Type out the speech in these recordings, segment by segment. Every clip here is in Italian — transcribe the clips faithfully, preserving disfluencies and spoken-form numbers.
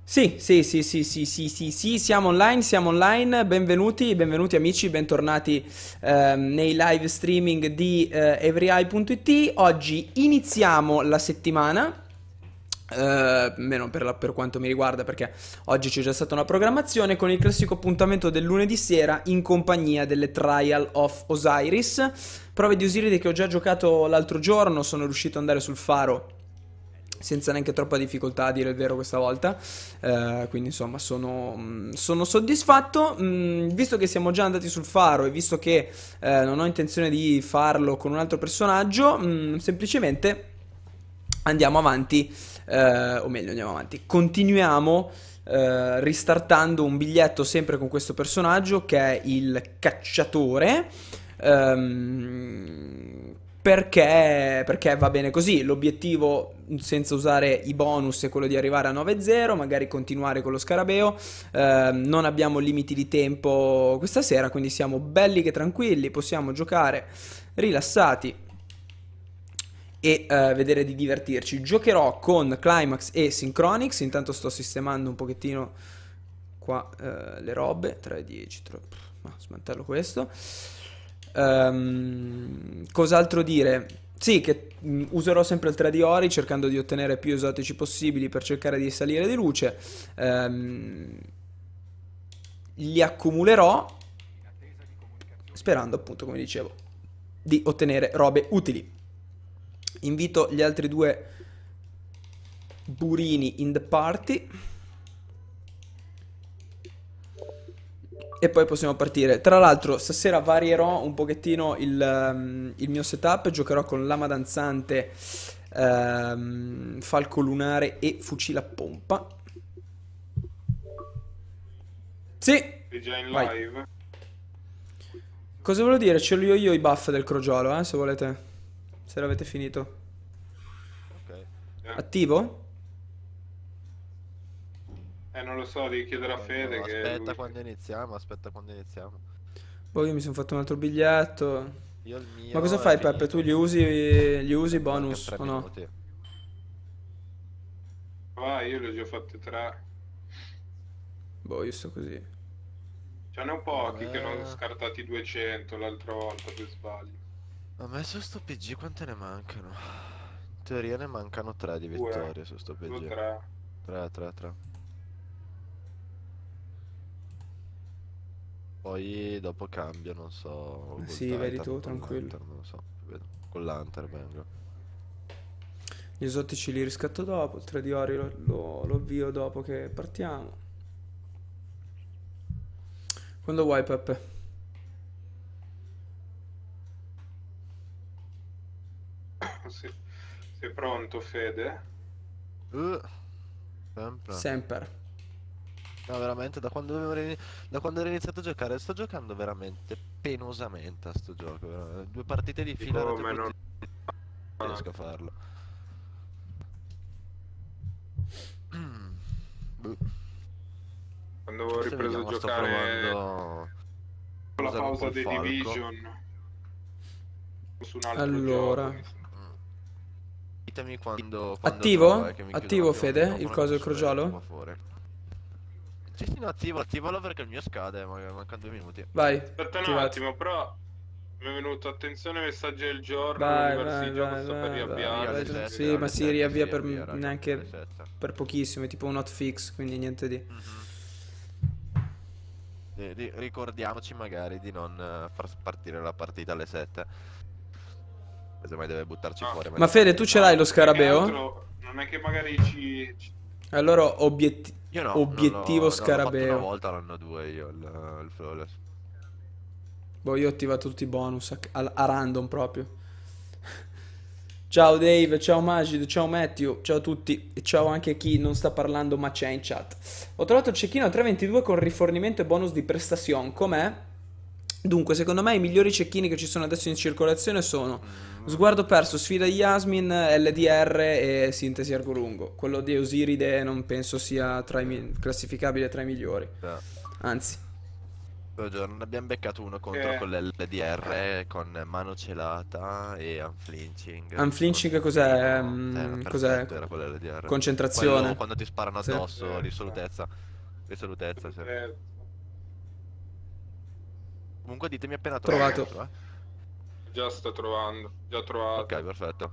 Sì, sì, sì, sì, sì, sì, sì, sì, siamo online, siamo online, benvenuti, benvenuti amici, bentornati ehm, nei live streaming di eh, everyeye punto it. Oggi iniziamo la settimana, eh, meno per, la- per quanto mi riguarda perché oggi c'è già stata una programmazione con il classico appuntamento del lunedì sera in compagnia delle Trial of Osiris. Prove di Osiride che ho già giocato l'altro giorno, sono riuscito ad andare sul faro senza neanche troppa difficoltà a dire il vero questa volta. Eh, quindi insomma sono, mh, sono soddisfatto. Mh, visto che siamo già andati sul faro e visto che eh, non ho intenzione di farlo con un altro personaggio, mh, semplicemente andiamo avanti, eh, o meglio andiamo avanti, continuiamo eh, ristartando un biglietto sempre con questo personaggio che è il cacciatore. Ehm, perché, perché va bene così. L'obiettivo, senza usare i bonus, è quello di arrivare a nove zero, magari continuare con lo scarabeo. Ehm, non abbiamo limiti di tempo questa sera, quindi siamo belli che tranquilli, possiamo giocare rilassati e eh, vedere di divertirci. Giocherò con Climax e Synchronix. Intanto sto sistemando un pochettino qua eh, le robe. tre, dieci, tre... ma smantello questo. Ehm, cos'altro dire? Sì, che mh, userò sempre il tre di ori cercando di ottenere più esotici possibili per cercare di salire di luce. Ehm, li accumulerò sperando appunto, come dicevo, di ottenere robe utili. Invito gli altri due burini in the party e poi possiamo partire. Tra l'altro stasera varierò un pochettino il, um, il mio setup. Giocherò con lama danzante, um, falco lunare e fucile a pompa. Sì, Sei già in vai. live? Cosa volevo dire? Ce li ho io i buff del crogiolo, eh, se volete. Se l'avete finito. Ok. Eh, Attivo? eh, non lo so, devi chiedere a Fede Quando- che è Aspetta lui. quando iniziamo, aspetta quando iniziamo. Poi io mi sono fatto un altro biglietto. Io il Ma cosa mio è fai, Peppe? Tu finito. li usi, li usi i Mi mancano bonus tre o no? minuti. Vai, io le ho già fatte tre. Boh, io sto così. Ce ne ho A pochi che ne ho me... scartati duecento l'altra volta per sbaglio. A me su sto P G quante ne mancano? In teoria ne mancano tre di Due, vittorie su sto due o P G. tre. tre, tre, tre. Poi dopo cambia, non so, col Sì, vedi Titan tu, o con tranquillo. l'Hunter, non lo so, vedo. Con l'Hunter vengo. Gli esotici li riscatto dopo, il tre di ori lo, lo, lo avvio dopo che partiamo. Quando vuoi, Peppe? Sì. Sei pronto, Fede? Uh, sempre. Sempre. No, veramente, da quando, avevo ini- da quando ero iniziato a giocare, sto giocando veramente penosamente a sto gioco. veramente. Due partite di fila Tipo rete meno... così non riesco a farlo. Mm. Boh. Quando ho Adesso ripreso a vediamo, sto giocare provando a con la usare un po' pausa il dei falco. Division su un altro Allora, gioco, mi sa. Mm. Ditemi quando, quando trovo, eh, attivo? che mi chiudo un Attivo, attimo il Fede, il microfono che coso del posso vedere un po' crogiolo? qua fuori. Sì, sì, no, attivo, attivalo perché il mio scade, ma mancano due minuti. Vai, Aspetta un attivato. attimo, però mi è venuto attenzione messaggi del giorno, Vai, l'universo vai, di gioco vai, sta per vai, vai, Sì, riavviare, vai. alle sto sette, Sì, ma alle vedendo. si sette riavvia si per riavvia, raga, alle neanche sette. per pochissimo, è tipo un hotfix, quindi niente di. Mhm. Di- di- ricordiamoci magari di non eh, far partire la partita alle sette. Se mai deve buttarci Ah, fuori. Ma Fede, tu ce l'hai lo no, più che scarabeo? altro non è che magari ci... ci- Allora, obiet- Io no, non obiettivo l'ho no, l'ho fatto una scarabeo. volta l'anno due io, il, il flawless. Boh, io ho attivato tutti i bonus a, a- a random proprio. Ciao Dave, ciao Magid, ciao Matthew, ciao a tutti e ciao anche a chi non sta parlando ma c'è in chat. Ho trovato il cecchino a tre ventidue con rifornimento e bonus di prestazione, com'è? Dunque, secondo me i migliori cecchini che ci sono adesso in circolazione sono Mm, Sguardo perso, sfida Yasmin, L D R e sintesi arco lungo. Quello di Osiride non penso sia tra i mi- classificabile tra i migliori. eh. Anzi, Buongiorno, ne abbiamo beccato uno contro Eh. con l'L D R, con mano celata e unflinching. Unflinching cos'è? Eh, Mm, ma cos'è? perfetto, era quello L D R. Concentrazione. Quello quando ti sparano Sì. addosso, Sì. risolutezza. Risolutezza, sì. Eh, Comunque ditemi appena Trovato. trovato. Eh. già sto trovando, già trovato. Ok, perfetto.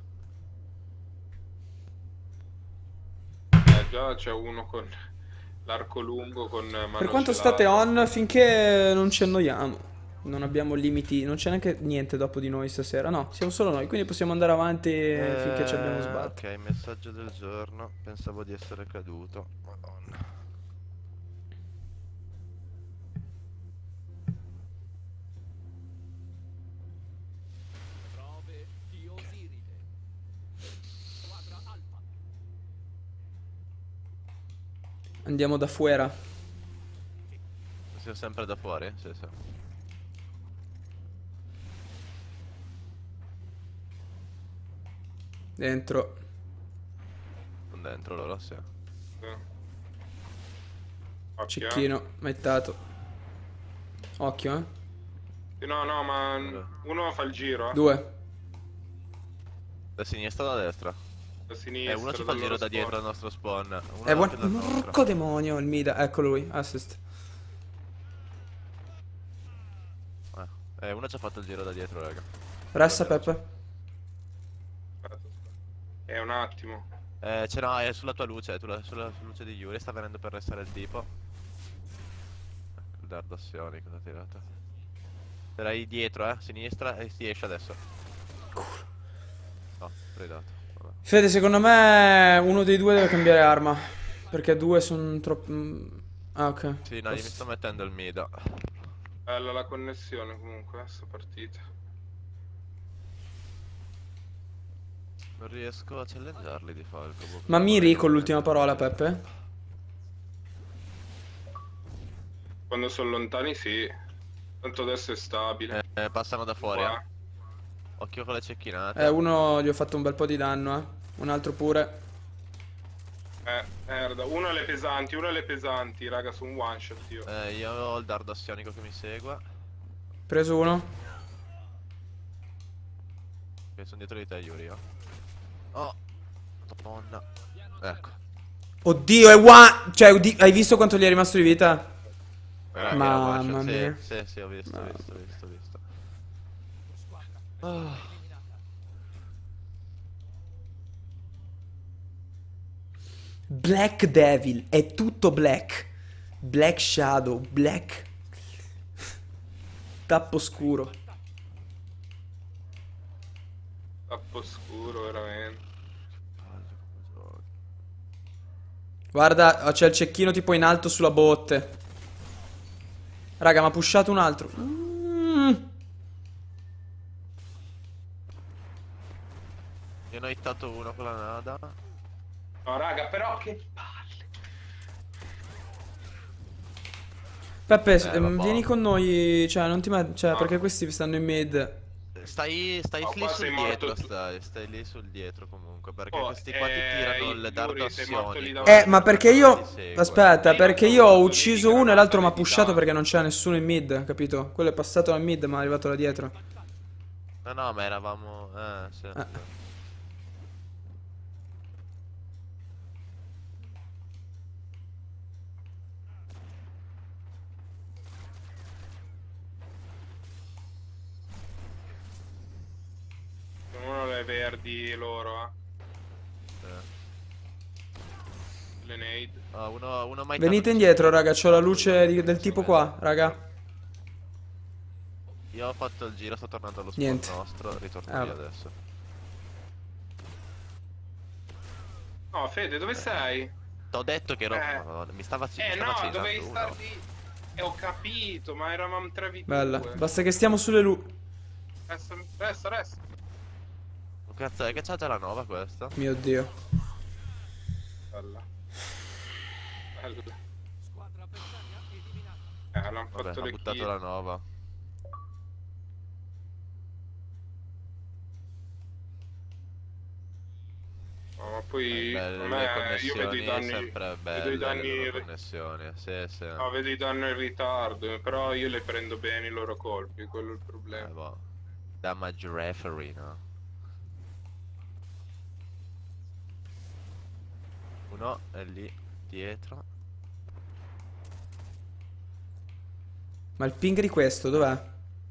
Eh, già c'è uno con l'arco lungo con mano Per quanto celata. state on finché non ci annoiamo. Non abbiamo limiti, non c'è neanche niente dopo di noi stasera. No, siamo solo noi, quindi possiamo andare avanti finché ci abbiamo Eh, sbattuto. Ok, messaggio del giorno. Pensavo di essere caduto. Madonna. Prove di Osiride. Squadra Alfa. Andiamo da fuera. Siamo sempre da fuori? Sì, sì. Dentro. Non dentro loro, sì. Sì. Occhio, eh. Cecchino, mettato. Occhio, eh. Sì, no, no, ma uno fa il giro, eh. Due. Da sinistra o da destra? Da Eh, sinistra. uno ci fa dal il giro loro da dietro spawn. al nostro spawn. Uno Eh, buon... più dal nostro. Porco demonio, il Mida. Ecco lui, assist. Eh, eh, uno ci ha fatto il giro da dietro, raga. Resta, Guardate, Peppe. Aspetta, aspetta. È un attimo. Eh, c'è no, è sulla tua luce, tu la- sulla luce di Yuri, sta venendo per restare il tipo. Ecco, il dardo azioni, cosa ha tirato? Sarai dietro, eh, sinistra e si esce adesso. No, predato. Vabbè. Fede, secondo me uno dei due deve cambiare arma. Perché due sono troppo... mm, Ah, ok. Sì, no, gli mi sto mettendo il mida. Bella la connessione comunque, eh, sta partita. Non riesco a challengearli di Falco. boh, Ma perché miri vorrei con l'ultima mettere- parola, Peppe? Quando sono lontani sì. Tanto adesso è stabile. Eh, eh, passano da fuori, Qua. eh. Occhio con le cecchinate. Eh, uno gli ho fatto un bel po' di danno, eh. Un altro pure. Eh, merda. Uno alle pesanti, uno alle pesanti, raga, su un one shot io. Eh, io ho il dardo assionico che mi segue. Preso uno. Che sono dietro di te, Yuri. io. Oh, madonna. Ecco. Oddio, è one... Cioè, udi- hai visto quanto gli è rimasto di vita? Era- era Mamma one shot, sì, mia. Sì, sì, ho visto, ho visto, ho visto, ho visto. Ah. Black Devil. È tutto black. Black Shadow. Black. Tappo scuro. Tappo scuro, veramente. Guarda, c'è il cecchino tipo in alto sulla botte. Raga, mi ha pushato un altro. Mm. Io ne ho hittato uno con la nada. No, raga, però che palle. Peppe, Eh, ehm, vabbè. vieni con noi. Cioè, non ti met- Cioè, No. perché questi stanno in mid. Stai, stai Oh, lì qua sul sei morto dietro, tu. stai, stai lì sul dietro comunque, perché Oh, questi qua ti tirano eh, il dardo Yuri, sei morto lì assionico. davanti. Eh, ma perché io... Ti segue. Aspetta, Sì, perché ma io ho sono ucciso quelli uno e che l'altro mi ha erano pushato davanti. perché non c'era nessuno in mid, capito? Quello è passato dal mid ma è arrivato da dietro. No, no, ma eravamo... Eh, sì. Eh. sì. Sono le verdi loro, eh. Sì. Le nade. Ah, uno, uno mai Venite indietro, raga, c'ho la luce di- del tipo qua, raga. Io ho fatto il giro, sto tornando allo spawn Niente. nostro, ritorno Ah, lì vabbè. adesso. No, Fede, dove sei? T'ho detto che ero... Eh. Madonna, mi stava, mi Eh stava no, accesando dovevi uno. star lì. Eh, ho capito, ma eravamo tre v due. Bella. Basta che stiamo sulle lu... Resta, resta, resta. Oh, cazzo, è che c'ha già la nuova questa? Mio Dio. Bella. Bella. Squadra avversaria eliminata. Eh, l'hanno Vabbè, fatto ha le buttato kill. la nuova. No, ma poi Beh, a le me, io connessioni vedo i danni, sempre vedo i belle, danni, le loro connessioni. Sì, sì. no, vedo i danni in ritardo, però io le prendo bene i loro colpi, quello è il Eh, problema. boh. Damage referee, no? Uno è lì dietro. Ma il ping di questo dov'è?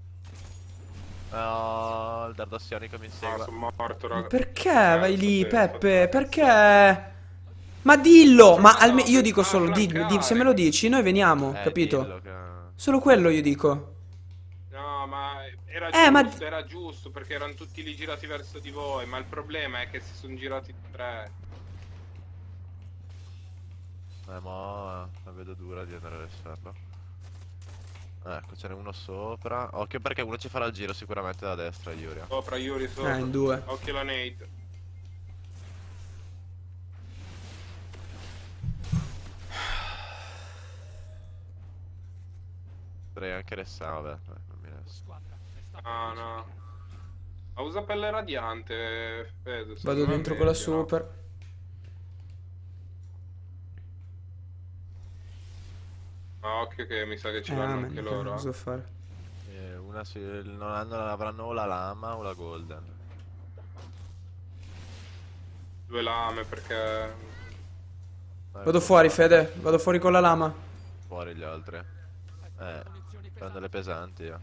Oh, il dardo psionico mi Ah, segue. sono morto, Ma raga. perché Eh, vai lo lì, sapevo, ho fatto Peppe? una Perché? cazzata. Ma dillo! Ma Ma alme- no, io dico pensavo solo, a di- di- se me lo flankare. dici, noi veniamo, Eh, dillo capito? che... Solo quello io dico. No, ma era Eh, ma... giusto, era giusto, perché erano tutti lì girati verso di voi, ma il problema è che si sono girati tre. Eh, mo la vedo dura di andare a restarlo. Ecco, ce n'è uno sopra. Occhio perché uno ci farà il giro sicuramente da destra, Yuria. Sopra, Yuri sopra. Eh, in due. Occhio la nade. Potrei anche restare, vabbè, dai, non mi resto. Squadra sta Ah, no. Ma usa pelle radiante, Fede. secondo Vado me è dentro con la meglio, no? super. Ah, occhio che mi sa che ce Eh, l'hanno amen, anche che loro. cosa fare? Eh, una si... non hanno, avranno o la lama o la golden. Due lame perché... Vado fuori, Fede. Vado fuori con la lama. Fuori gli altri. Eh, munizioni prendo le pesanti io.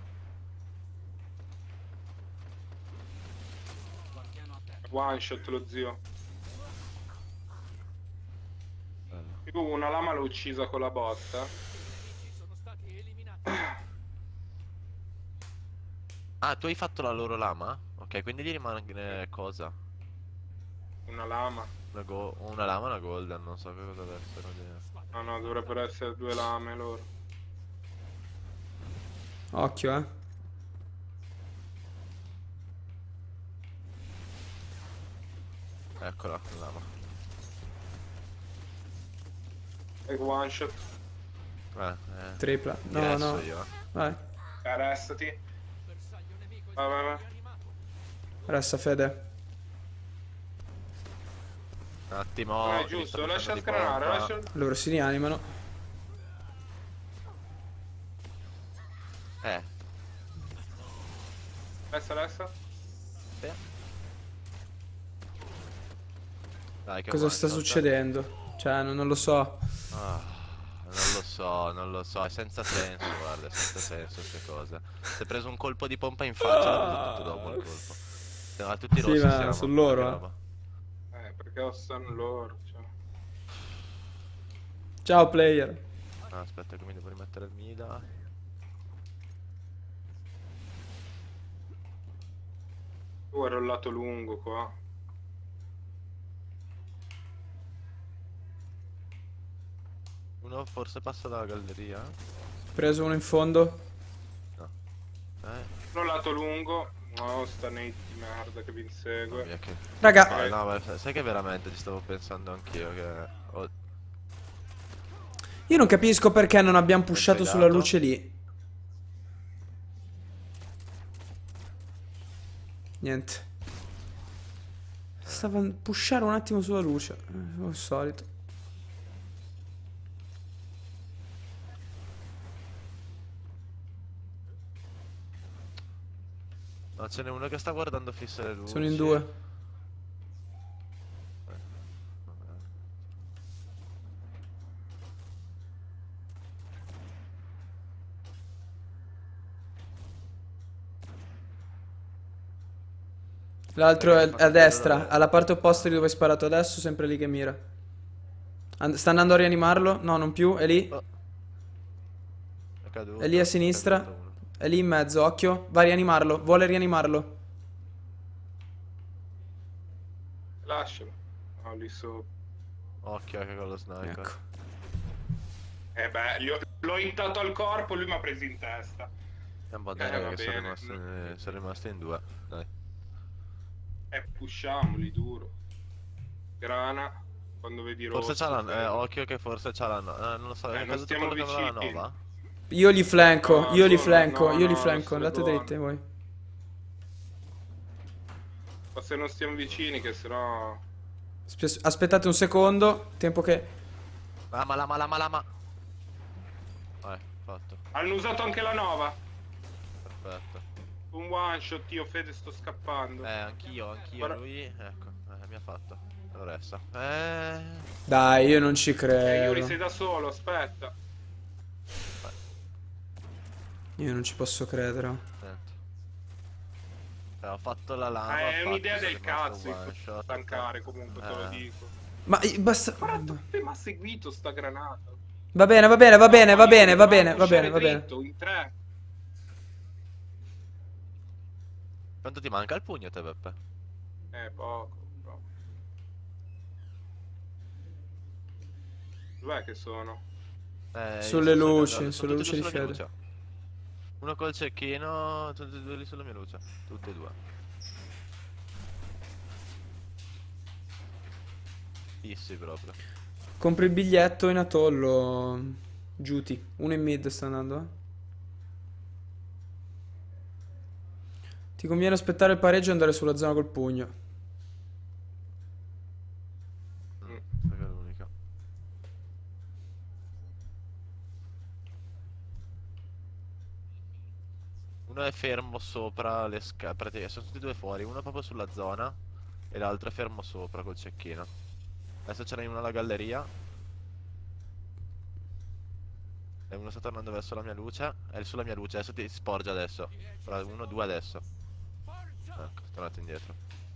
guardiano a terra. One shot lo zio. Bello. Io una lama l'ho uccisa con la botta. Nemici sono stati eliminati. Ah, tu hai fatto la loro lama? Ok, quindi gli rimane cosa? Una lama. Una, go- una lama e una golden, non so che cosa deve essere. No, no, dovrebbero essere due lame loro. Occhio, eh. Eccola, la lama. E one shot. Eh, eh. Tripla. Mi No, resto no. io, eh. Vai. Arrestati. Bersaglio nemico è Vai, vai, vai. stato rianimato. Resta, Fede. Un attimo. Non è mi giusto, sto lascia facendo di scranare, pompa. lascia... Loro si rianimano. Eh, Resta, resta. sì. Dai, che Cosa one sta shot. succedendo? Cioè, non, non lo so. Ah, non lo so, non lo so, è senza senso, guarda, è senza senso queste cose. Si è preso un colpo di pompa in faccia, l'ha preso tutto dopo il colpo. Siamo tutti Sì, rossi ma siamo. sono loro, che eh. roba. Eh, perché lo sanno loro, cioè. Ciao, player. Ah, aspetta che mi devo rimettere il Mida. Tu ero il lato lungo qua. Uno forse passa dalla galleria. Preso uno in fondo. No. Eh, Uno lato lungo. No, sta nei di merda che vi insegue. via che... Raga, Ah, no, ma sai che veramente ci stavo pensando anch'io che... ho- io non capisco perché non abbiamo pushato Hai sulla fregato? luce lì. Niente. Stava a pushare un attimo sulla luce. eh, Come al solito. No, ce n'è uno che sta guardando fisse le luci. Sono in due. L'altro è a destra, alla parte opposta di dove hai sparato adesso, sempre lì che mira. And- sta andando a rianimarlo? No, non più, è lì. Oh. È caduto. È lì a è sinistra. caduto uno. È lì in mezzo, occhio. Va a rianimarlo, vuole rianimarlo. Lascialo. No, lì sopra. Occhio anche con lo sniper. Ecco. Eh beh, gli ho- l'ho intato al corpo, lui mi ha preso in testa. È un po' Eh, dai, raga, va che sono bene. rimasti, sono rimasti in due. Dai. Eh, pushiamoli duro. Grana, quando vedi rosso. Forse c'ha la... Fede. Eh, occhio che forse c'ha la... no- eh, non lo so, Eh, è non caduto stiamo quello che aveva la vicini. nova? Io li flanco, No, io li buono, flanco, no, io li no, flanco. essere Andate buono. dritti voi. Ma se non stiamo vicini, che sennò... Spe- Aspettate un secondo. Tempo che... Lama, lama, lama, lama. Vai, fatto. Hanno usato anche la nova. Perfetto. Un one shot, io Fede sto scappando. Eh, anch'io, anch'io, Guarda- lui... Ecco, eh, mi ha fatto. Allora, essa. Eh... Dai, io non ci Eh, Yuri sei credo. da solo, aspetta. Io non ci posso credere. Senti. Eh, ho fatto la lama. Ah, è infatti, un'idea sono del rimasto cazzo one di shot. stancare comunque, te lo Eh. dico. Ma eh, basta... Guarda, mi ha seguito sta granata. Va bene, va bene, va bene, va No, bene, Yuri, va doveva bene, va bene, pushare va bene. dritto, in tre. Quanto ti manca il pugno, te, Beppe? Eh, poco, poco. Dov'è che sono? Eh, Sulle io sto luci, cercando- sulle sono luci tutti di e due sulla mia Fede. luce. Uno col cecchino, tutti e due lì sulla mia luce. Tutti e due. Fissi proprio. Compri il biglietto in atollo. Giuti. Uno in mid sta andando, eh. Ti conviene aspettare il pareggio e andare sulla zona col pugno. Mm, questa è l'unica. Uno è fermo sopra le scale. Praticamente sono tutti e due fuori. Uno proprio sulla zona. E l'altro è fermo sopra col cecchino. Adesso ce n'è uno alla galleria. E uno sta tornando verso la mia luce. È sulla mia luce. Adesso ti sporge adesso. Però uno, due adesso. Forza! Ecco, è tornato indietro.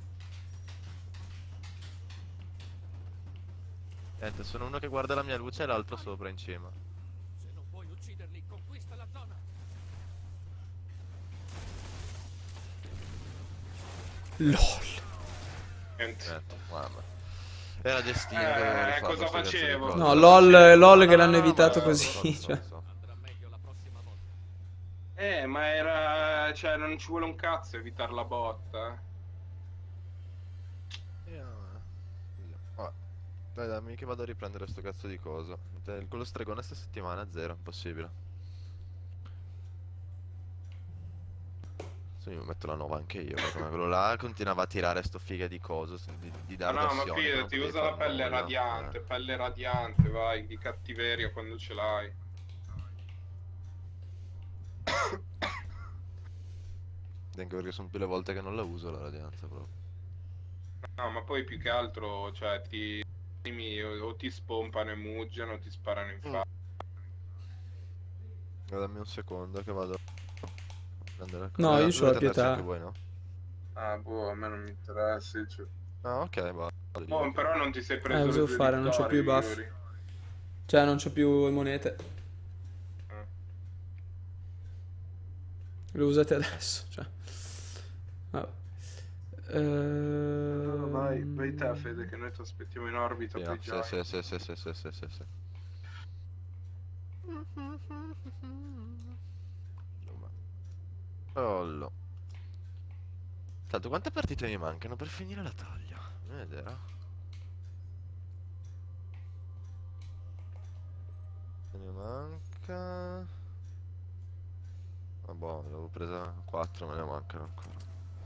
Niente, sono uno che guarda la mia luce e l'altro sopra in cima. Se non vuoi ucciderli, conquista la zona. LOL. Niente. Niente, mamma. Era destino che Eh, dovevo rifare cosa queste cazzo di facevo? cose. No, LOL, LOL che l'hanno No, evitato ma- così. so, so, Cioè. so. Andrà meglio la prossima volta. Eh, ma era... cioè, non ci vuole un cazzo evitare la botta. eh. Io- io- vabbè. Dai, dammi che vado a riprendere sto cazzo di coso. Te- Con lo stregone sta settimana zero, impossibile. Adesso io metto la nuova anche io, perché quello là continuava a tirare sto figa di coso, di, di Ma dare no, ma azioni che non fidati, potevi usa la far pelle nulla. radiante, Eh. pelle radiante, vai, di cattiveria quando ce l'hai. Anche perché sono più le volte che non la uso la radianza proprio. No, ma poi più che altro, cioè, ti... o ti spompano e muggiano, o ti sparano in faccia. Dammi un secondo che vado a prendere. No, Eh, io c'ho la dovete andarci pietà. anche voi, no? Ah, boh, a me non mi interessa. Cioè. Ah, ok, va. vado io, Oh, ok. però non ti sei Eh, preso cosa le devo due fare? Non c'ho più i vittorie, buff. Yuri. Cioè, non c'ho più monete. Eh. Le usate adesso. Cioè. Vabbè. No, vai, Ehm... vai te, Fede, che noi ti aspettiamo in orbita, Sì, poi no, già. sì, sì, sì, sì, sì, sì, sì, sì. Ollo. Tanto quante partite mi mancano per finire la taglia? Fammi vedere. Me ne manca... Ah, boh, l'avevo presa quattro, me ne mancano ancora.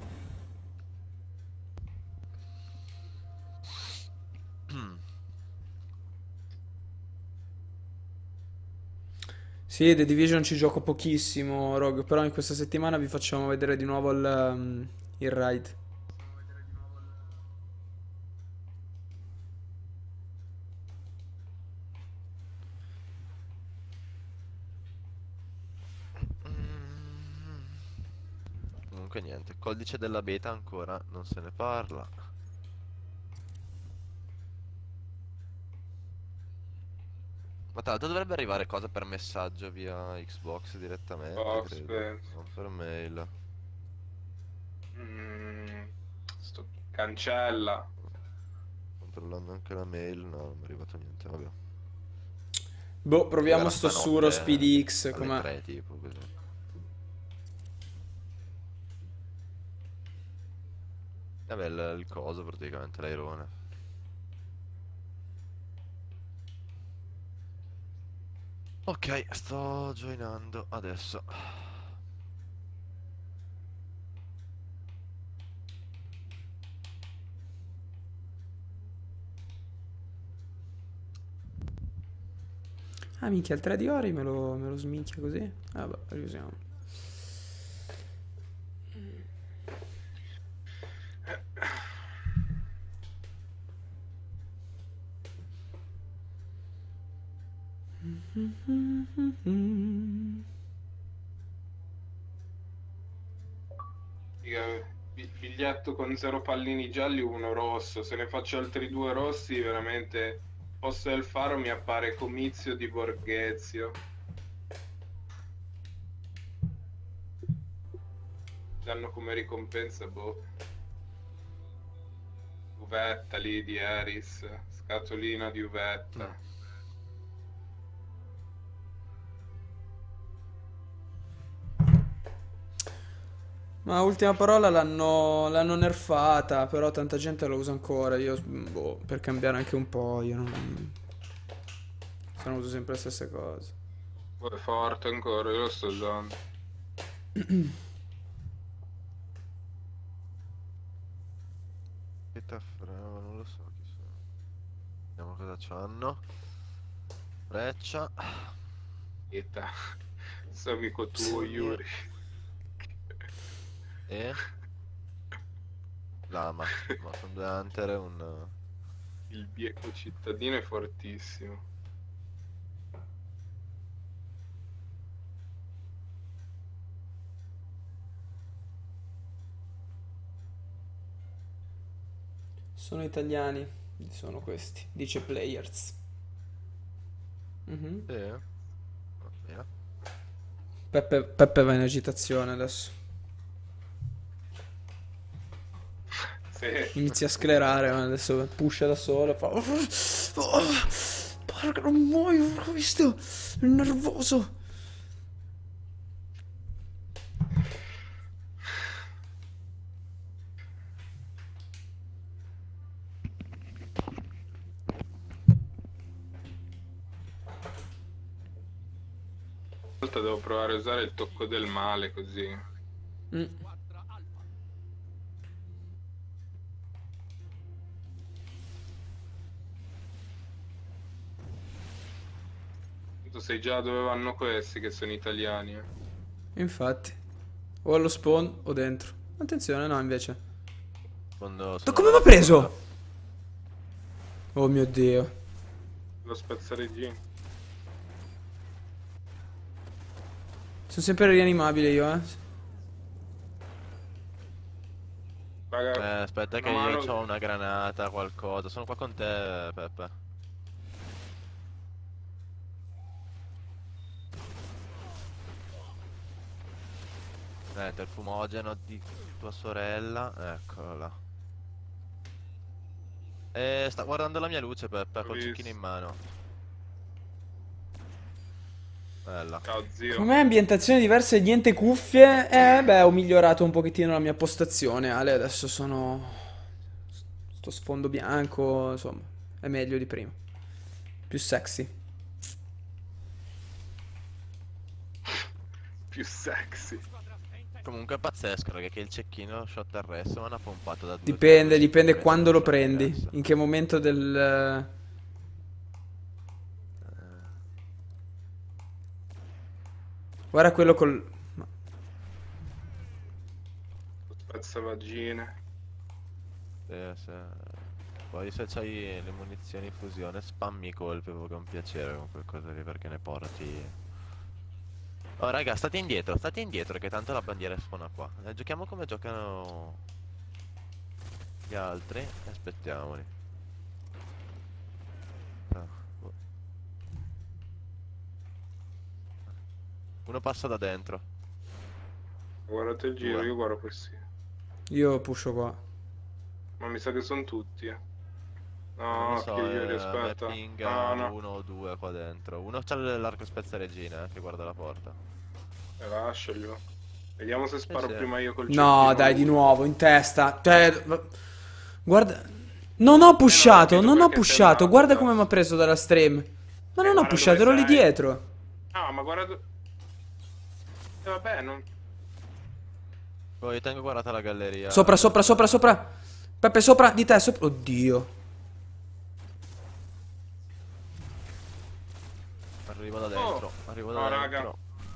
Sì, The Division ci gioco pochissimo, Rogue, però in questa settimana vi facciamo vedere di nuovo il, um, il raid. Comunque niente, codice della beta ancora non se ne parla. Ma tra l'altro dovrebbe arrivare cosa per messaggio via Xbox direttamente, Oh, credo. aspetta. Non per mail. Mm, sto... Cancella. Controllando anche la mail, no, non mi è arrivato niente, vabbè. Boh, proviamo Era sto stanotte, Suro Speed X, alle com'è? tre tipo così. Vabbè, il, il coso praticamente, l'airone. Ok, sto joinando adesso. Ah, minchia, il tre di ori me lo, me lo sminchia così. Ah, vabbè, riusiamo. Bi- Biglietto con zero pallini gialli, uno rosso. Se ne faccio altri due rossi, veramente posto del faro mi appare comizio di Borghezio. Danno come ricompensa, boh. Uvetta lì di Eris, scatolina di uvetta. Ma ultima parola l'hanno l'hanno nerfata, però tanta gente la usa ancora. Io, boh, per cambiare anche un po', io non... Sono uso sempre le stesse cose. Poi è forte ancora, io lo sto usando. Che taffrava, non lo so chi sono. Vediamo cosa c'hanno. Freccia. Eta. Sei amico tuo, Sì. Yuri. E Lama. Ma sono due hunter e un... Il bieco cittadino è fortissimo. Sono italiani, sono questi, dice Players. Mhm. Sì. Va bene. Peppe, Peppe va in agitazione adesso. Sì. Inizia a sclerare, ma adesso pusha da solo. Fa... Oh, porca, non muoio, ho visto, è nervoso. Volta devo provare a usare il tocco del male così. Mm. Squadra Alfa. Tu sai già dove vanno questi che sono italiani, eh? Infatti, o allo spawn o dentro. Attenzione, no, invece. Quando Ma sono- come mi ha preso? Oh mio Dio. Lo spazzareggiano. Sono sempre rianimabile io, eh. Raga, Eh, aspetta che una io mano- ho una granata, qualcosa. Sono qua con te, Peppe. Aspetta, il fumogeno di tua sorella. Eccolo là. E sta guardando la mia luce, Peppe, col visto. cecchino in mano. Bella. Ciao zio. Come ambientazioni diverse e niente cuffie. Eh, beh, ho migliorato un pochettino la mia postazione, Ale. Adesso sono... Sto sfondo bianco, insomma. È meglio di prima. Più sexy. Più sexy. Squadra venti. Comunque è pazzesco, perché che il cecchino shot arresto me l'ha pompato da due Dipende, zero dipende cinque quando lo shot prendi. arresto. In che momento del... Guarda quello col... ma- Spazzavagine. Sì, sì. Poi se c'hai le munizioni fusione spammi i colpi proprio con piacere con qualcosa lì perché ne porti. Oh raga, state indietro, state indietro che tanto la bandiera spawna qua. Eh, giochiamo come giocano gli altri e aspettiamoli. Ah, boh. Uno passa da dentro. Guardate il giro, Due. io guardo questi. Io pusho qua. Ma mi sa che sono tutti, eh. Non No, lo so, che io eh, aspetta. me pinga No, no. uno o due qua dentro. Uno c'ha l'arco spezza regina, eh, che guarda la porta. Eh, lasciaglielo. Vediamo se sparo sì. prima io col No, cecchino dai, di lui. nuovo, in testa. Cioè, va- guarda... Non ho pushato, capito non ho perché sei pushato. andato, Guarda cazzo. come mi ha preso dalla stream. Ma Eh, non ho guarda pushato, dove ero lì sei. dietro. Ah, ma guarda... do- Eh, vabbè, non... Poi io tengo guardata la galleria. Sopra, sopra, sopra, sopra. Peppe, sopra di te, sopra. Oddio. Arrivo da dentro, arrivo da no, dentro. raga.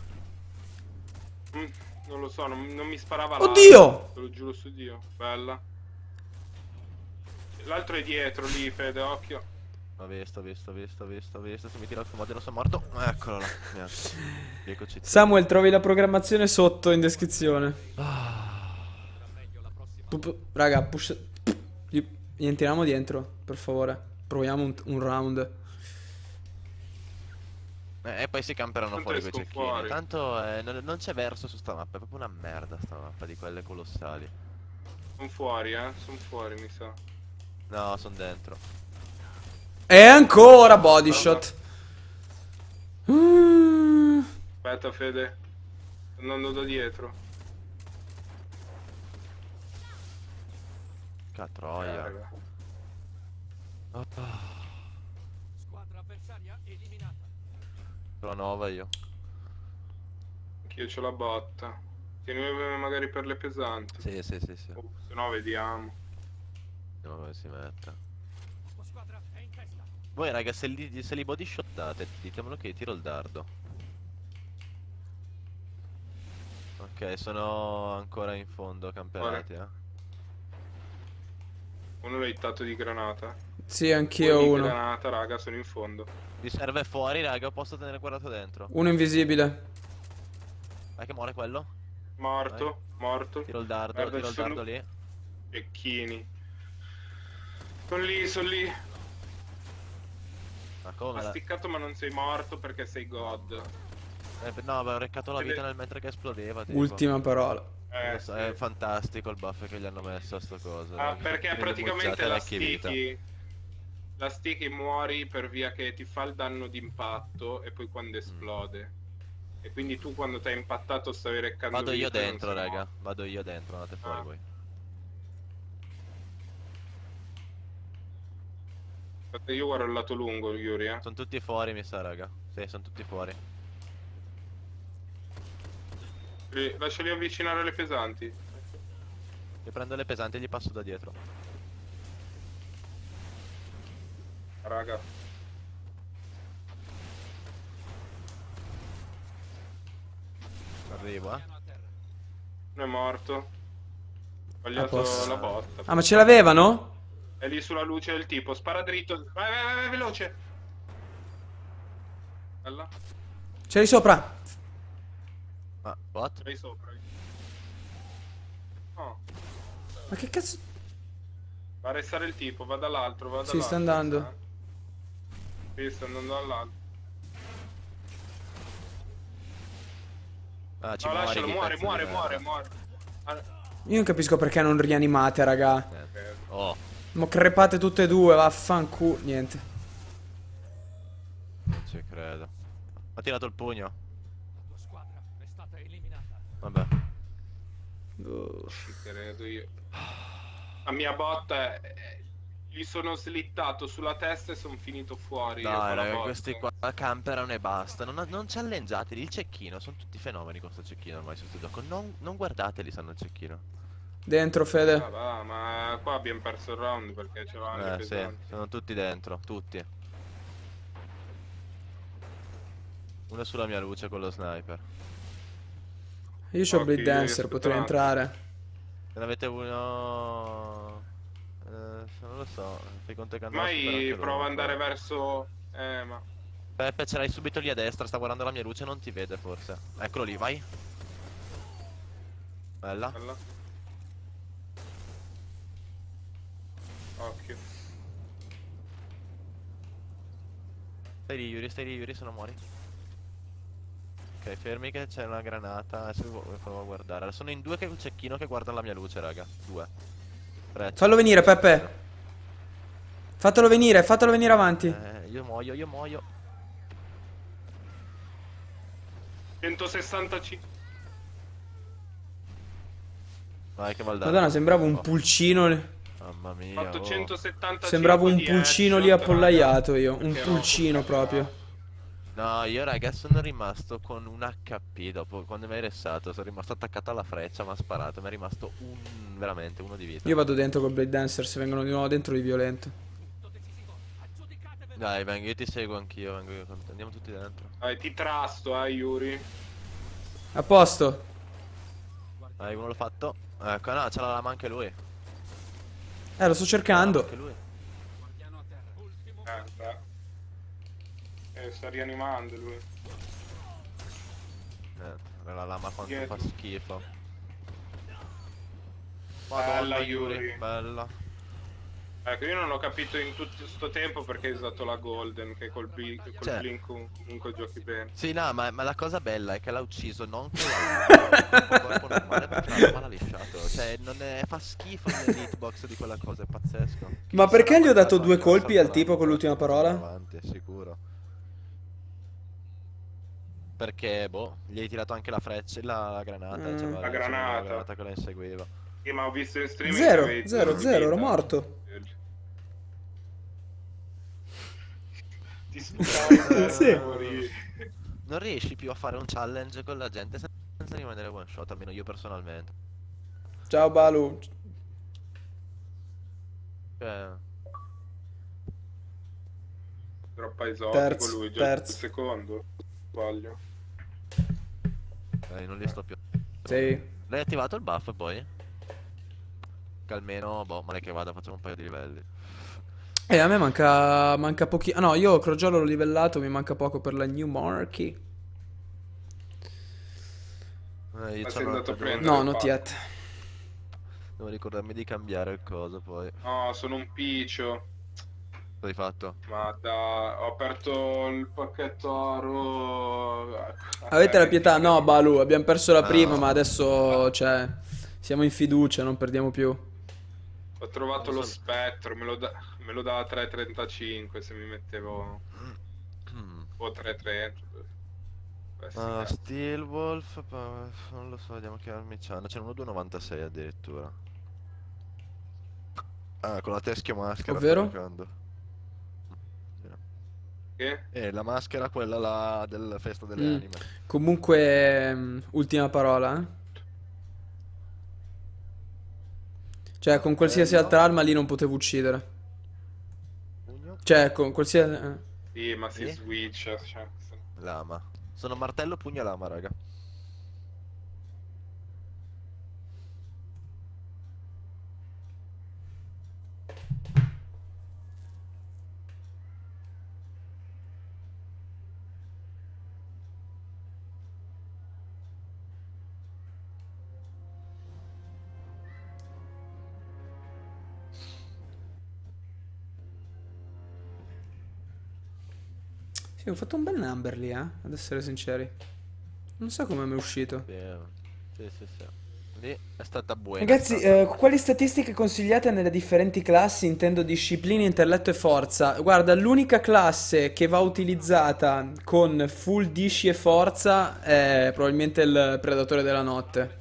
Mm, non lo so, non, non mi sparava Oddio! Te lo giuro su Dio. Bella. L'altro è dietro lì, Fede, occhio. Ho visto, ho visto, ho visto, ho visto, ho visto. Se mi tira il fumo non sono morto. Eccolo là. Eccoci. Samuel, trovi la programmazione sotto in descrizione. Pu- pu- Raga, push. Gli gli entriamo dietro, per favore. Proviamo un, un round. Eh, e poi si camperanno Tanto fuori quei escono cecchini. fuori. Tanto eh, non, non c'è verso su sta mappa. È proprio una merda sta mappa di quelle colossali. Sono fuori, eh. Sono fuori, mi sa. No, sono dentro. E ancora body shot. Mm. Aspetta, Fede. Sto andando da dietro. Catroia. Eh, raga. Oh, Squadra avversaria eliminata. sono nova io. Anch'io c'ho la botta. Tieni magari per le pesanti. Sì, sì, sì, sì. Oh, se no vediamo. Vediamo come si mette. La tua squadra è in testa. Voi raga, se li, se li body shotate, ditemelo che io tiro il dardo. Ok, sono ancora in fondo camperati, eh. Uno l'ha hittato di granata. Sì, anch'io Due di uno. granata, raga, sono in fondo. Vi serve fuori, raga, o posso tenere guardato dentro? Uno invisibile. Vai che muore quello. Morto, morto. Tiro il dardo, Guarda, tiro il ci sono- dardo lì. Cecchini. Sono lì, sono lì. Ma come? Ha la- sticcato ma non sei morto perché sei God. Eh, no, avevo reccato la vita Vede- nel mentre che esplodeva, tipo. Ultima parola. Eh, Non so, sì. è fantastico il buff che gli hanno messo a sto coso. Ah, raga. perché Quindi praticamente bucciate la vecchie vita. sticky. La sticky muori per via che ti fa il danno d'impatto e poi quando esplode. E quindi tu quando ti hai impattato stavi reccando Vado io vita e non dentro, sei raga. morto. Vado io dentro, andate fuori Ah. voi. Aspetta, io guardo il lato lungo, Yuri, eh. Sono tutti fuori, mi sa, raga. Sì, sono tutti fuori. Li- Lasciali avvicinare le pesanti. Io prendo le pesanti e gli passo da dietro. Raga. Arrivo, eh. Piano a terra. Uno è morto. A Sbagliato posto. la botta. Ah, ma ce l'avevano? È lì sulla luce del tipo. Spara dritto. Vai, vai, vai, vai, veloce. Bella. C'eri sopra. Ma, what? Sei sopra. No. Ma che cazzo? Va a restare il tipo. Va dall'altro. Va dall'altro. Sì, sta andando. sa. Sì, sta andando dall'altro. Ah, ci No, muori, lascialo. che Muore, pezzo di muore, merda. muore, muore. Ah, Io non capisco perché non rianimate, raga. Eh. Oh, Ma crepate tutte e due, vaffanculo. Niente. non ci credo. Ho tirato il pugno. La tua squadra è stata eliminata. Vabbè. ci credo io. La mia botta è... Gli sono slittato sulla testa e sono finito fuori. io con Dai, la raga, botta. questi qua camperano e basta. Non, non challenggiateli. Il cecchino, sono tutti fenomeni con sto cecchino ormai su sto gioco. Non, non guardateli, sanno il cecchino. Dentro, Fede. Ah, va, ma qua abbiamo perso il round perché c'erano le Eh, sì, pesanti. sono tutti dentro, tutti. Uno è sulla mia luce con lo sniper. Io c'ho Ok, Blade io Dancer, riesco potrei tanto. entrare. Se ne avete uno... Eh, non lo so, fai conto che hanno Mai prova ad andare verso... Eh, ma... Peppe, ce l'hai subito lì a destra, sta guardando la mia luce, non ti vede forse. Eccolo lì, vai. Bella. Bella. Occhio. Stai lì, Yuri, stai lì, Yuri, se no muori. Ok, fermi che c'è una granata. Adesso vi provo a guardare. Sono in due che col cecchino che guardano la mia luce, raga. Due. Tre. Fallo venire, Peppe. Fatelo venire, fatelo venire avanti. Eh, io muoio, io muoio. centosessantacinque. Vai che va il danno. Madonna, sembrava un Oh, pulcino. lì. Mamma Ho mia. fatto oh. centosettantacinque Sembrava un di pulcino lì headshot, appollaiato io. raga, Un perché pulcino ho- proprio. No, io raga sono rimasto con un H P dopo quando mi hai ressato. Sono rimasto attaccato alla freccia, mi ha sparato. Mi è rimasto un... veramente uno di vita. Io vado dentro col Blade Dancer, se vengono di nuovo dentro di violento. Punto decisivo. Aggiudicatevelo. Dai, vengo, io ti seguo anch'io, vengo io con te. Andiamo tutti dentro. Dai, ti trasto, eh, Yuri. A posto. Dai, uno l'ho fatto. Ecco, no, c'ha la lama anche lui. Eh, lo sto C'ha la lama cercando. anche lui. Guardiano a terra. Ultimo. Eh, beh. Eh, sta rianimando lui. Eh, la lama quanto Dietro. fa schifo. Bella, Madonna, Yuri. bella. Ecco, io non ho capito in tutto questo tempo perché hai usato la Golden, che col, bli- col Cioè. Blink comunque giochi bene. Sì, no, ma, ma la cosa bella è che l'ha ucciso non con la corpo normale perché la lama l'ha lisciato. Cioè, non è, fa schifo l'hitbox di quella cosa, è pazzesco. Chi Ma sarà perché gli ho dato mandato due anche a colpi al saltare tipo con l'ultima parola? avanti, sicuro. Perché, boh, gli hai tirato anche la freccia, la, la granata. Mm. c'aveva- La c'aveva granata. la granata che la inseguiva. Sì, ma ho visto in streaming Zero, che avevi zero, di zero, ero vita. morto. Ti sputavi Sì. per morire. Non riesci più a fare un challenge con la gente sen- senza rimanere one shot, almeno io personalmente. Ciao Balu. Cioè, Troppo esotico Terzo, lui, già terzo. il secondo. Sbaglio. eh, non li sto più. Sì. L'hai attivato il buff poi? Che almeno, boh, male che vada, facciamo un paio di livelli. E a me manca, manca pochi... Ah no, io Crogiolo l'ho livellato, mi manca poco per la New Marquee. Eh, io Ma c'ho sei una- andato a devo- prendere? No, il not pack. yet. Devo ricordarmi di cambiare il coso poi. No, sono un piccio. Cosa hai fatto? Ma da... ho aperto il pacchetto oro. Avete la pietà? No, Balu, abbiamo perso la No. prima, ma adesso, cioè, siamo in fiducia, non perdiamo più. Ho trovato Non lo so- spettro, me lo, da... me lo dava tre virgola trentacinque se mi mettevo... o tre virgola trenta. Beh, sì, Ah, cazzo. Steel Wolf, pa- non lo so, vediamo che armi c'hanno. C'è uno due virgola novantasei addirittura. Ah, con la teschio maschera. Ovvero? sto giocando. Che? Eh, la maschera quella là del festa delle Mm. anime. Comunque, mm, ultima parola, eh. Cioè, con qualsiasi Bello. altra arma lì non potevo uccidere. Pugno. Cioè, con qualsiasi... eh. Sì, ma si Sì? switcha. Cioè... Lama. Sono martello, pugno e lama, raga. Sì, ho fatto un bel number lì, eh, ad essere sinceri. Non so come mi è uscito. Bene. Sì, sì, sì. Lì è stata buona. Ragazzi, stata. eh, quali statistiche consigliate nelle differenti classi? Intendo discipline, intelletto e forza. Guarda, l'unica classe che va utilizzata con full disci e forza è probabilmente il Predatore della Notte.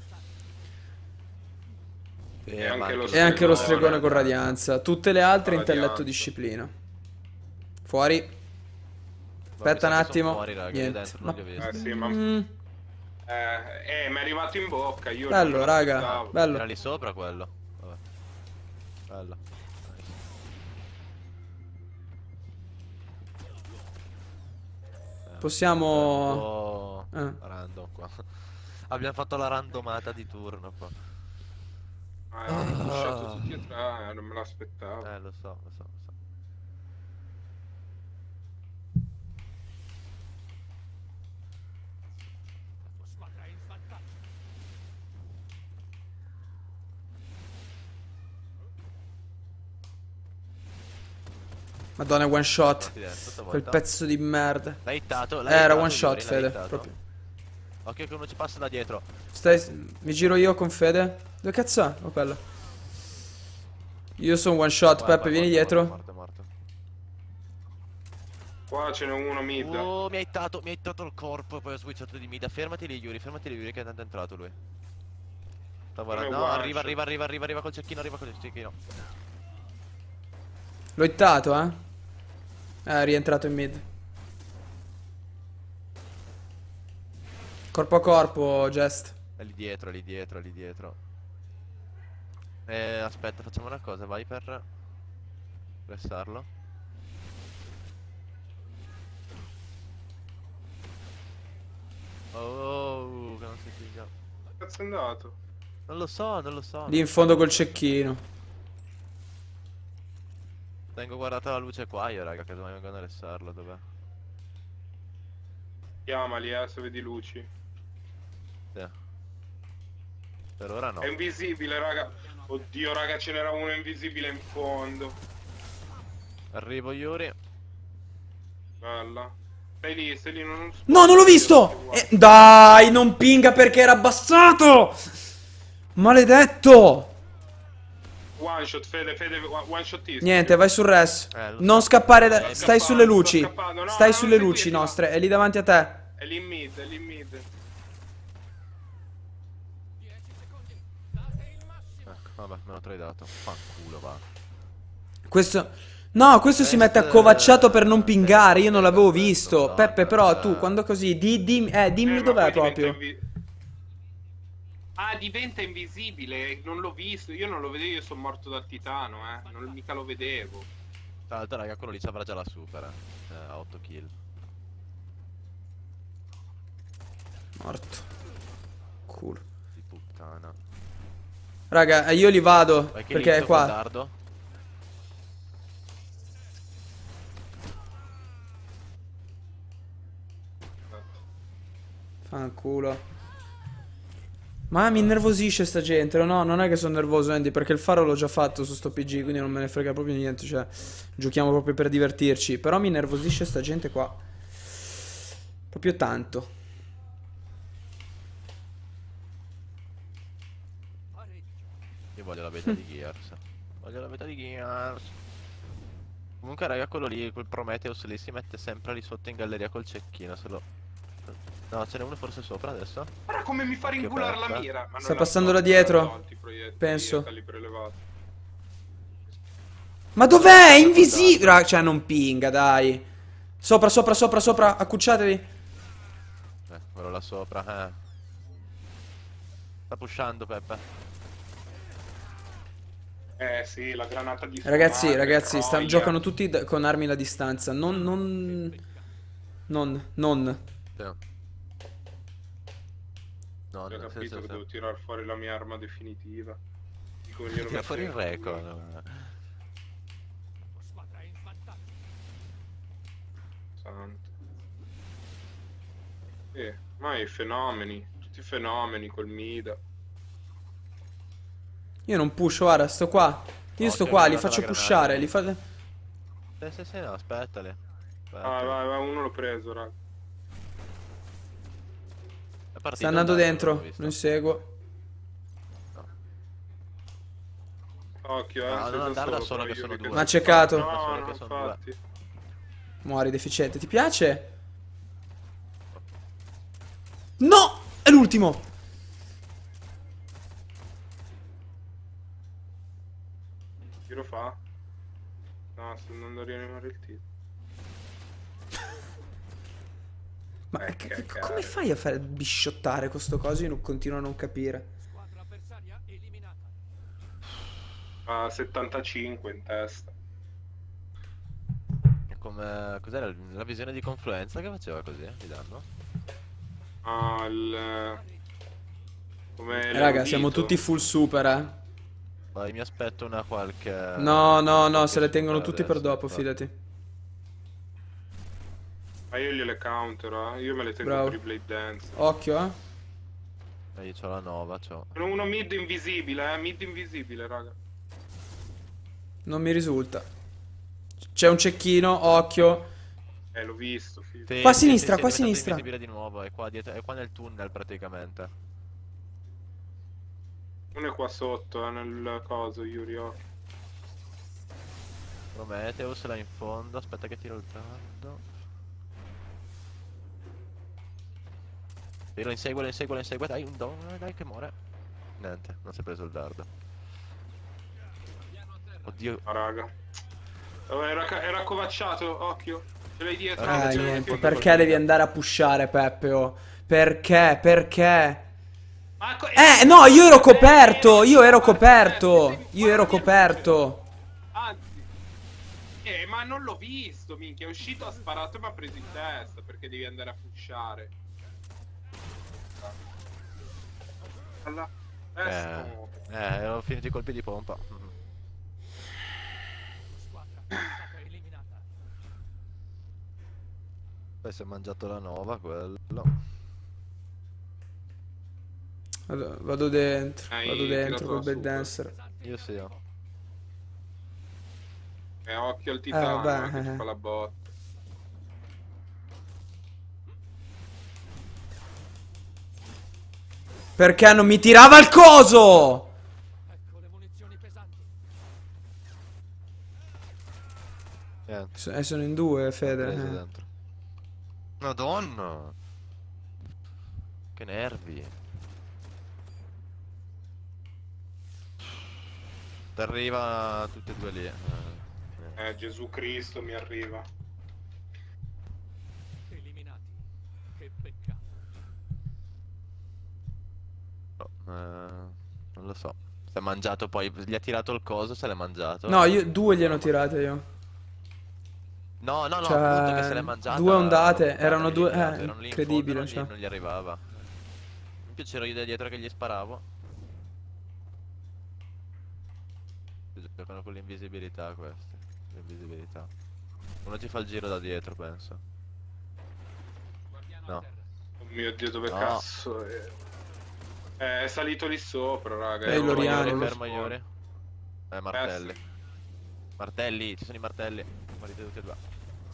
E, E anche lo E anche lo Stregone, Stregone con Radianza. Tutte le altre, Radianza. intelletto, disciplina. Fuori. Ma mi Aspetta sa un che son attimo. fuori, raga, io Niente. dentro non li ho visti. Eh sì, ma... Mm, Eh, eh, mi è arrivato in bocca, io non bello, me raga. l'aspettavo. Era Bello. lì sopra quello. Vabbè. Bello. Nice. Eh, Possiamo... un po' Eh. random qua. Abbiamo fatto la randomata di turno qua. Eh, hanno pushato tutti e tre, eh, non me l'aspettavo. Eh, lo so, lo so, lo so. La tua squadra è in vantaggio. Madonna, one shot. Guardi dentro, Quel stavolta. pezzo di merda. L'hai hittato, l'hai Eh, era hittato, one shot, Yuri, l'hai Fede. hittato. Proprio. Occhio che uno ci passa da dietro. Stai... Mi giro io con Fede. Dove cazzo è? Oh, quello. Io sono one shot, Vai, Peppe, vai, vieni morto, dietro. morto, morto, morto. Qua ce n'è uno mid. Oh, mi ha hittato, mi ha hittato il corpo e poi ho switchato di mid. Fermati lì, Yuri, fermati lì, Yuri, che è tanto entrato lui. Sta guardando. No, one arriva, shot. arriva, arriva, arriva, arriva col cecchino, arriva col cecchino. L'ho hittato, eh. Eh, è rientrato in mid. Corpo a corpo, Jest. È lì dietro, è lì dietro, è lì dietro. Eh, aspetta, facciamo una cosa, vai per pressarlo. Oh, che non si piglia. Che cazzo è andato? Non lo so, non lo so. Lì in fondo col cecchino. Tengo guardata la luce qua io, raga, che domani vengono a ressarlo, dov'è? Chiamali, eh, se vedi luci. Sì. Per ora no. È invisibile, raga. Oddio, raga, ce n'era uno invisibile in fondo. Arrivo, Yuri. Bella. Stai lì, stai lì, non... No, non l'ho visto! Eh, dai, non pinga perché era abbassato! Maledetto! One shot, Fede, Fede, one shot is. Niente, vai sul res. Eh, lo Non so. scappare, da- Sto stai scappando, sulle sto luci. scappando. No, Stai no, sulle non luci seguitela. nostre, è lì davanti a te. È lì in mid, è lì in mid. dieci secondi. Date il massimo. Ecco, vabbè, me l'ho tradato. Fanculo, va. Questo... No, questo si mette accovacciato per non pingare, io non l'avevo visto. Peppe, però tu, quando così, di, di, eh, dimmi Eh, ma dov'è poi diventa proprio. invi- Ah, diventa invisibile, non l'ho visto, io non lo vedevo, io sono morto dal titano, eh. Non mica lo vedevo. Tra l'altro, raga, quello lì ci avrà già la super, eh. A otto kill. Morto. Culo. Di puttana. Raga, io li vado, Vai che perché è lì, col qua. dardo. Fanculo. Ma mi innervosisce sta gente. No, non è che sono nervoso, Andy, perché il faro l'ho già fatto su sto P G, quindi non me ne frega proprio niente. Cioè, giochiamo proprio per divertirci. Però mi innervosisce sta gente qua. Proprio tanto. Io voglio la beta di Gears. Voglio la beta di Gears. Comunque, raga, quello lì, quel Prometheus lì si mette sempre lì sotto in galleria col cecchino. Se lo... No, ce n'è uno forse sopra adesso. Guarda come mi fa ringolare la aperta. mira. Ma non Sta l'ha passando da tolto, dietro. l'ha tolto i proiettili, Penso. a calibro elevato. Ma dov'è? È invisibile. Ra- Cioè, non pinga, dai. Sopra, sopra, sopra, sopra. Accucciatevi. Eh, quello là sopra, eh. Sta pushando, Peppe. Eh sì, la granata di Ragazzi, sfumare, ragazzi, sta- troia. giocano tutti d- con armi da distanza. Non, non... Non, non. Sì. No, Ho nel capito senso che che devo tirare fuori la mia arma definitiva. Dico, glielo tira metto fuori il in culo. record. La tua squadra è in vantaggio. Santo. Eh, ma i fenomeni, tutti i fenomeni col Mida. Io non pusho, guarda, sto qua. Io No, sto ti qua, ho li mandato faccio la granata. pushare, li fa... Sì, sì, sì, no, aspettali. Aspetta. Vai, vai, vai, uno l'ho preso, raga. È partito Sta andando il dardo, dentro, l'ho visto. lo inseguo. Occhio, eh. No, sei non da andare da solo, solo però che io sono che- due. Ma ha ceccato. No, solo no, che sono due. infatti. Muori, deficiente. Ti piace? No! È l'ultimo! Chi lo fa? No, sto andando a rianimare il titolo. Ma Eh, che- che che- cazzo. come fai a fare bisciottare questo coso? Io non continuo a non capire. Squadra avversaria eliminata. Ah, settantacinque in testa. È come... Cos'era la visione di confluenza che faceva così? Di danno? Ah, il... Come Raga, siamo l'udito. tutti full super, eh. Vai, mi aspetto una qualche... No, no, no, qualche se le tengono super tutti per adesso, dopo, infatti. fidati. Ma io gliele counterò, eh. Io me le tengo Bravo. per i Blade Dance. Occhio, eh. Eh, io c'ho la nova, c'ho... Sono uno mid invisibile, eh. Mid invisibile, raga. Non mi risulta. C'è un cecchino, occhio. Eh, l'ho visto, figlio. Sì, Qua a sì, sinistra, sì, qua a sì, è diventato sinistra. invisibile di nuovo, è qua, dietro, è qua nel tunnel praticamente. Uno è qua sotto, eh, nel coso, Yuri. Occhio. Prometheus là in fondo, aspetta che tiro il dardo. Sì, lo insegue, lo insegue, lo insegue, dai, un don, dai che muore. Niente, non si è preso il dardo. Oddio, Ah, raga. Oh, era, ca- era covacciato, occhio. Ce l'hai dietro. Ah, Ah, ce l'hai niente. dietro. Perché devi andare a pushare, Peppe? Oh? Perché? Perché? Ah, co- Eh, no, io ero coperto. Io ero coperto. Io ero coperto. Anzi. Eh, ma non l'ho visto, minchia. È uscito, ha sparato e mi ha preso in testa. Perché devi andare a pushare. Alla... Eh, eh, erano finiti i colpi di pompa. Mhm. La squadra è stata eliminata. Poi si è mangiato la nova, quello. Vado, vado dentro, Hai vado dentro tirato col la bad super. dancer. Io sì. oh. E occhio al titano vabbè, eh, che eh. ti fa la botta. Perché non mi tirava il coso? Ecco le munizioni pesanti. Niente, S- eh, sono in due, Fede. preso eh. dentro. Madonna! Che nervi. Ti arriva tutte e due lì. eh, eh. Eh, Gesù Cristo mi arriva. Eliminati. Che peccato. No, eh, non lo so. Si è mangiato poi. Gli ha tirato il coso, se l'è mangiato. No, io due gliene ho tirate io. No, no, no, Cioè, appunto che se l'è mangiata. due la- ondate, l'ondata erano due- eliminato, eh, erano lì in incredibile, fondo, non gli- cioè. non gli arrivava. Mi piaceva io da dietro che gli sparavo. Giocano con l'invisibilità questi. L'invisibilità. Uno ti fa il giro da dietro, penso. Guardiano No. a terra. Oh mio Dio, dove No. cazzo è? Eh, È salito lì sopra, raga. Ehi, è un Loriano. lavoro allo Ferma spawn. Iori. Eh, martelli. Eh, sì. Martelli, ci sono i martelli. Morite tutti e due.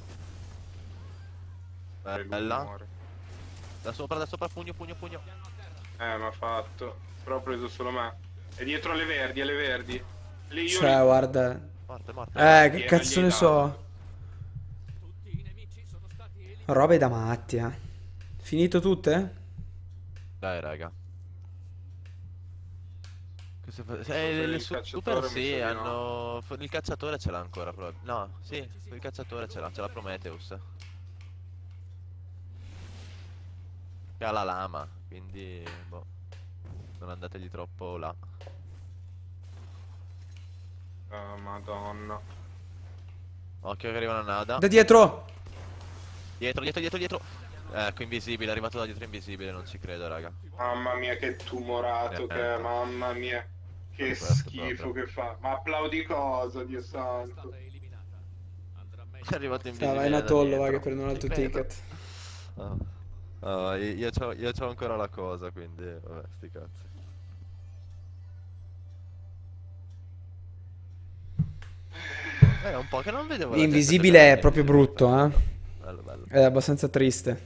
E lui Bella. muore. Da sopra, da sopra, pugno, pugno, pugno. Eh, mi ha fatto. Però ho preso solo me. È dietro alle verdi, alle verdi. Lì io Cioè, guarda. Morte, morte. Eh, che Sì, cazzo non ne gli so. Tutti i nemici sono stati eliminati. Robe da matti, eh. Finito tutte? Dai, raga. Cosa fa- so Eh, se le il su- cacciatore super mi sì, sa di hanno... Il cacciatore ce l'ha ancora proprio. No, sì, il cacciatore ce l'ha, ce l'ha Prometheus. Che ha la lama, quindi... Boh. Non andategli troppo là. Oh, madonna. Occhio che arriva una nada. Da dietro! Dietro, dietro, dietro, dietro. Ecco, invisibile, è arrivato da dietro invisibile, non ci credo, raga. Mamma mia, che tumorato Eh, che è, ecco. mamma mia. Che Questo schifo proprio. che fa. Ma applaudi cosa, Dio È santo. stata eliminata. Andrà meglio. È arrivato Ah, invisibile vai in da atollo, va, dietro. che prendo un Ci altro credo. ticket. Ah. Ah, io, io c'ho, io c'ho ancora la cosa, quindi vabbè, sti cazzi. Eh, è un po' che non vedevo la gente Invisibile giocare è proprio invisibile. brutto, eh. Bello, bello. È abbastanza triste.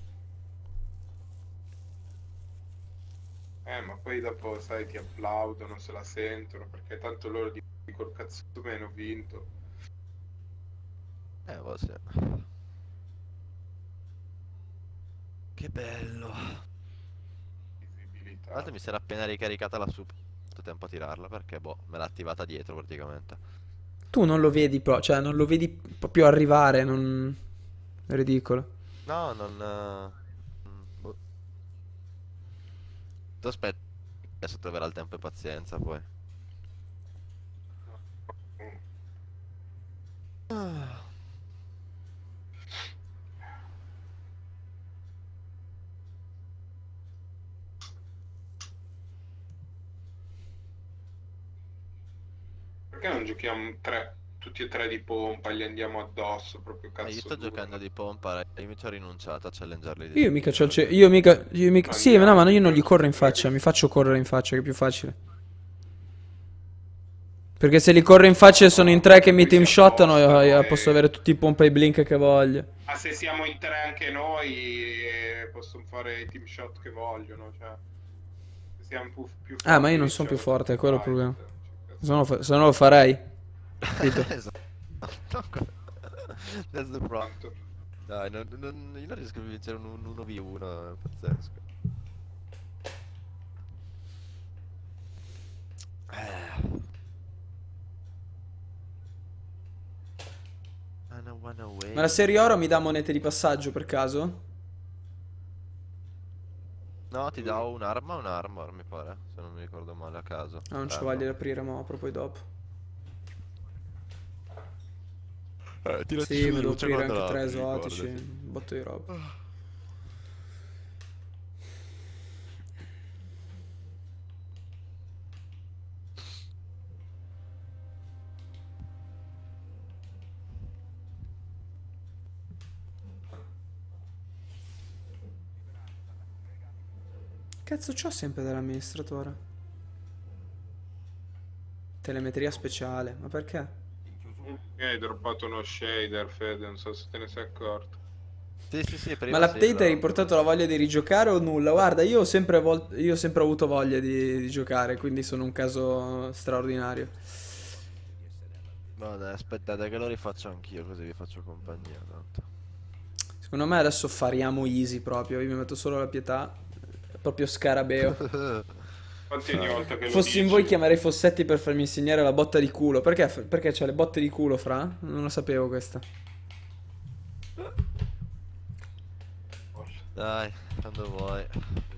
Eh, ma poi dopo, sai, ti applaudono se la sentono, perché tanto loro dicono col cazzo me ne ho vinto. Eh, boh, sì. Che bello. Tra Visibilità. l'altro mi si era appena ricaricata la super. Ho fatto tempo a tirarla perché, boh, me l'ha attivata dietro praticamente. Tu non lo vedi, però, cioè, non lo vedi proprio arrivare, non... È ridicolo. No, non... eh, mm, boh. Tu aspetta, adesso troverà il tempo e pazienza poi. Ah. Perché non giochiamo tre, tutti e tre di pompa e gli andiamo addosso, proprio Ah, cazzo io sto duro. giocando di pompa, io mi ci ho rinunciato a challengearli di Io mica c'ho il ce- Io mica... Io mica... Sì, no, ma io non gli corro in faccia, mi faccio correre in faccia, che è più facile. Perché se li corro in faccia e sono in tre che mi team shottano, io, io posso avere tutti i pompa e i blink che voglio. Ma se siamo in tre anche noi, eh, possono fare i team shot che vogliono, cioè. Se siamo più, più Ah, ma io forti, non sono cioè, più forte, è quello il fight, problema. cioè, Se no, lo fa- se no lo farei. Capito? Esatto. That's the problem. Tanto. Dai, non, non- io non riesco a vincere un uno vu uno, è pazzesco. Eh. I don't wanna wait. Ma la serie oro mi dà monete di passaggio per caso? No, ti dà un'arma o un armor, mi pare, se non mi ricordo male a caso. Ah, non ci Eh, voglio no. aprire, ma apro poi dopo. Eh, tiraci Sì, su me di devo luce aprire quando anche tre l'apri, esotici, ricordati. un botto di roba. Cazzo c'ho sempre dall'amministratore? Telemetria speciale, ma perché? Mi hai droppato uno shader, Fede, non so se te ne sei accorto. Sì, sì, sì, Ma prima l'update sì, ha riportato la voglia di rigiocare o nulla? Guarda, io ho sempre, vol- io ho sempre avuto voglia di, di giocare, quindi sono un caso straordinario. No, dai, aspettate che lo rifaccio anch'io, così vi faccio compagnia, tanto. Secondo me adesso fariamo easy proprio, io mi metto solo la pietà, proprio scarabeo. Quanti ogni volta che lo Fossi in dici? voi chiamerei Fossetti per farmi insegnare la botta di culo. Perché? Perché c'è le botte di culo, fra? Non lo sapevo questa. Dai, quando vuoi.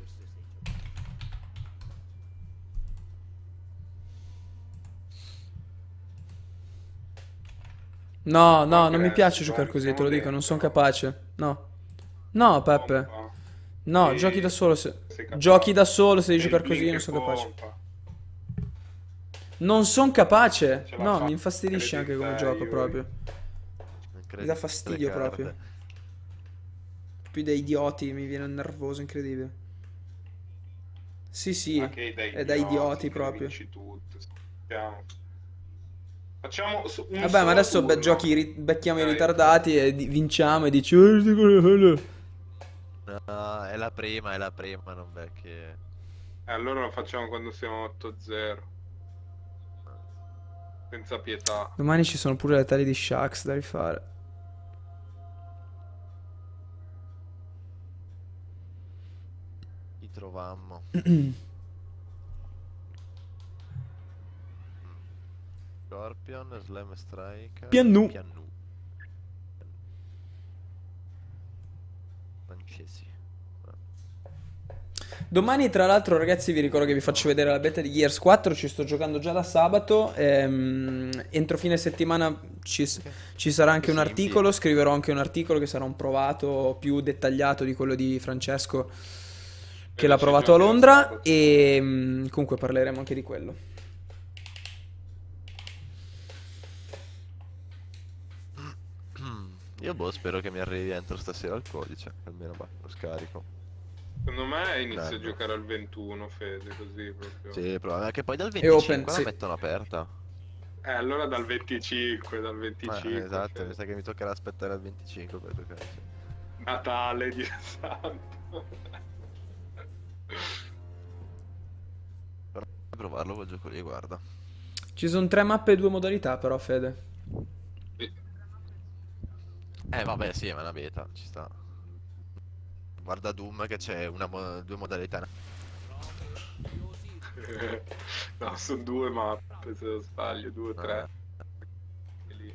No, no, non mi Progressi, piace giocare guarda, così, te siamo lo dico, non dentro. sono capace. No. No, Peppe. Pompa. No, Sì, giochi da solo se... sei capace. Giochi da solo se devi E il giocare così, io blink non e sono capace. pompa. Non sono capace. Ce la No, fa, mi infastidisce credi anche in come te, gioco Yuri. proprio. Non Mi credi dà alle fastidio carte. proprio. Più da idioti, mi viene nervoso, incredibile. Sì, sì, Ma che dai è da idioti che proprio. vinci tutto. Stiamo. Facciamo su- un Vabbè, ma solo adesso be- turno. giochi, i ri- becchiamo i Dai. ritardati e di- vinciamo e dici... "Oh, sti quello, quello". No, è la prima, è la prima, non becchi. Eh, allora lo facciamo quando siamo otto zero. Senza pietà. Domani ci sono pure le taglie di Shax da rifare. Ci trovammo. Scorpion, Slam Strike. Piannu. Piannu. Francesi. Domani, tra l'altro, ragazzi, vi ricordo che vi faccio vedere la beta di Gears quattro. Ci sto giocando già da sabato. ehm, entro fine settimana ci, ci sarà anche un Sì, articolo. Scriverò anche un articolo che sarà un provato più dettagliato di quello di Francesco, che l'ha ci provato a giochi da Londra. sabato. E mm, comunque parleremo anche di quello. Io boh, spero che mi arrivi entro stasera il codice. Almeno va, lo scarico. Secondo me inizio a Bello. giocare al ventuno, Fede, così proprio. Sì, però che poi dal E venticinque open, la sì. mettono aperta. Eh, allora dal venticinque, dal Ma, venticinque. esatto, Fede. mi sa che mi toccherà aspettare al venticinque per giocare. Natale, Dio santo. Però per provarlo quel gioco lì, guarda. Ci sono tre mappe e due modalità, però, Fede. Eh vabbè, sì, ma è una beta, ci sta. Guarda Doom che c'è una mo- due modalità. No, sono due mappe se non sbaglio, due o tre. Lì.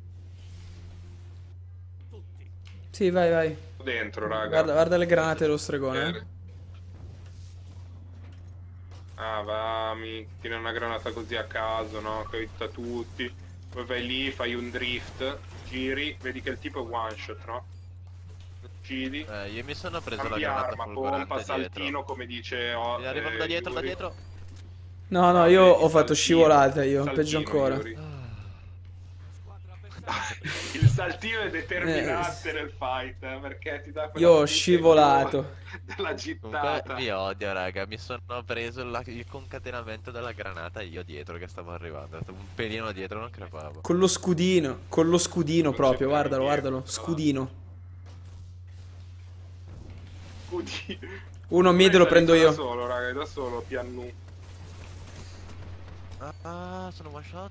Tutti. Sì, vai, vai. Dentro, raga. Guarda, guarda le granate dello stregone. eh. Ah, va, mi tira una granata così a caso, no? Che aiuta tutti. Poi vai lì, fai un drift, giri, vedi che il tipo è one shot, no? Uccidi, Eh, io mi sono preso la cambi granata arma, fulgurante pompa, dietro. saltino, come dice... Oh, Mi arrivano eh, da dietro, da Yuri. dietro. No, no, Ah, io vedi, ho fatto saltino, scivolata io, saltino, peggio ancora. Yuri. Squadra avversaria. Il saltino è determinante Eh, nel fight, eh, perché ti dà quella Io ho spinta in scivolato. più della Comunque gittata. vi odio, raga. Mi sono preso la- il concatenamento della granata io dietro che stavo arrivando. Stavo un pelino dietro, non crepavo. Con lo scudino, con lo scudino Non proprio, c'entravi guardalo, dietro, guardalo, tra scudino. Scudi. Uno mid lo prendo Da io. solo, raga, da solo, piannu. Ah, sono one shot.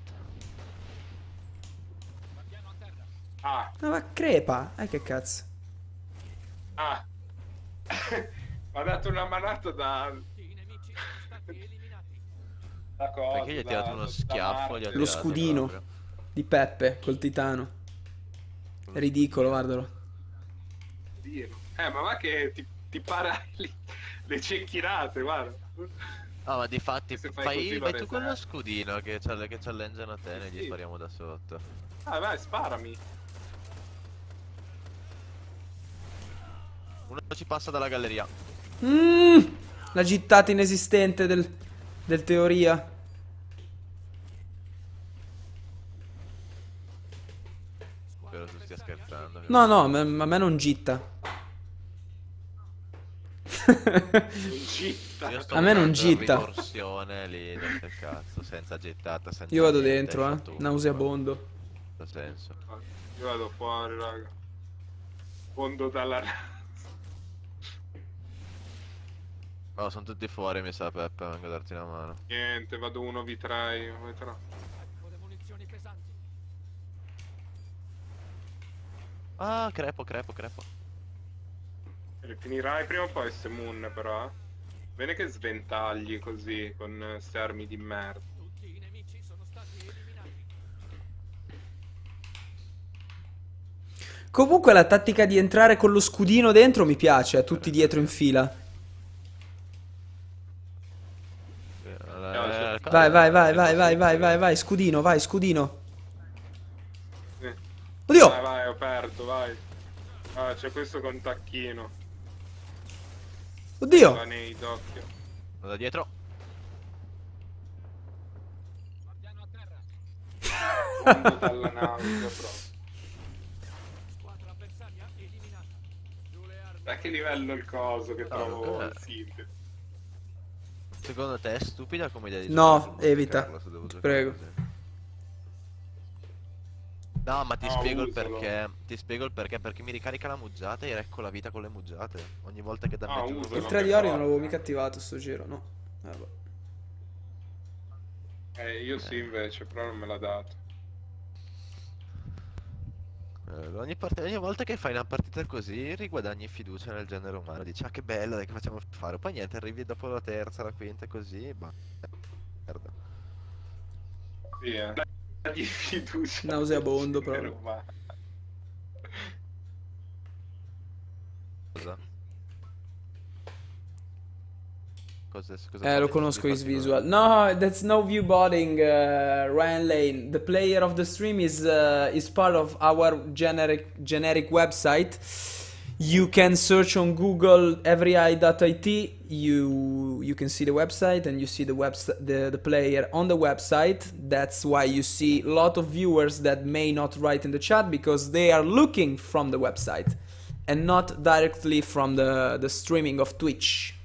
Guardiano a terra. Ah, No, ma crepa, eh che cazzo. ah. Mi ha dato una manata da... Tutti i nemici sono stati eliminati. da cosa, Perché gli ho da- tirato uno da schiaffo, gli ho Marte. Lo tirato scudino proprio. di Peppe col titano. Uno Ridicolo, scudino. guardalo. Dio. Eh, ma va che ti, ti para lì, le cecchinate, guarda. Ah, ma di fatti Se fai fai, così lo vai tu con lo reset. scudino che, c'ha- che challengeano te e Sì. gli spariamo da sotto. Ah, vai, sparami. Uno ci passa dalla galleria. Mm, la gittata inesistente del, del teoria. Spero tu stia scherzando. No, no, ma- ma a me non gitta. Non gitta. Io sto A me non facendo la gitta. ritorsione lì del cazzo, senza gittata, senza Io vado niente, dentro, hai eh. fatto un- Nauseabondo. ha senso. Io vado fuori, raga. Fondo dalla... Oh, sono tutti fuori, mi sa, Peppe, vengo a darti una mano. Niente, vado uno v tre, v tre. Carico le munizioni pesanti. Ah, crepo, crepo, crepo. E finirai prima o poi ste moon, però. eh. Bene che sventagli così, con ste armi di merda. Tutti i nemici sono stati eliminati. Comunque la tattica di entrare con lo scudino dentro mi piace, eh, tutti dietro in fila. Eh, Vai, vai, vai, vai, vai, vai, vai, vai, scudino, vai, scudino. Sì. Oddio! Vai, vai, ho aperto, vai. Ah, c'è questo con tacchino. Oddio! Va nei d'occhio. Da dietro. Guardiano a terra. Fondo dalla nave, proprio. Squadra avversaria eliminata. Giù le armi. Da che livello il coso che trovo eh. il Sid? Secondo te è stupida come idea di No, giocare sul evita. Carlo, se devo Ti giocare prego. così? No, ma ti No, spiego il usalo. perché. Ti spiego il perché. Perché mi ricarica la muggiata e recco la vita con le muggiate. Ogni volta che danneggio uno usalo. Il per- tre di ori non l'avevo mica attivato sto giro, no. Vabbè. Eh, io sì invece, però non me l'ha dato. Eh, ogni, part- ogni volta che fai una partita così riguadagni fiducia nel genere umano. Dici, ah che bello, dai che facciamo fare. Poi niente, arrivi dopo la terza, la quinta e così. Bah. Merda. Sì, eh. Di fiducia. Nauseabondo, Genere proprio. umano. Cosa? Cosa, cosa Eh, lo fai? conosco Di his fatto- visual. No, that's no view botting, uh, Ryan Lane. The player of the stream is uh, is part of our generic generic website. You can search on Google everyeye dot I T. You you can see the website and you see the website the, the player on the website. That's why you see a lot of viewers that may not write in the chat because they are looking from the website and not directly from the the streaming of Twitch.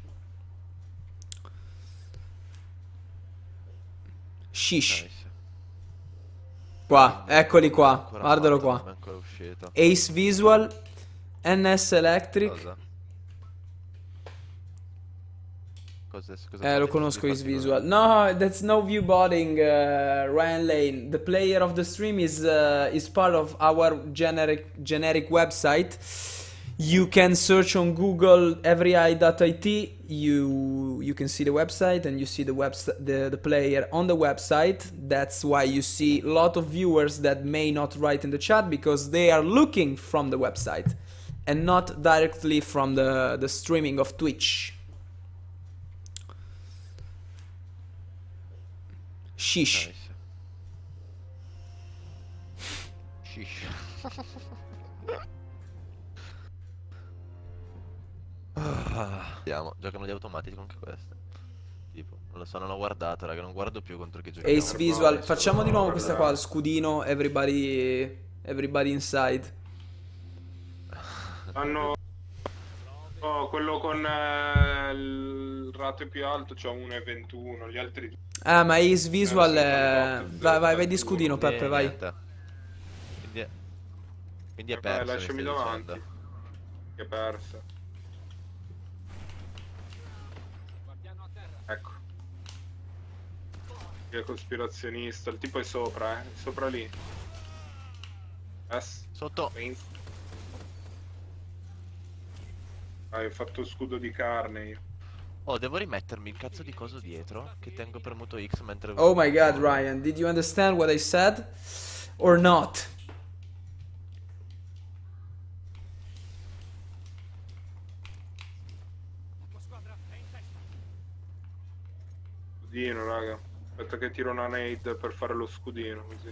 Shish. Nice. Qua, eccoli qua. Ancora Guardalo fatto, non è qua. ancora uscito. Ace Visual, N S Electric. Cosa? Cosa, cosa Eh, lo fai? conosco Di his fatto- visual. No, that's no view botting, uh, Ryan Lane. The player of the stream is uh, is part of our generic generic website. You can search on Google everyeye dot I T. You you can see the website and you see the website the, the player on the website. That's why you see a lot of viewers that may not write in the chat because they are looking from the website and not directly from the the streaming of Twitch. Shish. Nice. Shish. Ah, Vediamo, giocano gli automatici anche queste. Tipo, non lo so, non ho guardato, raga, non guardo più contro chi giochiamo. Ace Visual, facciamo di nuovo questa qua, il scudino, everybody, everybody inside. Hanno... Oh, quello con eh, il rato più alto c'ha uno e ventuno, gli altri... Ah, ma Ace Visual Eh, è... sì, Vai, vai, vai di sì, scudino, Eh, Peppe, vai. niente. Quindi è... Quindi è Vabbè, perso, mi lasciami stai davanti. dicendo. Che è persa. Guardiano a terra. Ecco. Chi è cospirazionista? Il tipo è sopra, eh. È sopra lì. Yes. Sotto. Wins. Ah, ho fatto scudo di carne io. Oh, devo rimettermi il cazzo di coso dietro che tengo premuto X mentre... Oh my god, Ryan, did you understand what I said? Or not? La tua squadra è in testa. Scudino, raga. Aspetta che tiro una nade per fare lo scudino, così.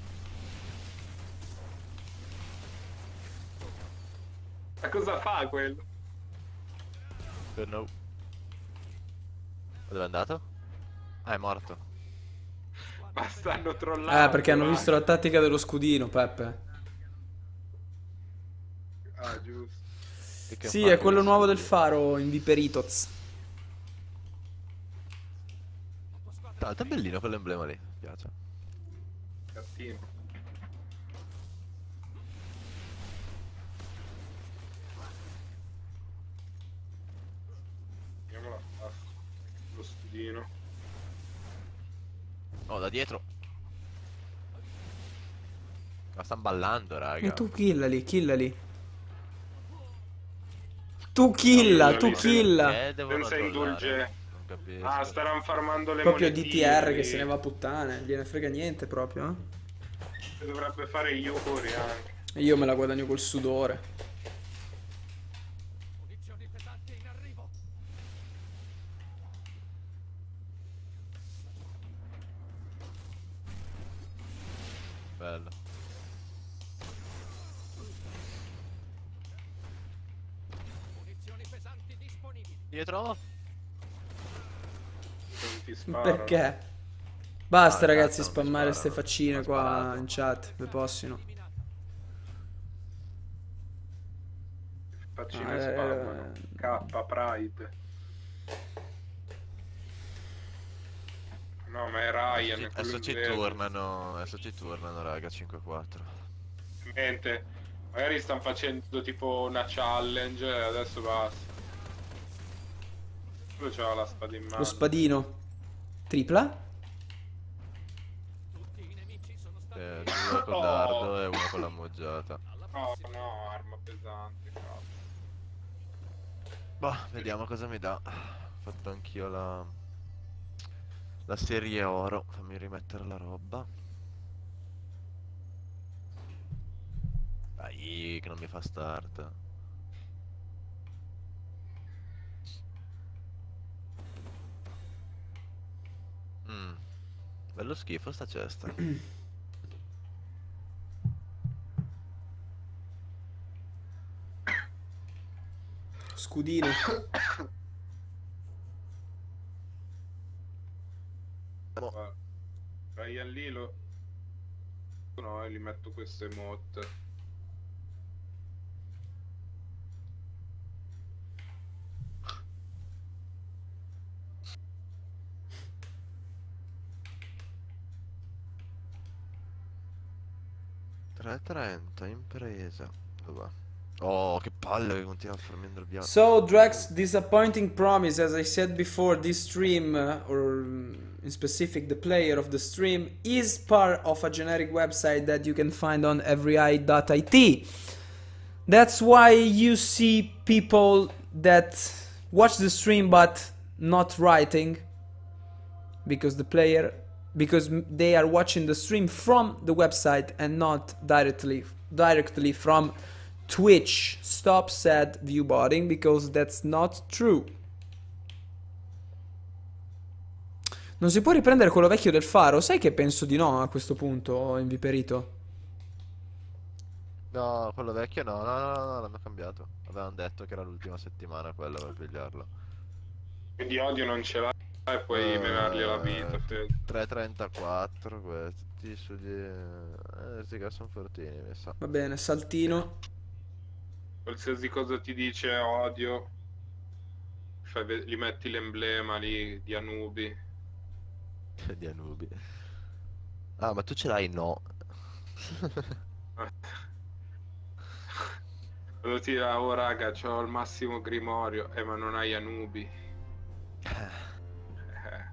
Ma cosa fa quello? Eh, no. Dove è andato? Ah, è morto. Ma stanno trollando. Ah, perché hanno raga. visto la tattica dello scudino, Peppe. Ah, giusto. Che Sì, fa è quello questo? nuovo del faro in Viperitoz. Tra l'altro è bellino quell'emblema lì, mi piace. Cattivo. Vediamo la pasta. Lo studino. Oh, da dietro. Ma stanno ballando, raga. E tu killali, killali. Tu killa, No, tu lì, killa. Perché devono Senza trollare? indulge. Non capisco. Ah, staranno farmando le Proprio monetine. D T R che se ne va a puttane, gliene frega niente proprio. Che dovrebbe fare Yuri anche. Eh? Io me la guadagno col sudore. Munizioni pesanti in arrivo. Bello. Munizioni pesanti disponibili. Dietro? Non ti sparano. Perché? Basta Ah, ragazzi cazzo, non mi spammare ste sparano. faccine Mi qua sparato. in chat, le possino. Eliminata. Faccine Ah, eh, spammano. K, Pride. No, ma è Ryan. è quello Adesso ci inglese. tornano. Adesso ci tornano, raga, cinque quattro. Mente. Magari stanno facendo tipo una challenge e adesso basta. Quello c'ha la spada in mano. Lo spadino. Tripla? Tutti i nemici sono stati Eh, due col Oh. dardo e uno con la moggiata. alla No, prossima. no, arma pesante, cazzo. Boh, vediamo cosa mi dà. Ho fatto anch'io la... La serie oro. Fammi rimettere la roba. Dai, che non mi fa start. Mm. Bello schifo sta cesta. Scudino. Guarda, Ryan lì lo... No, e gli metto queste emote. tre e trenta, impresa. Dov'è? Oh, che palle che continua a farmi andare via. So Drax, disappointing promise. As I said before, this stream, uh, or um, in specific, the player of the stream, is part of a generic website that you can find on everyeye dot I T. That's why you see people that watch the stream but not writing, because the player, because m- they are watching the stream from the website and not directly directly from Twitch. Stop said viewbotting because that's not true. Non si può riprendere quello vecchio del faro? Sai che penso di no a questo punto, inviperito. No, quello vecchio no, no, no, no, l'hanno cambiato. Avevano detto che era l'ultima settimana quella per pigliarlo. Quindi odio non ce l'ha e puoi Eh, menargli la vita. Fede. tre e trentaquattro questi su di... Eh, questi qua sono fortini, mi sa. Va bene, saltino. Qualsiasi cosa ti dice odio, fai ve- gli metti l'emblema lì di Anubi. Di Anubi. Ah, ma tu ce l'hai? No. Quello ti dirà, oh raga, c'ho il massimo grimorio, eh ma non hai Anubi. Eh.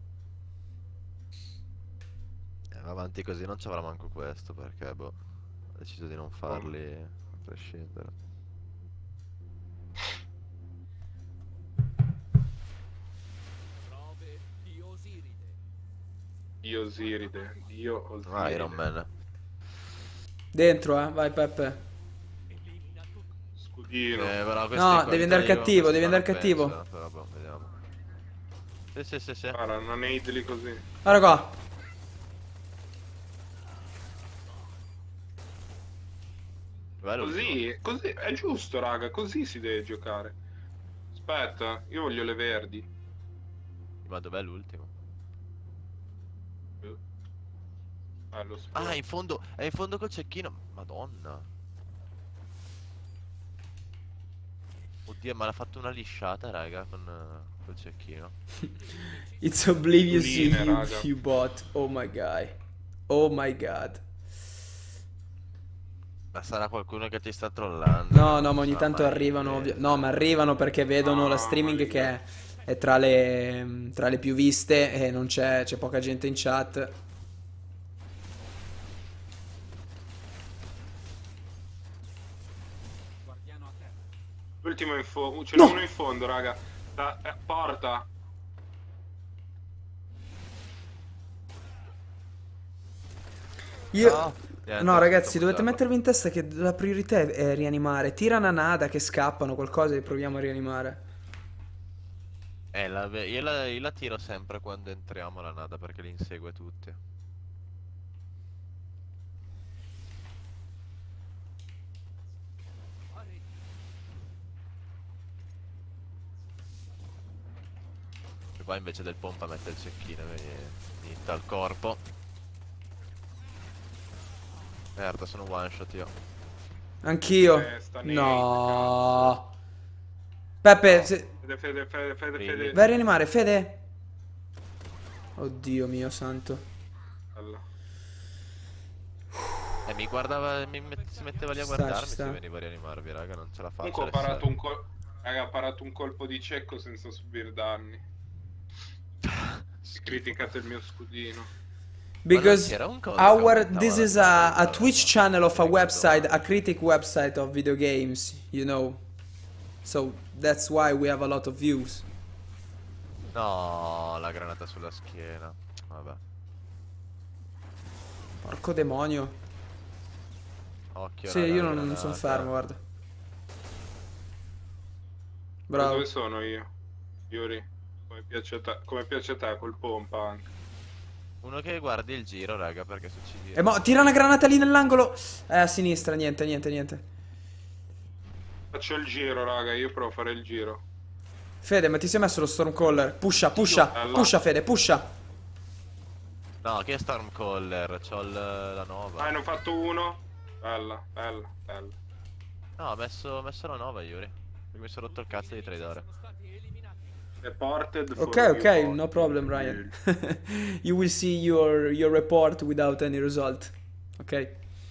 Eh, ma avanti così non ci avrà manco questo perché, boh, ho deciso di non farli a prescindere. Prove di Osiride. Dio Osiride, Dio Osiride. Ah, Iron Man. Dentro, eh. Vai Peppe. Elimina tutti. Scudino. Eh, però questi No, qua devi in andare Italia cattivo, non devi stanno andare cattivo. pensa, però boh, vediamo. Sì, sì, sì, sì. Guarda, non aidli così. Guarda qua. Bello Così, così, è giusto raga, così si deve giocare. Aspetta, io voglio le verdi. l'ultimo. Ma dov'è l'ultimo? Ah, lo sport. Ah, in fondo, è in fondo col cecchino. Madonna. Oddio, ma l'ha fatto una lisciata, raga, con eh, col cecchino. It's oblivious Pulline, you, raga. you bot. Oh my god. Oh my god. Ma sarà qualcuno che ti sta trollando. No, non no, ma ogni sarà tanto mai arrivano. ovvio- inglese. No, ma arrivano perché vedono la Ah, streaming che maligno. è, è tra le, tra le più viste e non c'è, c'è poca gente in chat. Guardiano a terra. L'ultimo in fondo. Ce No! n'è uno in fondo, raga. Da- eh, porta. Io. No, niente, No, ho ragazzi, sentito dovete buttarlo. mettervi in testa che la priorità è, è rianimare. Tira una nada che scappano, qualcosa e proviamo a rianimare. Eh, la, io, la, io la tiro sempre quando entriamo la nada perché li insegue tutti. E poi invece del pompa mette il cecchino e mi hit al corpo. Merda, sono one shot io. Anch'io. Eh, sta nei- No. Peppe, se- Fede, fede, fede, fede, Quindi- fede. vai a rianimare, Fede. Oddio mio santo. Bella. E mi guardava, mi met- si metteva lì a Ci sta, guardarmi ci sta. se veniva a rianimarvi, raga, non ce la faccio. Comunque ho adesso. parato un col- raga, ho parato un colpo di cecco senza subire danni. Schifo. Criticato il mio scudino. Because c'era un coso our che this aumentava is la a, a qualità, Twitch no? channel of a Ricordo website, male. a critic website of video games, you know. So that's why we have a lot of views. No, la granata sulla schiena. Vabbè. Porco demonio. Occhio, Sì, raga, io la non, non granata. sono fermo, guarda. Ma Bravo. dove sono io? Yuri, come piace a te, come piace a te col pompa anche. Uno che guardi il giro, raga, perché se ci E viene. mo tira una granata lì nell'angolo. Eh, a sinistra, niente, niente, niente. Faccio il giro, raga, io provo a fare il giro. Fede, ma ti sei messo lo Stormcaller? Pusha, pusha, Bella. pusha Fede, pusha. No, che è Stormcaller? C'ho il- la nova. Ah, ne ho fatto uno. Bella, bella, bella. No, ho messo, ho messo la nova, Yuri. Perché mi sono rotto il cazzo di tradare. Sono stati eliminati. Reported for Ok, review ok, bot. no problem, Ryan. You will see your your report without any result. Ok.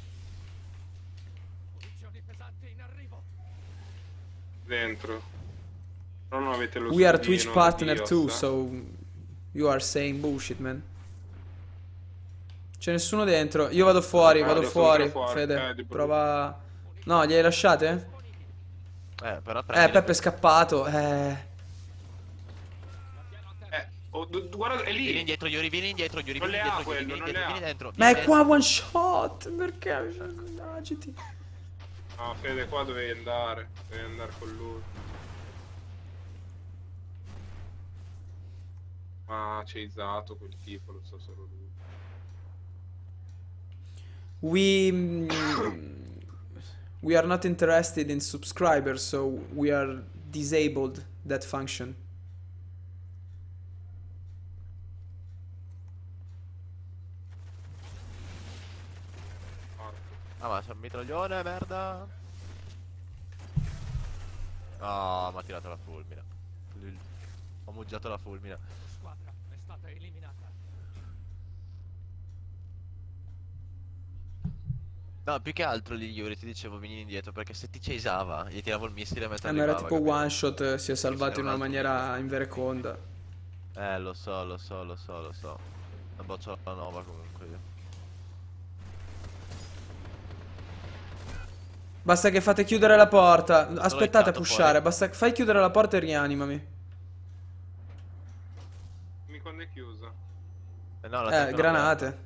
Munizioni pesanti in arrivo. Dentro. Però non avete lo We are scudino Twitch di partner Dios, too, eh. so you are saying bullshit, man. C'è nessuno dentro. Io vado fuori, Eh, vado lo sono fuori. tra fuori, Fede, eh, di brutto. prova. No, gliele lasciate? Eh, però Eh, prendi. Peppe è scappato. Eh. Eh, oh, d- d- guarda, è Vieni lì. indietro, Yuri, vieni indietro, Yuri, Non vieni le ha indietro, Yuri, quello, vieni non le indietro, ha. vieni dentro. Ma vieni è qua dentro. one shot. Perché? Agiti. No, Fede, qua dovevi andare. Devi andare con lui. Ma c'è isato quel tipo, lo so solo lui. We mm, we are not interested in subscribers, so we are disabled that function. Morto. Ah, ma c'è un mitraglione, merda. Ah, mi ha tirato la fulmina. Lul. Ho muggiato la fulmina. La squadra è stata eliminata. No, più che altro lì, Yuri, ti dicevo vieni indietro perché se ti chasava, gli tiravo il missile mentre Eh, ma era arrivava, tipo capito? one shot, eh, si è salvato c'era in un una altro maniera missile. invereconda. Eh, lo so, lo so, lo so, lo so. La boccio la nova comunque io. Basta che fate chiudere la porta. Aspettate a iccato pushare. fuori. Basta fai chiudere la porta e rianimami. Dimmi quando è chiusa. Eh, no, la Eh, tengono granate. aperta.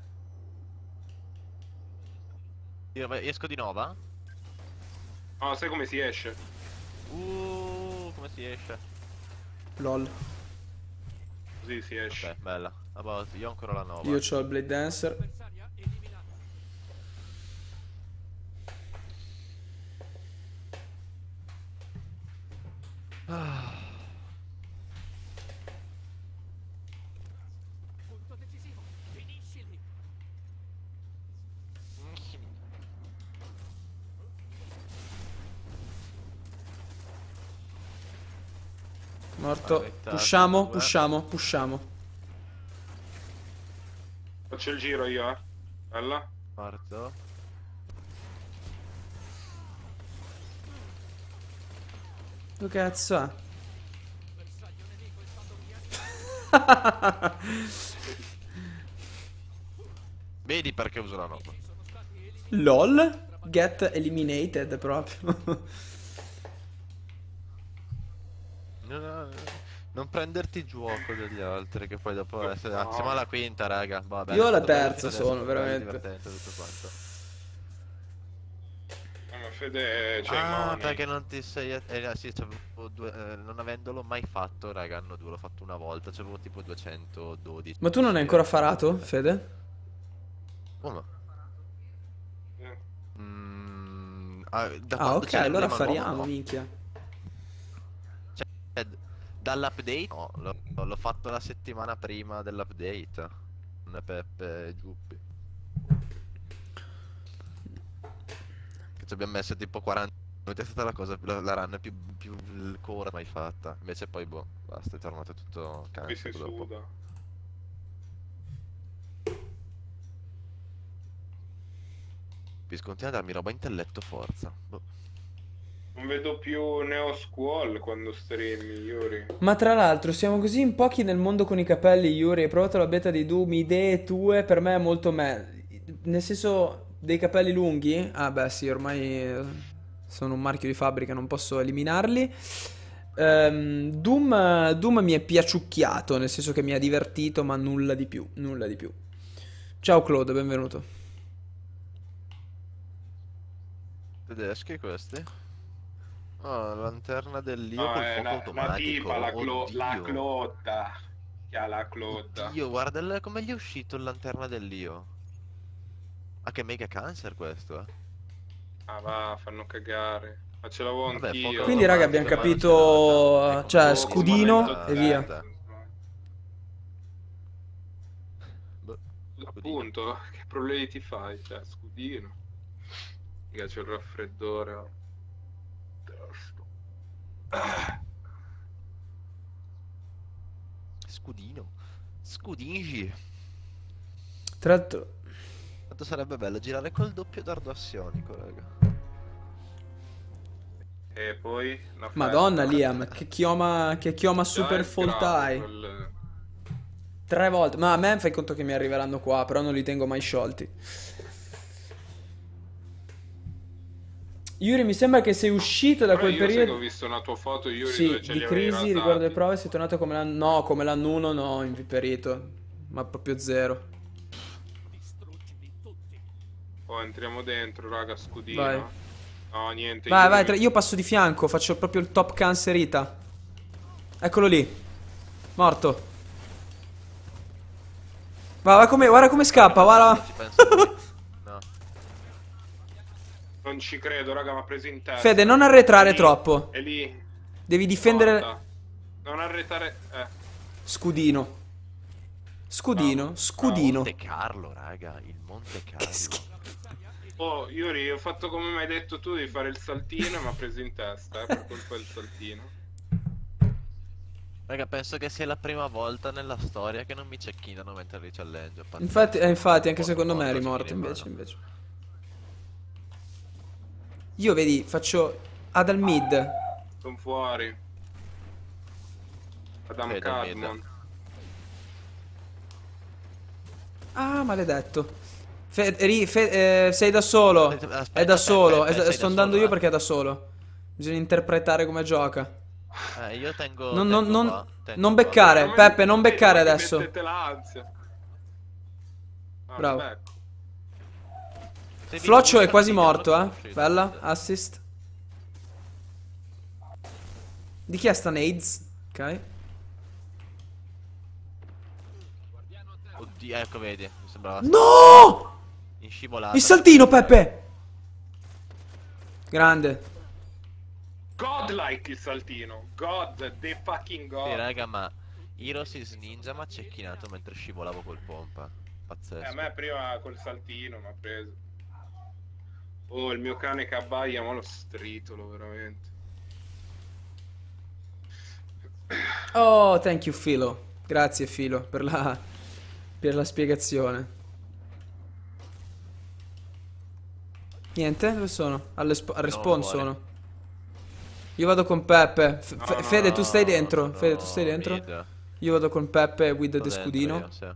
Io vai- esco di nova? No, sai come si esce? Uh, come si esce? Lol. Così si esce. Ok, bella. Vabbè, io ho ancora la nova. Io ho il Blade Dancer. Avversaria eliminata. Punto decisivo. Finiscili. Morto. Maledetta, Pushiamo, due. pushiamo, pushiamo. Faccio il giro io, eh. Bella. Morto. Che cazzo è? Bersaglio nemico è stato via. Vedi perché uso la nova. Sono stati eliminati. LOL? Get eliminated proprio. No, no, no, non prenderti gioco degli altri, che poi dopo essere... No. ah, siamo alla quinta, raga. Vabbè, Io alla adesso dopo- terza adesso sono, dopo è veramente. divertente tutto quanto. Ah, ma Fede c'è Ah, i money. perché non ti sei... Eh, sì, c'avevo due... eh, non avendolo mai fatto, raga, hanno due, l'ho fatto una volta, c'avevo tipo duecentododici. Ma tu non hai ancora farato, Fede? Come? Eh. Mm, ah, da Ah, quando ok, c'è allora l'emblema nuovo, fariamo, no. minchia. Cioè, d- dall'update no, l'ho l'ho fatto la settimana prima dell'update. Con Peppe e Giuppi. Che ci abbiamo messo tipo quaranta minuti, è stata la cosa, la, la run più, più il core mai fatta. Invece poi boh, basta, è tornato tutto Qui si cancro dopo. suda. Vi continua a darmi roba intelletto forza. Boh. Non vedo più Neo Squall quando streami, Yuri. Ma tra l'altro siamo così in pochi nel mondo con i capelli, Yuri. Hai provato la beta di Doom, idee tue, per me è molto me. Nel senso, dei capelli lunghi? Ah beh sì, ormai eh, sono un marchio di fabbrica, non posso eliminarli. Ehm, Doom, Doom mi è piaciucchiato, nel senso che mi ha divertito, ma nulla di più, nulla di più. Ciao Claude, benvenuto. Tedeschi questi? Oh, lanterna dell'io No, col è fuoco una, una automatico. tipa, la, clo- la Oddio. clotta. Chi ha la clotta? Oddio, guarda il- come gli è uscito il lanterna dell'io. Ah, che mega cancer questo, eh. Ah va, fanno cagare. Ma ce l'avevo Vabbè, anch'io. fuoco Quindi, raga, abbiamo automatico, capito, ma non c'è cioè, nada. scudino Come e via. merda. Boh, scudino. Appunto, che problemi ti fai? Cioè, scudino. Mica c'è il raffreddore. oh. Testo. Ah, Scudino. Scudingi. Tra l'altro, Quanto sarebbe bello girare col doppio dardo assionico, raga. E poi una Madonna festa. Liam, che chioma, che chioma Già super è full grave tie. quel- Tre volte. Ma a me fai conto che mi arriveranno qua, però non li tengo mai sciolti. Yuri, mi sembra che sei uscito da Però quel io sai che ho periodo. visto una tua foto, Yuri, Sì, dove ce di li avevi crisi rasati. riguardo le prove, sei tornato come l'anno. No, come l'anno uno, no, inviperito. Ma proprio zero. Distruggili tutti. Oh, entriamo dentro, raga, scudino. Vai. No, niente. Vai, Yuri. vai, tra- io passo di fianco, faccio proprio il top cancerita. Eccolo lì. Morto. Guarda come, guarda come scappa, guarda. Ci penso lui. No. Non ci credo, raga, mi ha preso in testa. Fede, non arretrare È lì, troppo. È lì. Devi difendere. Morta. Non arretrare. Eh. Scudino. Scudino, Bravo. scudino. Monte Carlo, raga, il Monte Carlo. schifo. Oh, Yuri, ho fatto come mi hai detto tu di fare il saltino e mi ha preso in testa, eh, per colpa del saltino. Raga, penso che sia la prima volta nella storia che non mi cecchinano mentre li challenge. pazzesco. Infatti, eh, infatti, anche Morto, secondo me eri morto, morto cecchino in invece, mano. invece. Io vedi, faccio ad al mid. Sono fuori. Adam Ok, dal mid. Cadmon. Ah, maledetto. Fe- ri- fe- eh, sei da solo. Aspetta, aspetta, È da solo. aspetta, è da- sei sto da andando solo, io eh. perché è da solo. Bisogna interpretare come gioca. Eh, io tengo. Non, non, tengo non, qua, tengo non qua. beccare, Ma Peppe, non vedi, beccare ma ti adesso. mettete l'ansia. Ah, Bravo. vabbè. Se vi Floccio dico, è quasi non morto, eh. conosci, Bella, sì. assist. Di chi è sta nades? Ok. Oddio, ecco, vedi. Mi sembrava No! in scivolata. Il saltino, Peppe! Grande. Godlike il saltino. God, the fucking God. Sì, raga, ma Heroes is Ninja mi ha cecchinato mentre scivolavo col pompa. Pazzesco. Eh, a me prima col saltino mi ha preso. Oh, il mio cane che abbaia, ma lo stritolo veramente. Oh, thank you Filo. Grazie Filo per la, per la spiegazione. Niente, dove sono? Alle sp- al respawn fuori. sono. Io vado con Peppe. F- No, F- no, Fede, tu stai dentro. no, Fede, tu stai dentro. mid. Io vado con Peppe with Sto the dentro scudino. io, sì.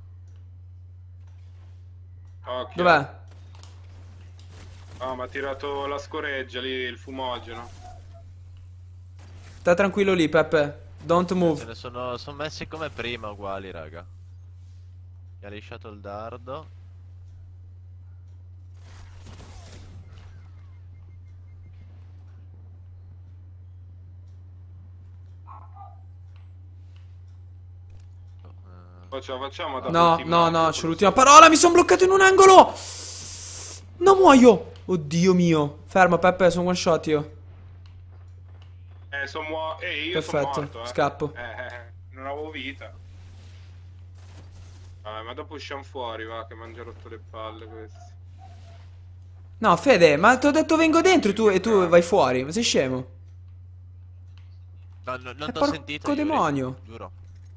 Occhio. Dov'è? Ah, ma ha tirato la scoreggia lì, il fumogeno. Sta tranquillo lì, Peppe. Don't Ce move. ne sono, sono messi come prima uguali, raga. Mi ha lisciato il dardo. Poi ce la facciamo da No, ultima- no, no, c'è l'ultima parola. Mi sono bloccato in un angolo. Non muoio. Oddio mio. Fermo, Peppe, sono one shot io. Eh, sono muo- Ehi, io sono Perfetto, morto, eh. scappo. Eh, eh, non avevo vita. Ah, ma dopo usciamo fuori, va, che mi hanno già rotto le palle questi. No, Fede, ma ti ho detto vengo dentro e tu, e tu vai fuori. Ma sei scemo? No, no, non Eh, t'ho porco sentito, Yuri, demonio. giuro.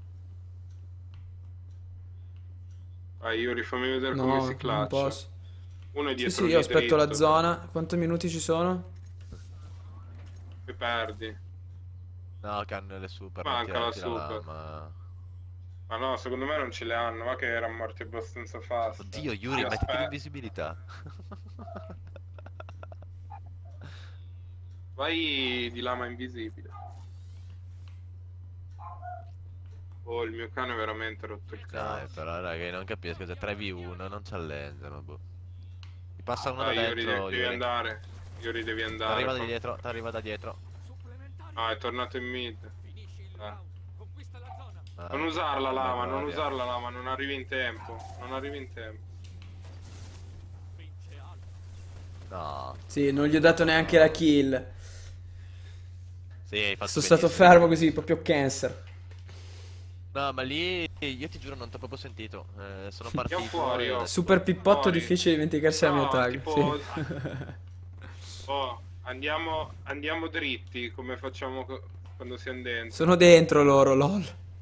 Vai, Yuri, fammi vedere No, come si non claccia. posso. Uno è Sì, dietro sì, di io aspetto la dritto. zona. Quanti minuti ci sono? Che perdi. No, che hanno le super. non Manca la tirarti la super. lama. Ma no, secondo me non ce le hanno, ma che erano morti abbastanza fast. Oddio, Yuri, Io mettiti aspe- l'invisibilità. Vai di lama invisibile. Oh, il mio cane è veramente rotto il Dai, cazzo. però, raga, io non capisco. Se tre vu uno non challengeano, boh. Mi passa uno Dai, da Yuri, dentro, devi, devi Yuri. andare. Yuri, devi andare. T'arriva da Fam- dietro, t'arriva da dietro. Supplementari. Ah, è tornato in mid. Finisci il Eh. round. Conquista la zona. Ah, Non usarla lama, non memoria. usarla lama, non arrivi in tempo. Non arrivi in tempo. Vince Alfa. No. Sì, non gli ho dato neanche la kill. Sì, hai fatto Sono stato benissimo. fermo così, proprio cancer. No, ma lì io ti giuro non ti ho proprio sentito. Eh, sono partito. fuori, e- oh. Super pippotto, Fuori. difficile dimenticarsi la mia No, tag. tipo- Sì. Oh, andiamo, andiamo dritti come facciamo co- quando siamo dentro. Sono dentro loro, lol.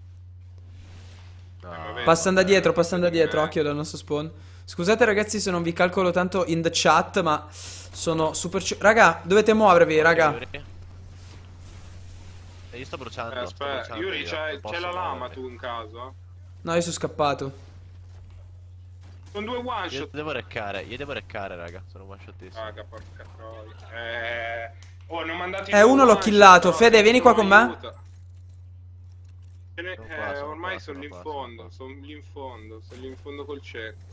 No. Eh, vabbè. Passano da dietro, passano da Eh. dietro, occhio dal nostro spawn. Scusate ragazzi se non vi calcolo tanto in the chat, ma sono super... ci- Raga, dovete muovervi, raga. Yuri. Eh, io sto bruciando. Eh, sto aspetta, bruciando Yuri, io, c'è, non c'è posso la lama muovermi. tu in caso? No, io sono scappato. Sono due one Io shot. devo reccare, io devo reccare, raga. Sono one shotissimo. Raga, porca troia. Eh... Oh, ne ho mandati Eh, due uno l'ho one killato. shot, Fede, vieni qua non con me. aiuta. Ce ne- Sono qua, eh, sono ormai qua, sono sono lì in qua, sono fondo, qua. sono lì in fondo, sono lì in fondo col cieco.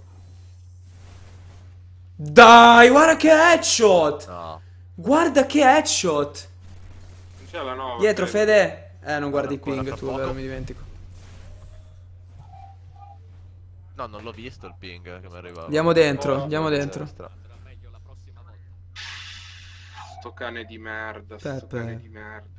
Dai, guarda che headshot. No. Guarda che headshot. Non c'è la nova. Dietro, Fede. Eh, non guardi i Ancora ping fra tu, poco. vero? Mi dimentico. No, non l'ho visto il ping che mi arrivava. Andiamo dentro, Oh, andiamo dentro. Destra. Andrà meglio la prossima volta. Sto cane di merda, sto Peppe. cane di merda.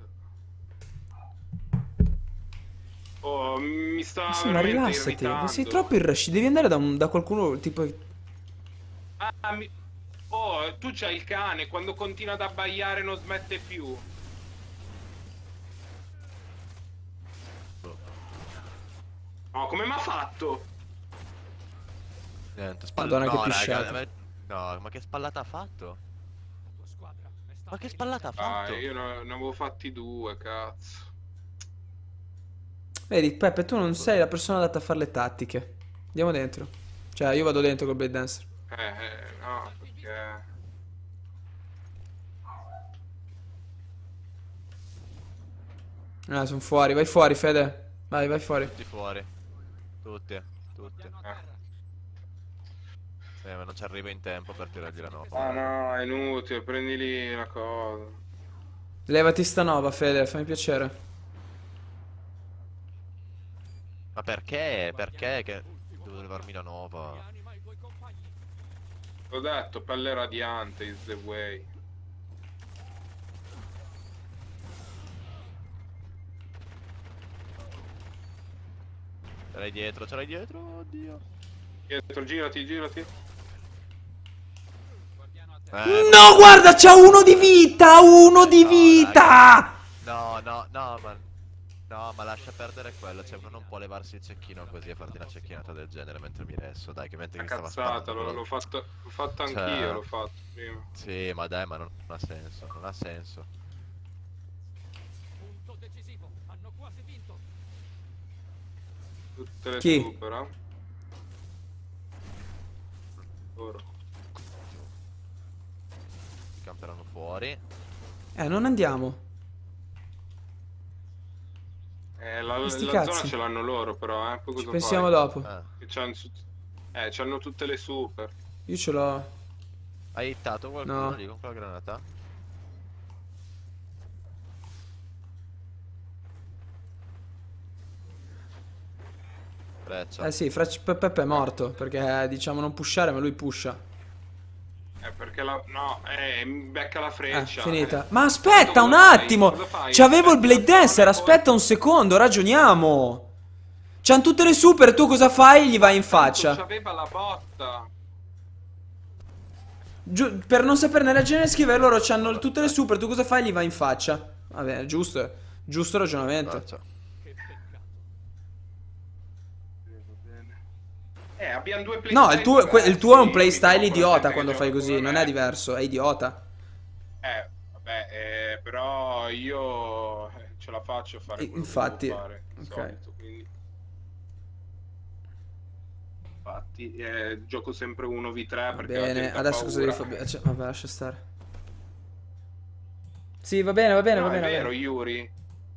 Oh, mi sta Sì, ma veramente rilassati. irritando. Sei troppo irrash. Devi andare da, un- da qualcuno tipo... Ah, mi- Oh, tu c'hai il cane, quando continua ad abbaiare non smette più. Oh, come mi ha fatto? Niente, spalla. Madonna, che no, raga, pisciata. ma- no, ma che spallata ha fatto? La tua squadra è stata Ma che spallata ha fatto? Ah, io ne, ne avevo fatti due, cazzo. Vedi, Peppe, tu non sei la persona adatta a fare le tattiche. Andiamo dentro. Cioè, io vado dentro col Blade Dancer. Eh, eh, no, perché... Ah, sono fuori. Vai fuori, Fede. Vai, vai fuori. Tutti fuori. Tutti, tutti. piano a Eh. terra. Eh, ma non ci arrivo in tempo per tirargli la nova. Ah no, è inutile, prendi lì la cosa. Levati sta nova, Fede, fammi piacere. Ma perché? Perché che devo levarmi la nova? Rianima i tuoi compagni. L'ho detto, pelle radiante is the way. Ce l'hai dietro, ce l'hai dietro, oddio. Dietro, girati, girati. Guardiano a terra. Eh, No, guarda, c'ha uno di vita! Uno di No, vita! No, no, no, man. No, ma lascia perdere quello, cioè uno non può levarsi il cecchino così e farti una cecchinata del genere mentre mi resto, dai, che mentre Una mi stava cazzata, sparando l'ho quello... l'ho fatto, l'ho fatto anch'io, Cioè... l'ho fatto prima. Sì, ma dai, ma non ha senso, non ha senso. Punto decisivo. Hanno quasi vinto. Tutte le Chi? super, eh? Loro. Si camperanno fuori. Eh, non andiamo. Eh, la, E sti la cazzi. zona ce l'hanno loro però, eh? Poi Ci cosa pensiamo fai? dopo. Eh, Che c'hanno, su- eh, c'hanno tutte le super. Io ce l'ho. hai hittato qualcuno No. lì con quella granata? Freccia. Eh sì, Freccia Peppe è morto. Perché diciamo non pushare, ma lui pusha. Eh, perché la... No, eh, becca la Eh, freccia. finita. Eh. Ma aspetta un Cosa fai? attimo. Cosa fai? C'avevo il Aspetti Blade la zona Dancer. e poi- Aspetta un secondo, ragioniamo. C'hanno tutte le super. Tu cosa fai? Gli vai in Tanto faccia. c'aveva la botta. Giu- per non saperne ragione e scrivere, loro c'hanno tutte le super. Tu cosa fai? Gli vai in faccia. Va bene, giusto. Giusto ragionamento. Faccia. Che peccato. Eh, abbiamo due playstyle No, il tuo, que- il tuo è un diversi, playstyle quindi idiota gente quando che fai gioca così. come Non me. è diverso, è idiota. Eh, vabbè, eh, però io eh, ce la faccio a fare I- quello infatti, che devo fare, di ok. solito, quindi... Infatti, eh, gioco sempre uno v tre Va perché la bene, gente ha adesso cosa devi paura. fare? Cioè, vabbè, lascia stare. Sì, va bene, va bene, No, va è bene. va vero, bene. Yuri.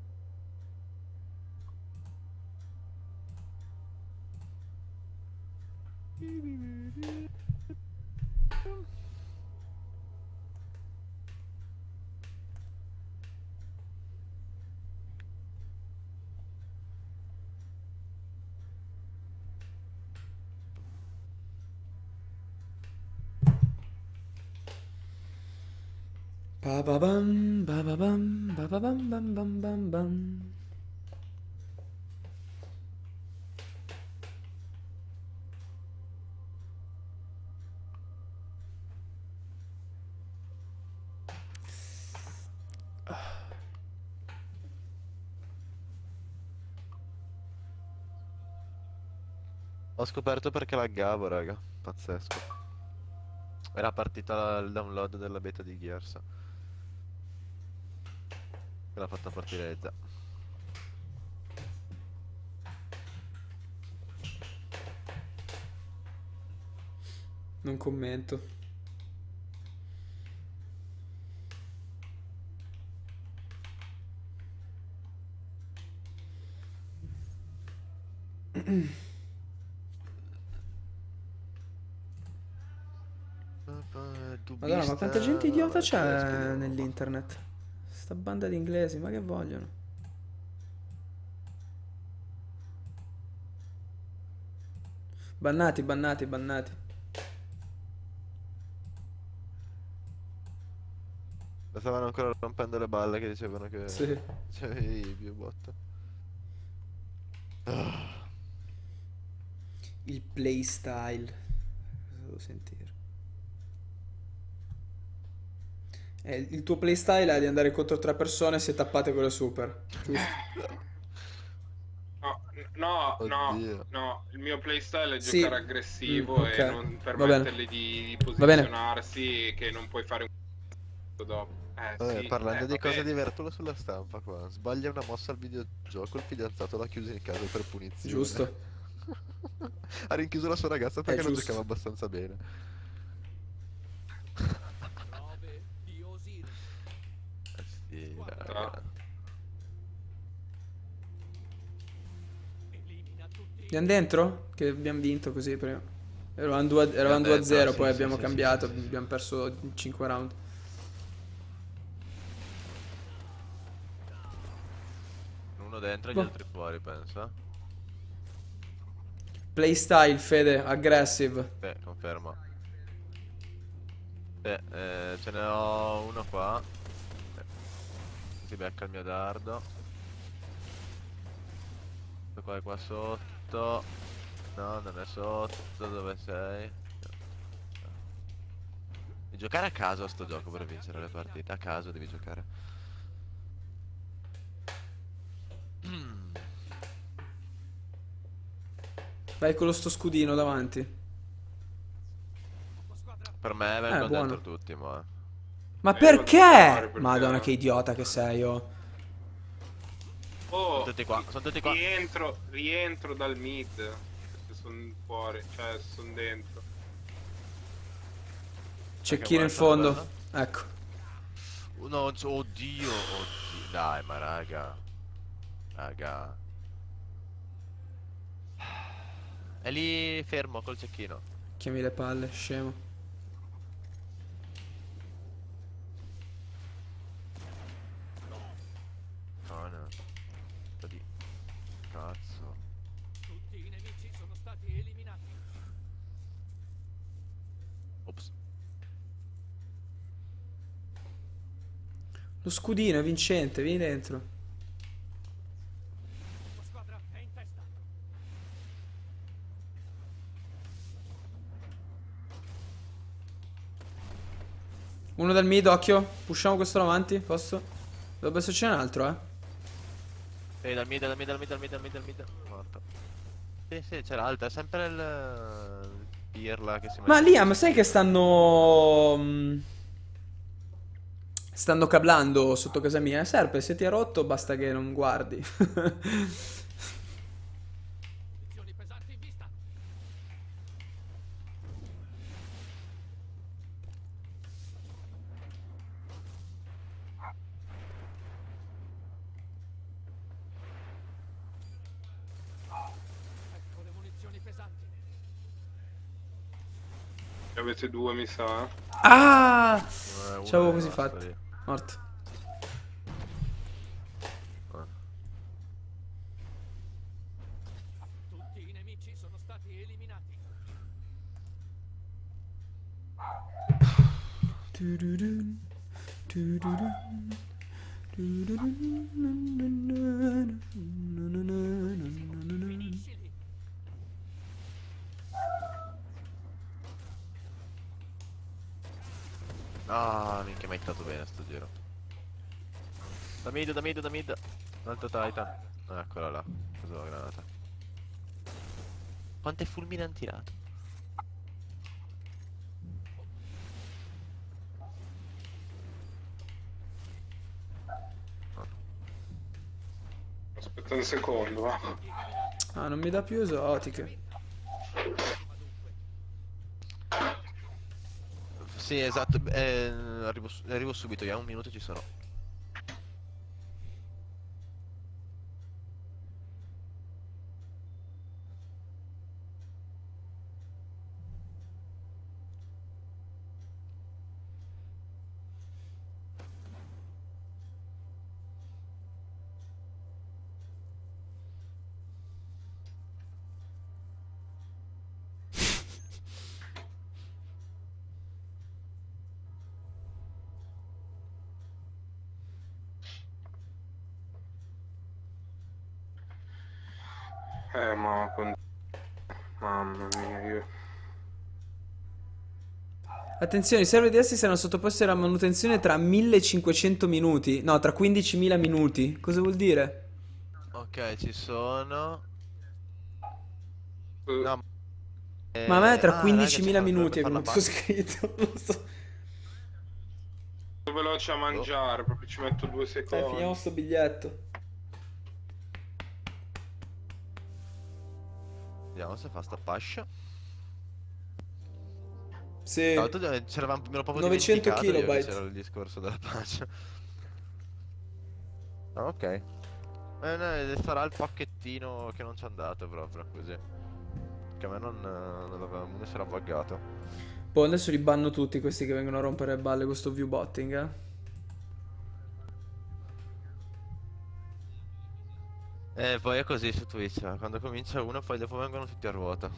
Ba ba bam, ba ba bam, ba ba bam bam bam bam bam. Ho scoperto perché laggavo, raga. Pazzesco. Era partita il download della beta di Gears. E l'ha fatta partire già. Non commento. Madonna, ma quanta gente idiota c'è nell'internet? Sta banda di inglesi, ma che vogliono? Bannati, bannati, bannati. Stavano ancora rompendo le balle che dicevano che Sì. c'avevi più bot. Ah. Il playstyle. Cosa devo sentire? Eh, il tuo playstyle è di andare contro tre persone se tappate con le super. Giusto? No, no, no, Oddio. no, il mio playstyle è Sì. giocare aggressivo Mm, ok. e non Va bene. permettergli di, di Va bene. posizionarsi che non puoi fare un c***o dopo. Eh, Vabbè, sì, parlando eh, di cose vabbè. divertono sulla stampa qua. Sbaglia una mossa al videogioco, il fidanzato l'ha chiuso in casa per punizione. Giusto. Ha rinchiuso la sua ragazza perché non giusto. giocava abbastanza bene. Prove di Osiris. Eh sì, Ah. raga. Elimina tutti. Andiamo dentro? Che abbiamo vinto così prima. Eravamo due Andiamo a dentro, zero, sì, poi sì, abbiamo sì, cambiato, sì, sì, sì. abbiamo perso cinque round. Uno dentro e gli Boh. altri fuori, pensa. Playstyle, Fede, aggressive. Beh, confermo. Beh, eh, ce ne ho uno qua. Eh, Si becca il mio dardo. Questo qua è qua sotto. No, non è sotto. Dove sei? Devi giocare a caso a sto gioco per vincere le partite. A caso devi giocare. Vai con lo sto scudino davanti. Per me vengono buono. dentro tutti, ma... Ma Eh, vado a fare perché? perché- Madonna, che idiota che sei, oh. Oh, Sono tutti qua, sono tutti qua. Rientro, rientro dal mid. Se sono fuori, cioè sono dentro. Cecchino in guarda, fondo. guarda. Ecco. No, c- oddio, oddio. Dai, ma raga. Raga. È lì fermo col cecchino. Chiami le palle, scemo. Buona. Sto di... Cazzo. Tutti i nemici sono stati eliminati. Ops. Lo scudino è vincente, vieni dentro. La tua squadra è in testa. Uno dal mid, occhio. Pushiamo questo davanti, posso? Dovrebbe esserci un altro, eh. Ehi, dal mid, dal mid, dal mid, dal mid, dal mid, dal mid. Morto. Sì, sì, c'è l'altro, è sempre il... il pirla che si mette... Ma Liam, sai che stanno... mm, stanno cablando sotto casa mia? Serpe, se ti è rotto basta che non guardi. Munizioni pesanti in vista. Ecco le munizioni pesanti. Ne avete due, mi sa. Ah! Eh, uno C'avevo è così rimasto fatto. lì. Morto. Ah. Tutti i nemici sono stati eliminati. Tururun, tururun, tururun. Finiscili. Ah, minchia, mi hai dato bene sto giro. Da mid, da mid, da mid. Un altro Titan. Eccola là. Cosa la granata. Quante fulmine hanno tirato? Aspetta un secondo, va. Ah, non mi dà più esotiche. Sì, esatto. eh, arrivo, su- arrivo subito, ya un minuto ci sono. Eh, ma con... Mamma mia, io... Attenzione, i server di essi saranno sottoposti alla manutenzione tra millecinquecento minuti. No, tra quindicimila minuti. Cosa vuol dire? Ok, ci sono. Eh, No. Ma a me eh, tra ah, quindicimila raga, c'è minuti è qualcosa venuto per scritto. Non lo so. Sono veloce a mangiare, proprio ci metto due Dai, secondi. finiamo sto biglietto. Vediamo se fa sta pascia. Sì. No, tu- eh, c'eravamo, me l'ho proprio novecento dimenticato io che kilobyte. c'era il discorso della pace. Ah, ok. Eh, no, sarà il pacchettino che non ci è andato proprio così. Che a me non, eh, non, aveva- non si era buggato. Poi adesso li banno tutti questi che vengono a rompere le balle con sto viewbotting, eh. E poi è così su Twitch, eh, quando comincia uno poi dopo vengono tutti a ruota.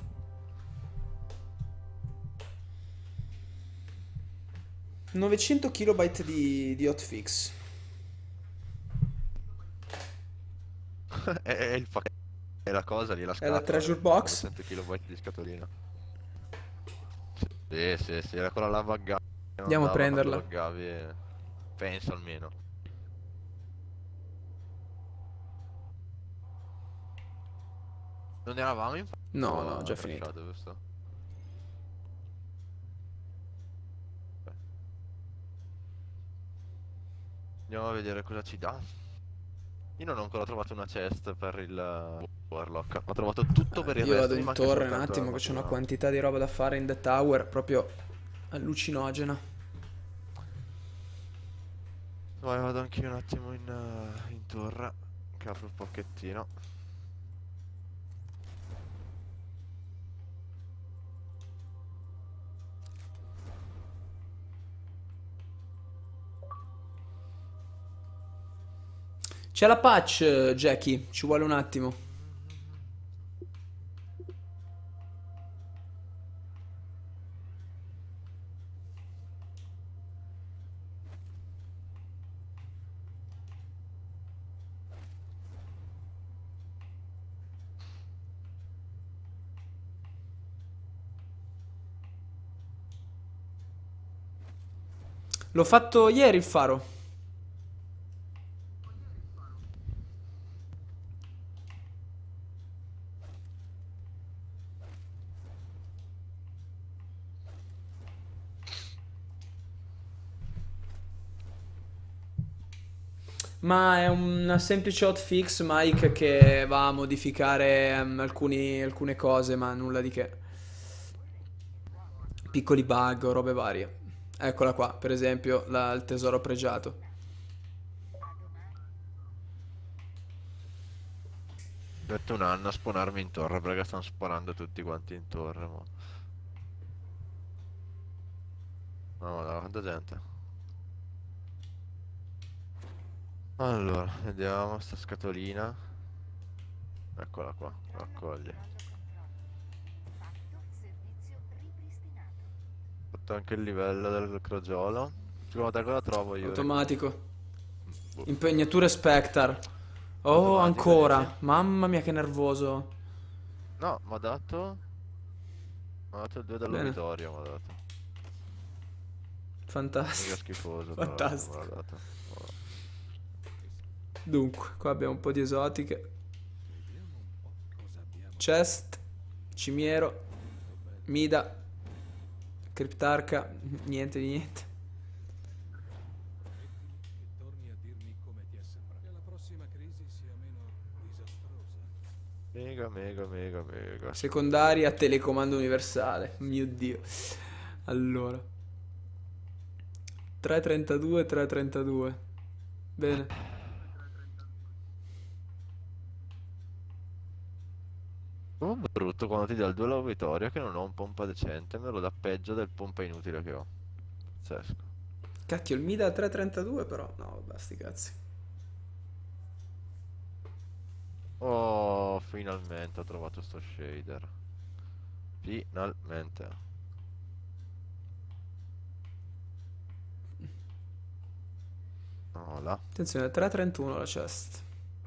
novecento kilobyte di, di hotfix. è, è il fa- è la cosa lì, la È scatola. la treasure box. novecento kilobyte di scatolina. Sì, sì, sì, era quella là buggata. che non Andiamo a andava prenderla. quando loggavi, eh. Penso almeno. Non eravamo in fa- No, o no, già ha finito. crashato, giusto? Ok. Andiamo a vedere cosa ci dà. Io non ho ancora trovato una chest per il uh, Warlock. Ho trovato tutto per il Io vado resto, mi in manca torre un soltanto attimo che c'è una l'armatura. quantità di roba da fare in The Tower proprio allucinogena. Vai, vado anch'io un attimo in, uh, in torre, che apro un pochettino. C'è la patch, eh, Jackie, ci vuole un attimo. L'ho fatto ieri il faro. Ma è una semplice hotfix, Mike, che va a modificare ehm, alcuni- alcune cose, ma nulla di che. Piccoli bug o robe varie. Eccola qua, per esempio, la- il tesoro pregiato. Metto un anno a spawnarmi in torre perché stanno spawnando tutti quanti in torre, ma... No, madonna, quanta gente. Allora, vediamo sta scatolina. Eccola qua, raccogli. Ho fatto anche il livello del crogiolo. Secondo te cosa trovo io? Automatico. Boh. Impegnature Spectar. Oh, Automatico, ancora. dici? Mamma mia, che nervoso. No, mi ha dato... Mi ha dato il due Bene, dell'obitorio, mi ha dato. Mica fantastico. schifoso, però me Fantastico. l'ha dato. Vabbè. Dunque, qua abbiamo un po' di esotiche. Chest, cimiero, mida, criptarca, niente di niente. Che torni a dirmi come ti è sembrato. Che la prossima crisi sia meno disastrosa. Mega, mega, mega, mega. Secondaria, telecomando universale. Mio Dio. Allora. tre trentadue, tre trentadue. Bene. Oh, brutto quando ti dà il due all'obitorio che non ho un pompa decente, me lo dà peggio del pompa inutile che ho. Pazzesco. Cacchio, il mida tre trentadue però. No, vabbè, sti cazzi. Oh, finalmente ho trovato sto shader. Finalmente. Oh là. Attenzione, tre trentuno la chest.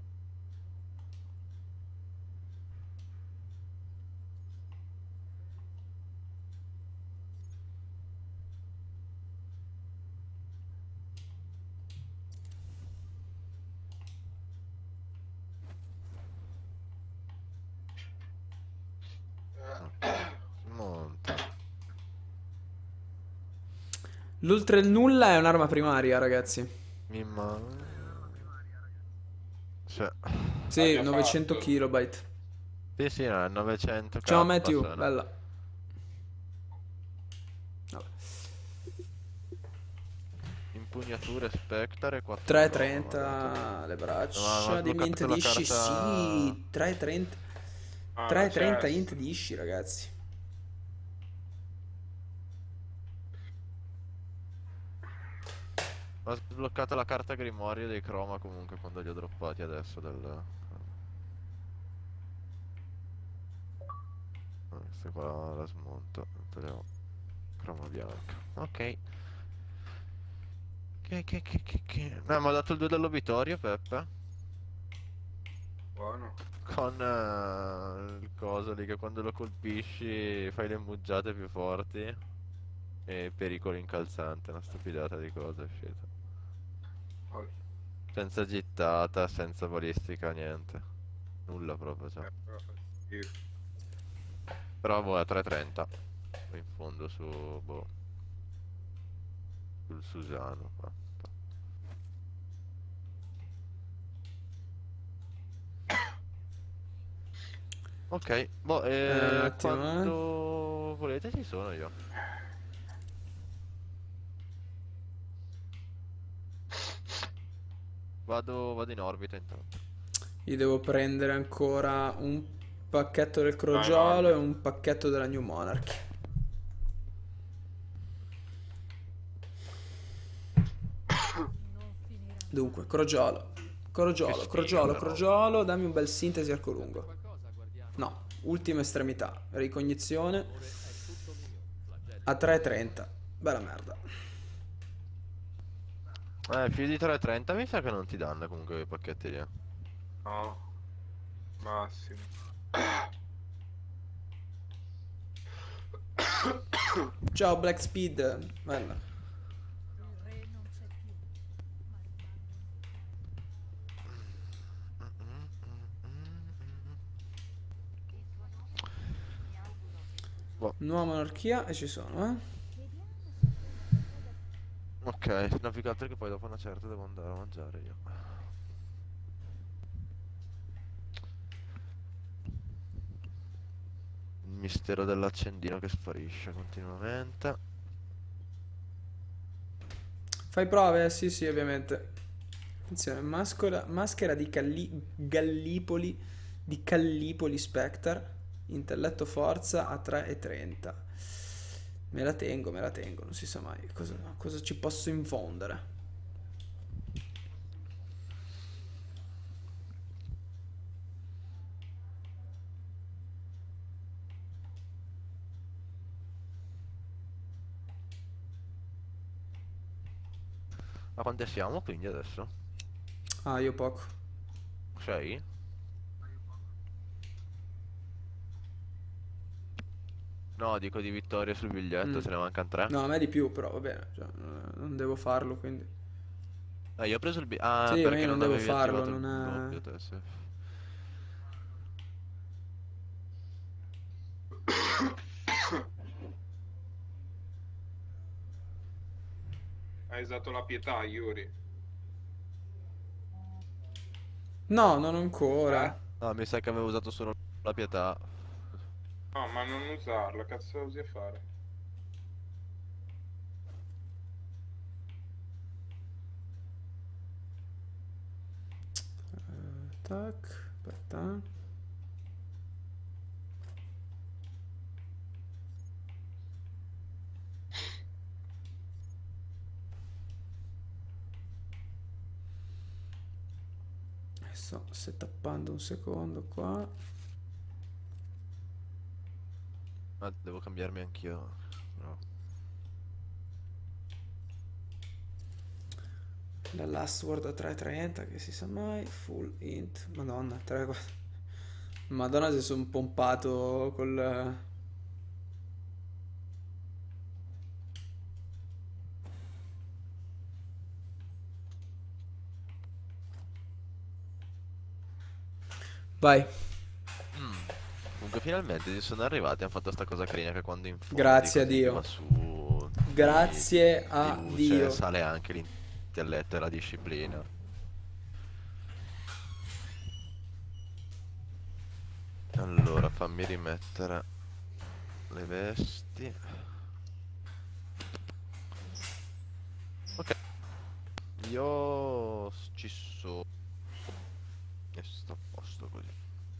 Monta. L'ultra il nulla è un'arma primaria, ragazzi. Mi ma... Cioè... Sì, già novecento fatto. kilobyte. Sì, sì, no, novecento k. Ciao Matthew, sono. bella. Vabbè. Impugnature Spectre e quattro tre crono, mi ha dato. trenta le No, braccia ma di sbloccato mint la disci, carta... sì, tre trenta. Ah, tre la trenta chest. int disci, ragazzi. Ho sbloccato la carta Grimorio dei Chroma comunque quando li ho droppati adesso del... Ah, questa qua la smonto, togliamo croma bianca. Ok. Che che che che che... No, mi ha dato il due dell'obitorio, Peppe. Buono. Con eh, il coso lì che quando lo colpisci fai le muggiate più forti. E pericolo incalzante, una stupidata di cosa è uscita. Oh, Senza gittata, senza balistica, niente. Nulla proprio, cioè. eh, però- Però boh, è tre e trenta. In fondo su... boh. Sul Susano. qua. Ok, boh, Eh, eh, un attimo, quando volete ci sono io. Vado, vado in orbita intanto. Io devo prendere ancora un pacchetto del Vai, crogiolo vai. e un pacchetto della New Monarchy. Dunque, crogiolo, crogiolo, Che crogiolo, sfiga, però. crogiolo, dammi un bel sintesi arco lungo. No, ultima estremità, ricognizione a tre e trenta. Bella merda. Eh, più di tre e trenta mi sa che non ti danno comunque quei pacchetti lì. No. Massimo. Ciao Black Speed, bella. Boh. Nuova monarchia e ci sono, eh. Ok, no, più che altro che poi dopo una certa devo andare a mangiare io. Il mistero dell'accendino che sparisce continuamente. Fai prove? Eh? Sì, sì, ovviamente. Attenzione, maschera, maschera di Calli- Gallipoli, di Callipoli Spectre, intelletto forza a tre e trenta. Me la tengo, me la tengo, non si sa mai cosa, cosa ci posso infondere. Ma quante siamo quindi adesso? Ah, io poco. sei? No, dico di vittorie sul biglietto, Mm. se ne mancano tre. No, a me di più, però va bene, cioè, non non devo farlo, quindi. Ah, io ho preso il biglietto. Ah, Sì, ma perché io non non devo avevi farlo, attivato il non è... doppio te, sì. Hai usato la pietà, Yuri. No, non ancora. Eh? Ah, mi sa che avevo usato solo la pietà. No, ma non usarla, cazzo la usi a fare? Eh, tac, aspetta. Sto settappando un secondo qua. Ah, devo cambiarmi anch'io. No. La last word a tre e trenta, che si sa mai. Full int. Madonna, tre... Madonna se sono pompato col... Vai. Mm. Comunque finalmente ci sono arrivati, hanno fatto sta cosa carina che quando infondi Grazie a così Dio. va su di, Grazie di a luce, Dio. sale anche l'intelletto e la disciplina. Allora, fammi rimettere le vesti. Ok, io ci sono e sto a posto così.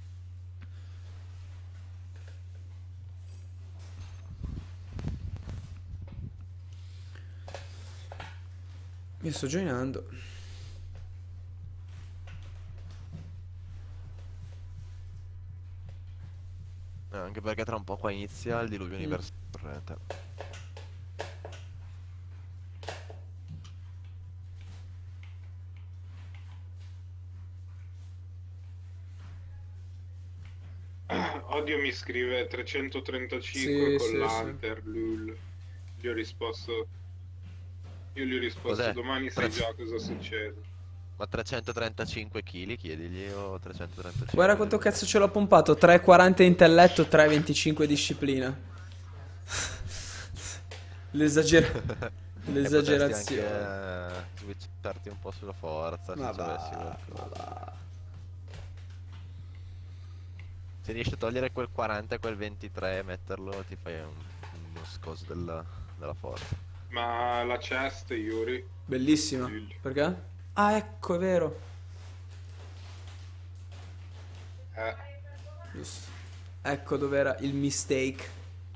Mi sto joinando. Eh, anche perché tra un po' qua inizia il diluvio Mm. universale. Odio mi scrive trecentotrentacinque Sì, con sì, l'Hunter, lul. Gli ho risposto... Io gli ho risposto, Cos'è? domani sai già cosa succede. Ma trecentotrentacinque chili chiedigli o trecentotrentacinque? Guarda quanto cazzo ce l'ho pompato. tre virgola quaranta intelletto, tre virgola venticinque disciplina. L'esagerazione. L'esagerazione. E potresti anche eh, switcharti un po' sulla forza Ma se ci avessi va, qualcosa. ma va. Se riesci a togliere quel quaranta e quel ventitré e metterlo ti fai un, uno scoso della, della forza. Ma la chest, Yuri? Bellissima. Sì. Perché? Ah, ecco, è vero. Eh. Giusto. Ecco dov'era il mistake.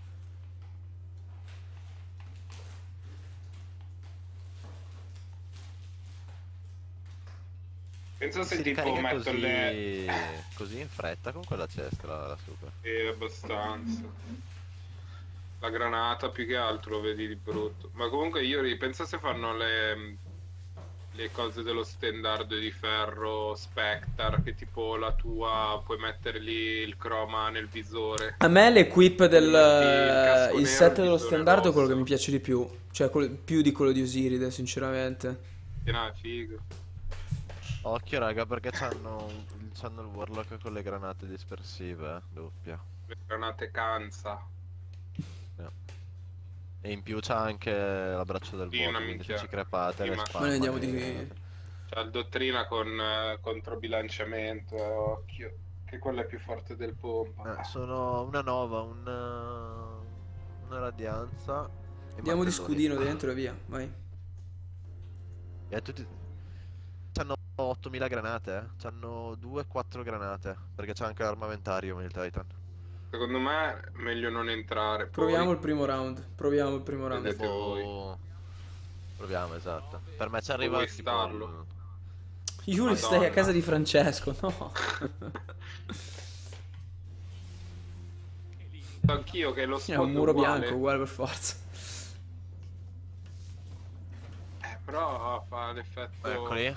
Pensa se Si tipo ricarica metto così, le... così in fretta con quella cesta la, la super. Eh, abbastanza. La granata più che altro vedi di brutto. Ma comunque io pensa se fanno le... le cose dello standard di ferro Spectre, che tipo la tua puoi mettere lì il croma nel visore. A me l'equip del Metti il casco il nero, set il dello visore standard è quello che rosso. mi piace di più. Cioè quello- più di quello di Osiride, sinceramente. Che no, è figo. Occhio raga perché c'hanno c'hanno il warlock con le granate dispersive, eh, doppia. Le granate canza. E in più c'ha anche l'abbraccio del Sì, vuoto, una quindi minchia. se ci crepate Sì, le ma- Ma spamma noi andiamo le di... granate. C'ha il dottrina con eh, controbilanciamento, eh, occhio. Che quella è più forte del pompa. Eh, sono una nova, un, eh, una radianza e Andiamo di martelloni. scudino dentro e via, vai. E tutti... C'hanno ottomila granate, eh. C'hanno due quattro granate. Perché c'è anche l'armamentario il Titan. Secondo me è meglio non entrare. Poi... Proviamo il primo round. Proviamo il primo round. Vedete voi. Boh. Proviamo, esatto. Per me ci arriva vuoi tipo... starlo? Yuri, stai a Madonna. casa di Francesco, no? Anch'io che lo È sfondo un muro uguale. bianco, uguale per forza. Eh, però fa l'effetto... Eccoli.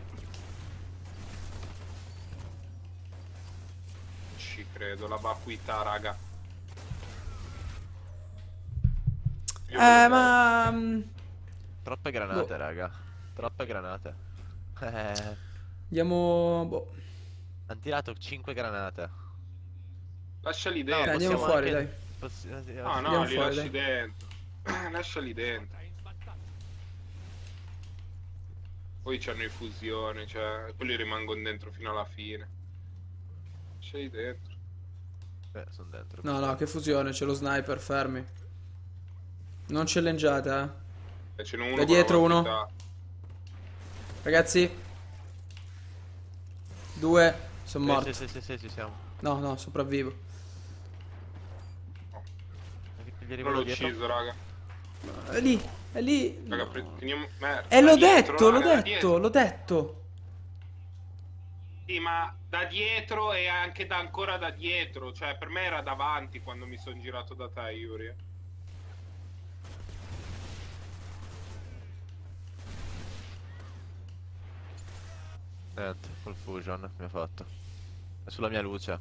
Ci credo, la vacuità, raga. Io Eh, lo ma... mm, Troppe granate, Boh. raga. Troppe granate. Eh, Andiamo... Boh. hanno tirato cinque granate. Lasciali No, Eh, dentro. andiamo possiamo fuori, anche- dai. possi- No, eh, no, Andiamo li fuori, lasci dai. dentro. Lasciali dentro. Poi c'hanno infusione, cioè, quelli rimangono dentro fino alla fine. Lasciali dentro. Eh, sono dentro. No, no, che fusione, c'è lo sniper, fermi. Non challengate, eh. E ce n'è uno Da con dietro la uno. vacuità. Ragazzi. Due. Sono Sì, morto. sì, sì, sì, sì, ci siamo. No, no, sopravvivo. Gli Non arrivo l'ho da dietro. ucciso, raga. È lì, è lì. Raga, pre- teniamo... merda. E l'ho Da dietro, detto, l'ho raga, da detto, dietro. l'ho detto. Sì, ma da dietro e anche da ancora da dietro. Cioè, per me era davanti quando mi sono girato da te, Yuri. Niente, col fusion mi ha fatto. È sulla mia luce.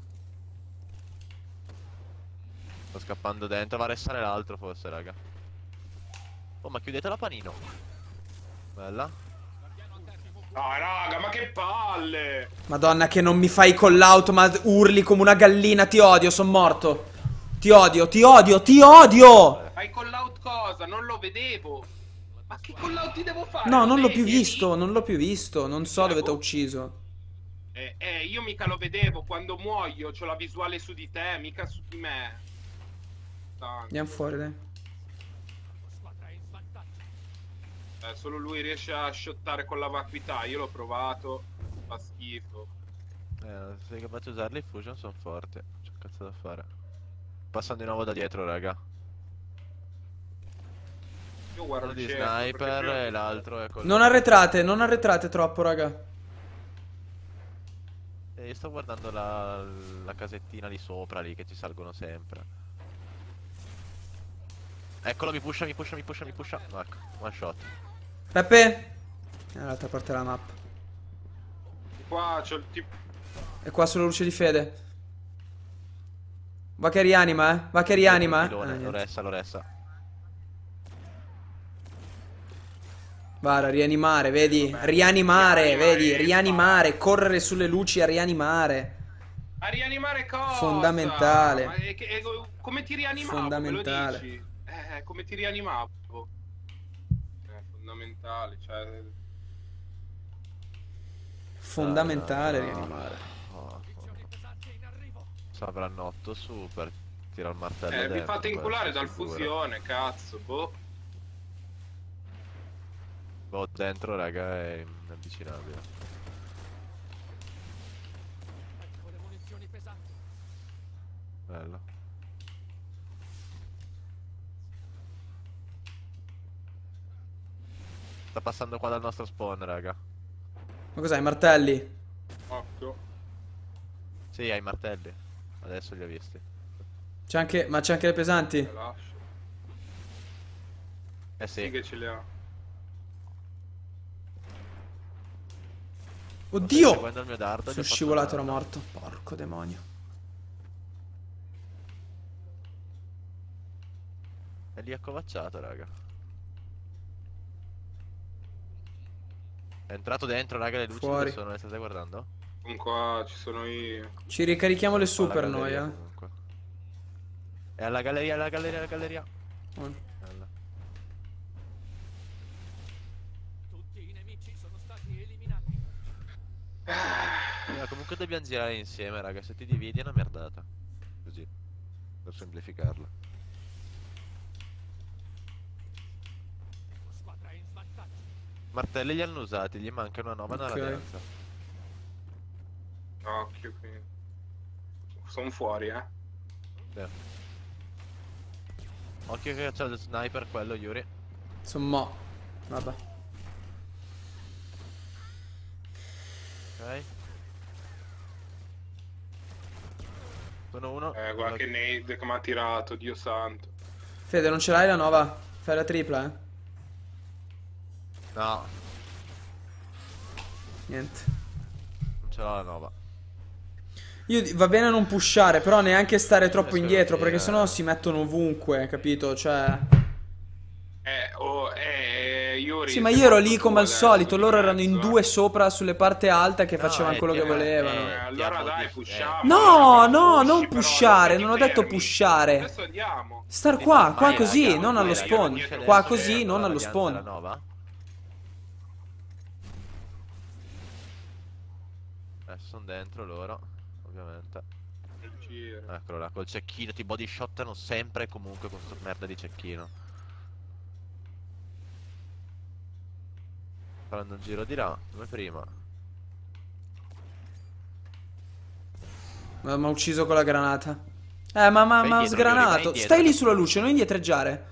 Sto scappando dentro, va a restare l'altro forse, raga. Oh, ma chiudetela panino. Bella. No, raga, ma che palle! Madonna, che non mi fai con l'auto, ma urli come una gallina. Ti odio, sono morto. Ti odio, ti odio, ti odio. Fai call out cosa? Non lo vedevo. Ma che call out ti devo fare? No, Lo non l'ho vedi, più è lì? visto, non l'ho più visto. Non so dove ti ho ucciso. Eh, eh, io mica lo vedevo. Quando muoio c'ho la visuale su di te, mica su di me. Tanto. Andiamo fuori, dai. Eh, solo lui riesce a shottare con la vacuità. Io l'ho provato. Fa schifo. Eh, sei capace di usarli i fusion sono forti. C'è un cazzo da fare. Passando di nuovo da dietro, raga. Io guardo Uno il di centro, perché sniper prima- e l'altro è col... Non arretrate, non arretrate troppo, raga. E io sto guardando la, la casettina lì sopra, lì, che ci salgono sempre. Eccolo, mi pusha, mi pusha, mi pusha, mi pusha. Ecco, one shot. Peppe. È dall'altra parte della mappa. Qua c'ho il tipo... È qua sulla luce di Fede. Va che rianima, eh. Va che rianima, eh. Filone, Ah, lo niente. ressa, lo ressa. Guarda, rianimare, vedi? Vabbè, Rianimare, rianima vedi? e Rianimare, correre sulle luci a rianimare. A rianimare cosa? Fondamentale. Ma è che- è- come ti rianimavo? Fondamentale. Me lo dici? Eh, come ti rianimavo? Eh, fondamentale, cioè... Fondamentale No, no, no. rianimare. Oh, ci avranno otto su per tirare il martello Eh, vi dentro, fate inculare questo dal sicuro. fusione, cazzo, boh. Boh, dentro, raga, è inavvicinabile. Bello. Sta passando qua dal nostro spawn, raga. Ma cos'hai, martelli? Occhio. Sì, hai i martelli. Adesso li ho visti. C'è anche... Ma c'è anche le pesanti? Te lascio. Eh Sì sì. che ce li ha. Sto Oddio! seguendo il mio dardo, gli Sono ho fatto scivolato, ero una- morto. Porco demonio. È lì accovacciato, raga. È entrato dentro, raga, le luci Fuori. dove sono? Le state guardando? Con qua ci sono io. Ci ricarichiamo le Alla super noi, galleria, eh. comunque. È alla galleria, alla galleria, alla galleria. Oh. Bella. Tutti i nemici sono stati eliminati. Eh, comunque dobbiamo girare insieme, raga. Se ti dividi è una merdata. Così. Per semplificarla. Squadra è in svantaggio. Martelli li hanno usati, gli manca una nova e una Ok. radianza. Occhio qui. Sono fuori, eh. Sì. Occhio che c'ha il sniper quello, Yuri. Sono mo. Vabbè. Ok. Sono uno. Eh, guarda che nade che mi ha tirato, Dio santo. Fede, non ce l'hai la nova? Fai la tripla, eh. No, Niente. non ce l'ho la nova. Io di- va bene non pushare, però neanche stare troppo Riesco a indietro, capire. perché sennò si mettono ovunque, capito? Cioè... Eh, oh, eh, Yuri. Sì, ma sei io ero morto lì tu come al adesso, solito, di loro erano in mezzo, due eh. sopra sulle parti alte che No, facevano eh, quello che ti- volevano. Eh, eh, allora ti dai, appoggi- pushiamo. No, dai, no, push, non però, pushare, non non ho ti detto fermi. pushare. Adesso andiamo. Star Sì, qua, ma qua vai, così, raga, non vai, allo raga, spawn. dietro Qua adesso, così, eh, non la allo radianza spawn. della nova? Adesso sono dentro loro, ovviamente. Il giro. Eccolo là, col cecchino, ti body shottano sempre e comunque con sto merda di cecchino. Prendo un giro di là, come prima. Ma mi ha ucciso con la granata. Eh, ma ma Vai ma ha indietro, Yuri, vai sgranato. indietro. Stai lì sulla luce, non indietreggiare.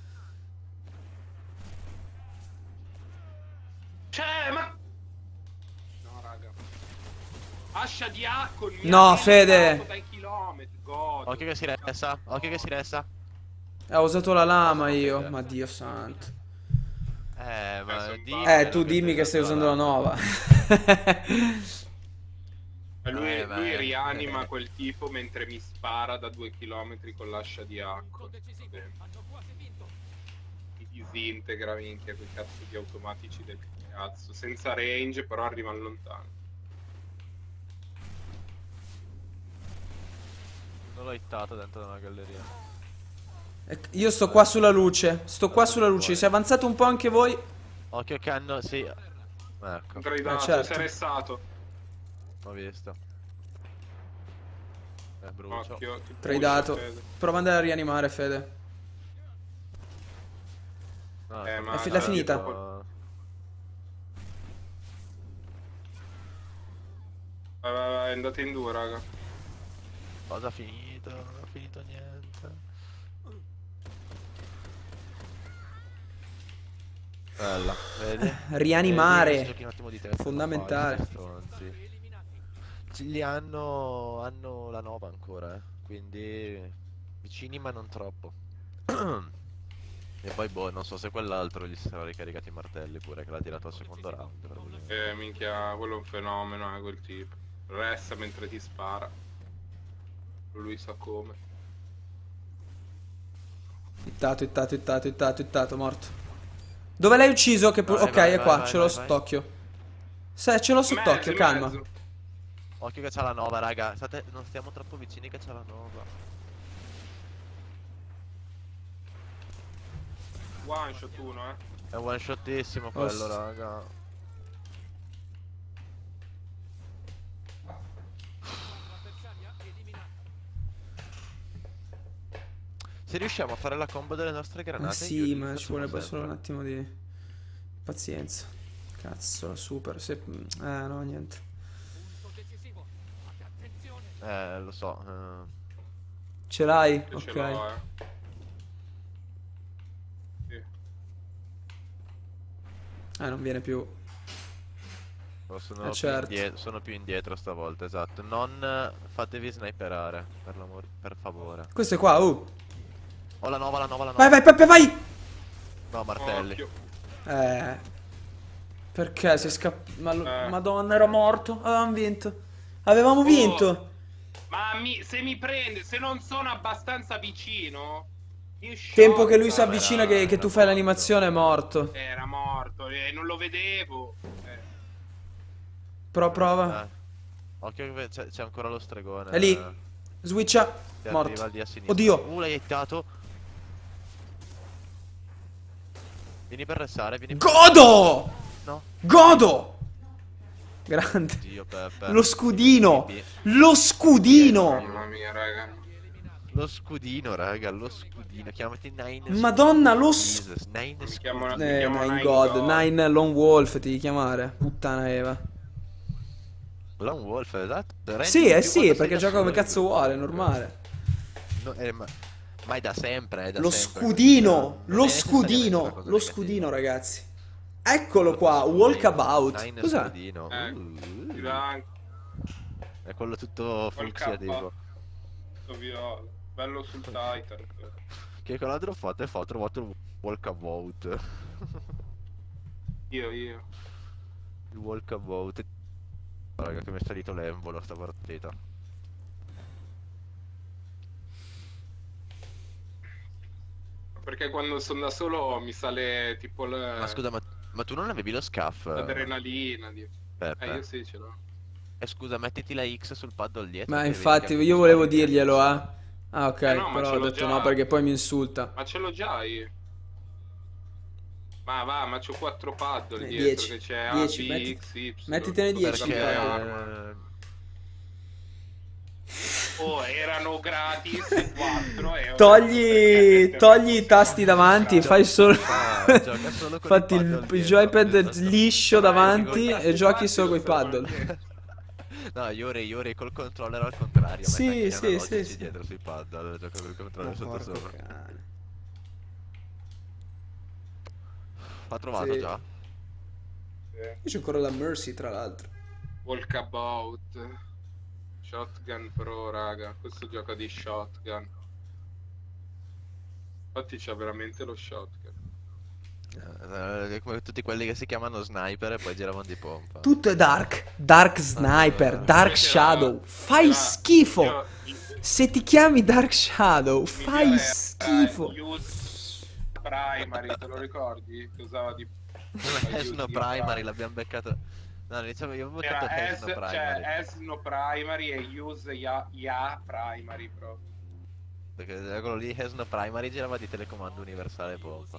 Cioè, ma... No, raga. Ascia di Akon. mi No, ha Fede. tirato dai chilometri, godo. Occhio che si resta, occhio che si resta. Eh, ho usato la lama io. Ma Dio santo. Eh, ma son dimmi Eh, Eh, tu dimmi che stai usando la nova. nova. E Lui, Eh, ma lui è- rianima quel tipo mentre mi spara da due chilometri con l'ascia di Akon. Decisivo. Vabbè, Hanno quasi vinto. Mi disintegra, minchia, quei cazzo di automatici del cazzo. Senza range, però arrivano lontano. Non l'ho hittato dentro una galleria. Ecco, io sto qua sulla luce. Sto qua sulla luce. Se avanzate un po' anche voi. Occhio che hanno, sì. Ecco, Un traidato, Eh, certo. si è restato. ho visto. Eh, brucio. Occhio, ti Traidato. pusho, Fede. Prova ad andare a rianimare, Fede. No, Eh, sto ma È fi- andando. l'è finita? Vai, vai, vai, andate in due, raga. Cosa ha finito? Non ha finito niente. Bella, vedi? Rianimare. Vedi? Giochi un attimo di testa, Fondamentale. ma poi, stronzi. Eliminati. Ci li hanno, hanno la nova ancora, eh. Quindi vicini ma non troppo. E poi boh, non so se quell'altro gli si sarà ricaricati i martelli pure, che l'ha tirato al secondo round. probabilmente. Eh, minchia, quello è un fenomeno, eh, quel tipo. Resta mentre ti spara. Lui sa come. Ittato, ittato, ittato, ittato, ittato, morto. Dove l'hai ucciso? Che pu- Vai, ok, vai, è vai, qua, vai, ce l'ho vai, vai. sott'occhio. Se, ce l'ho Mezzo, sott'occhio, in calma. mezzo. Occhio che c'ha la nova, raga. State... Non stiamo troppo vicini che c'ha la nova. One shot uno, eh. È one shotissimo quello, Ost- raga. Se riusciamo a fare la combo delle nostre granate, Ma io sì, li ma ci facciamo vuole solo un sempre. attimo di pazienza. Cazzo, super. Se... Eh, no, niente. Eh, lo so. eh. Ce l'hai? Io ce Ok. l'ho, eh. Sì. Eh, non viene più. Oh, sono, Eh, più certo. indie- sono più indietro stavolta, esatto. Non eh, fatevi sniperare, per l'amore, per favore. Questo è qua, uh. Oh, la nova, la nova, la Vai, nova. vai, Peppe, vai! No, martelli. Occhio. Eh. Perché si è scappato? Ma lo- Eh. Madonna, era morto. Avevamo vinto. Avevamo vinto. Ma mi- se mi prende, se non sono abbastanza vicino, mi Tempo che lui si sciolta. avvicina, che, che tu fai l'animazione, è morto. Era morto e non lo vedevo. Eh. Pro, prova. Eh. Occhio che c'è c'è ancora lo stregone. È lì. eh, Switcha. che arriva Morto. lì a sinistra. Oddio. Uh, l'hai hittato. Vieni per restare, vieni per... Godo! No. Godo! Grande. Dio, Peppe. Lo scudino. Sì. Lo scudino. Mamma mia, raga. Lo scudino, raga, lo scudino. Chiamati Nine. Madonna, lo Sc- s- Nine Mi Scudino. chiamano- mi Eh, chiamano Nine Nine God, God. Nine Lone Wolf ti devi chiamare. Puttana Eva. Lone Wolf, esatto. Rendi Sì, di eh più sì, quando perché sei da gioca come solo. cazzo vuole, è normale. No, eh, ma, ma è da sempre, è da Lo sempre. scudino, Non è lo necessariamente una scudino, cosa lo negativa. scudino, ragazzi. Eccolo qua, Walkabout. Nine Cos'è? Scudino. Eh, Uh, ti dà anche è quello tutto Col fucsia K. tipo. questo viola. Bello sul Titan. Che con l'altro fatto e fa ho trovato il walkabout. Io, io. Il walkabout. Raga, che mi è salito l'embolo sta partita. Perché quando sono da solo mi sale tipo l- Ma scusa, ma, ma tu non avevi lo scaff? l'adrenalina. Di... Peppe? Eh, io sì ce l'ho. Eh scusa, mettiti la X sul paddle dietro. Ma che infatti vedi che io volevo abbiamo- dirglielo, eh. Ah, ok, Eh no, ma però ce ho l'ho detto già. no perché poi mi insulta. Ma ce l'ho già io. Ma va, ma c'ho quattro paddle Eh, dietro dieci. che c'è A, dieci, B, metti- X, Y. mettitene dieci. Perché Sì, eh, Oh, erano gratis quattro e ora- Togli, perché- togli i tasti davanti, Gratis. fai solo... Ah, gioca solo con Fatti i il, paddle il dietro. joypad Esatto. liscio Dai, davanti con i e tasti giochi davanti solo lo coi so paddle. perché. No, Yuri, Yuri col controller al contrario. Sì, mette anche sì, gli analogici sì, sì. dietro sui paddle, gioca col controller Ma sotto porco sopra. cane. Ha trovato Sì. già? Io c'ho ancora la Mercy, tra l'altro. Walkabout. Shotgun Pro, raga. Questo gioca di shotgun. Infatti c'ha veramente lo shotgun. Eh, come tutti quelli che si chiamano sniper e poi giravano di pompa. Tutto è Dark. Dark Sniper, Dark Invece Shadow. era- Fai era- schifo. io- Se ti chiami Dark Shadow, il fai mio era- schifo. era Use Primary, te lo ricordi? Che usava di... Esno Primary l'abbiamo beccato. No, diciamo io avevo beccato Era Esno Es, Primary. cioè Esno Primary e Use Ya, ya Primary proprio. Perché quello lì Esno Primary girava di telecomando universale pompa.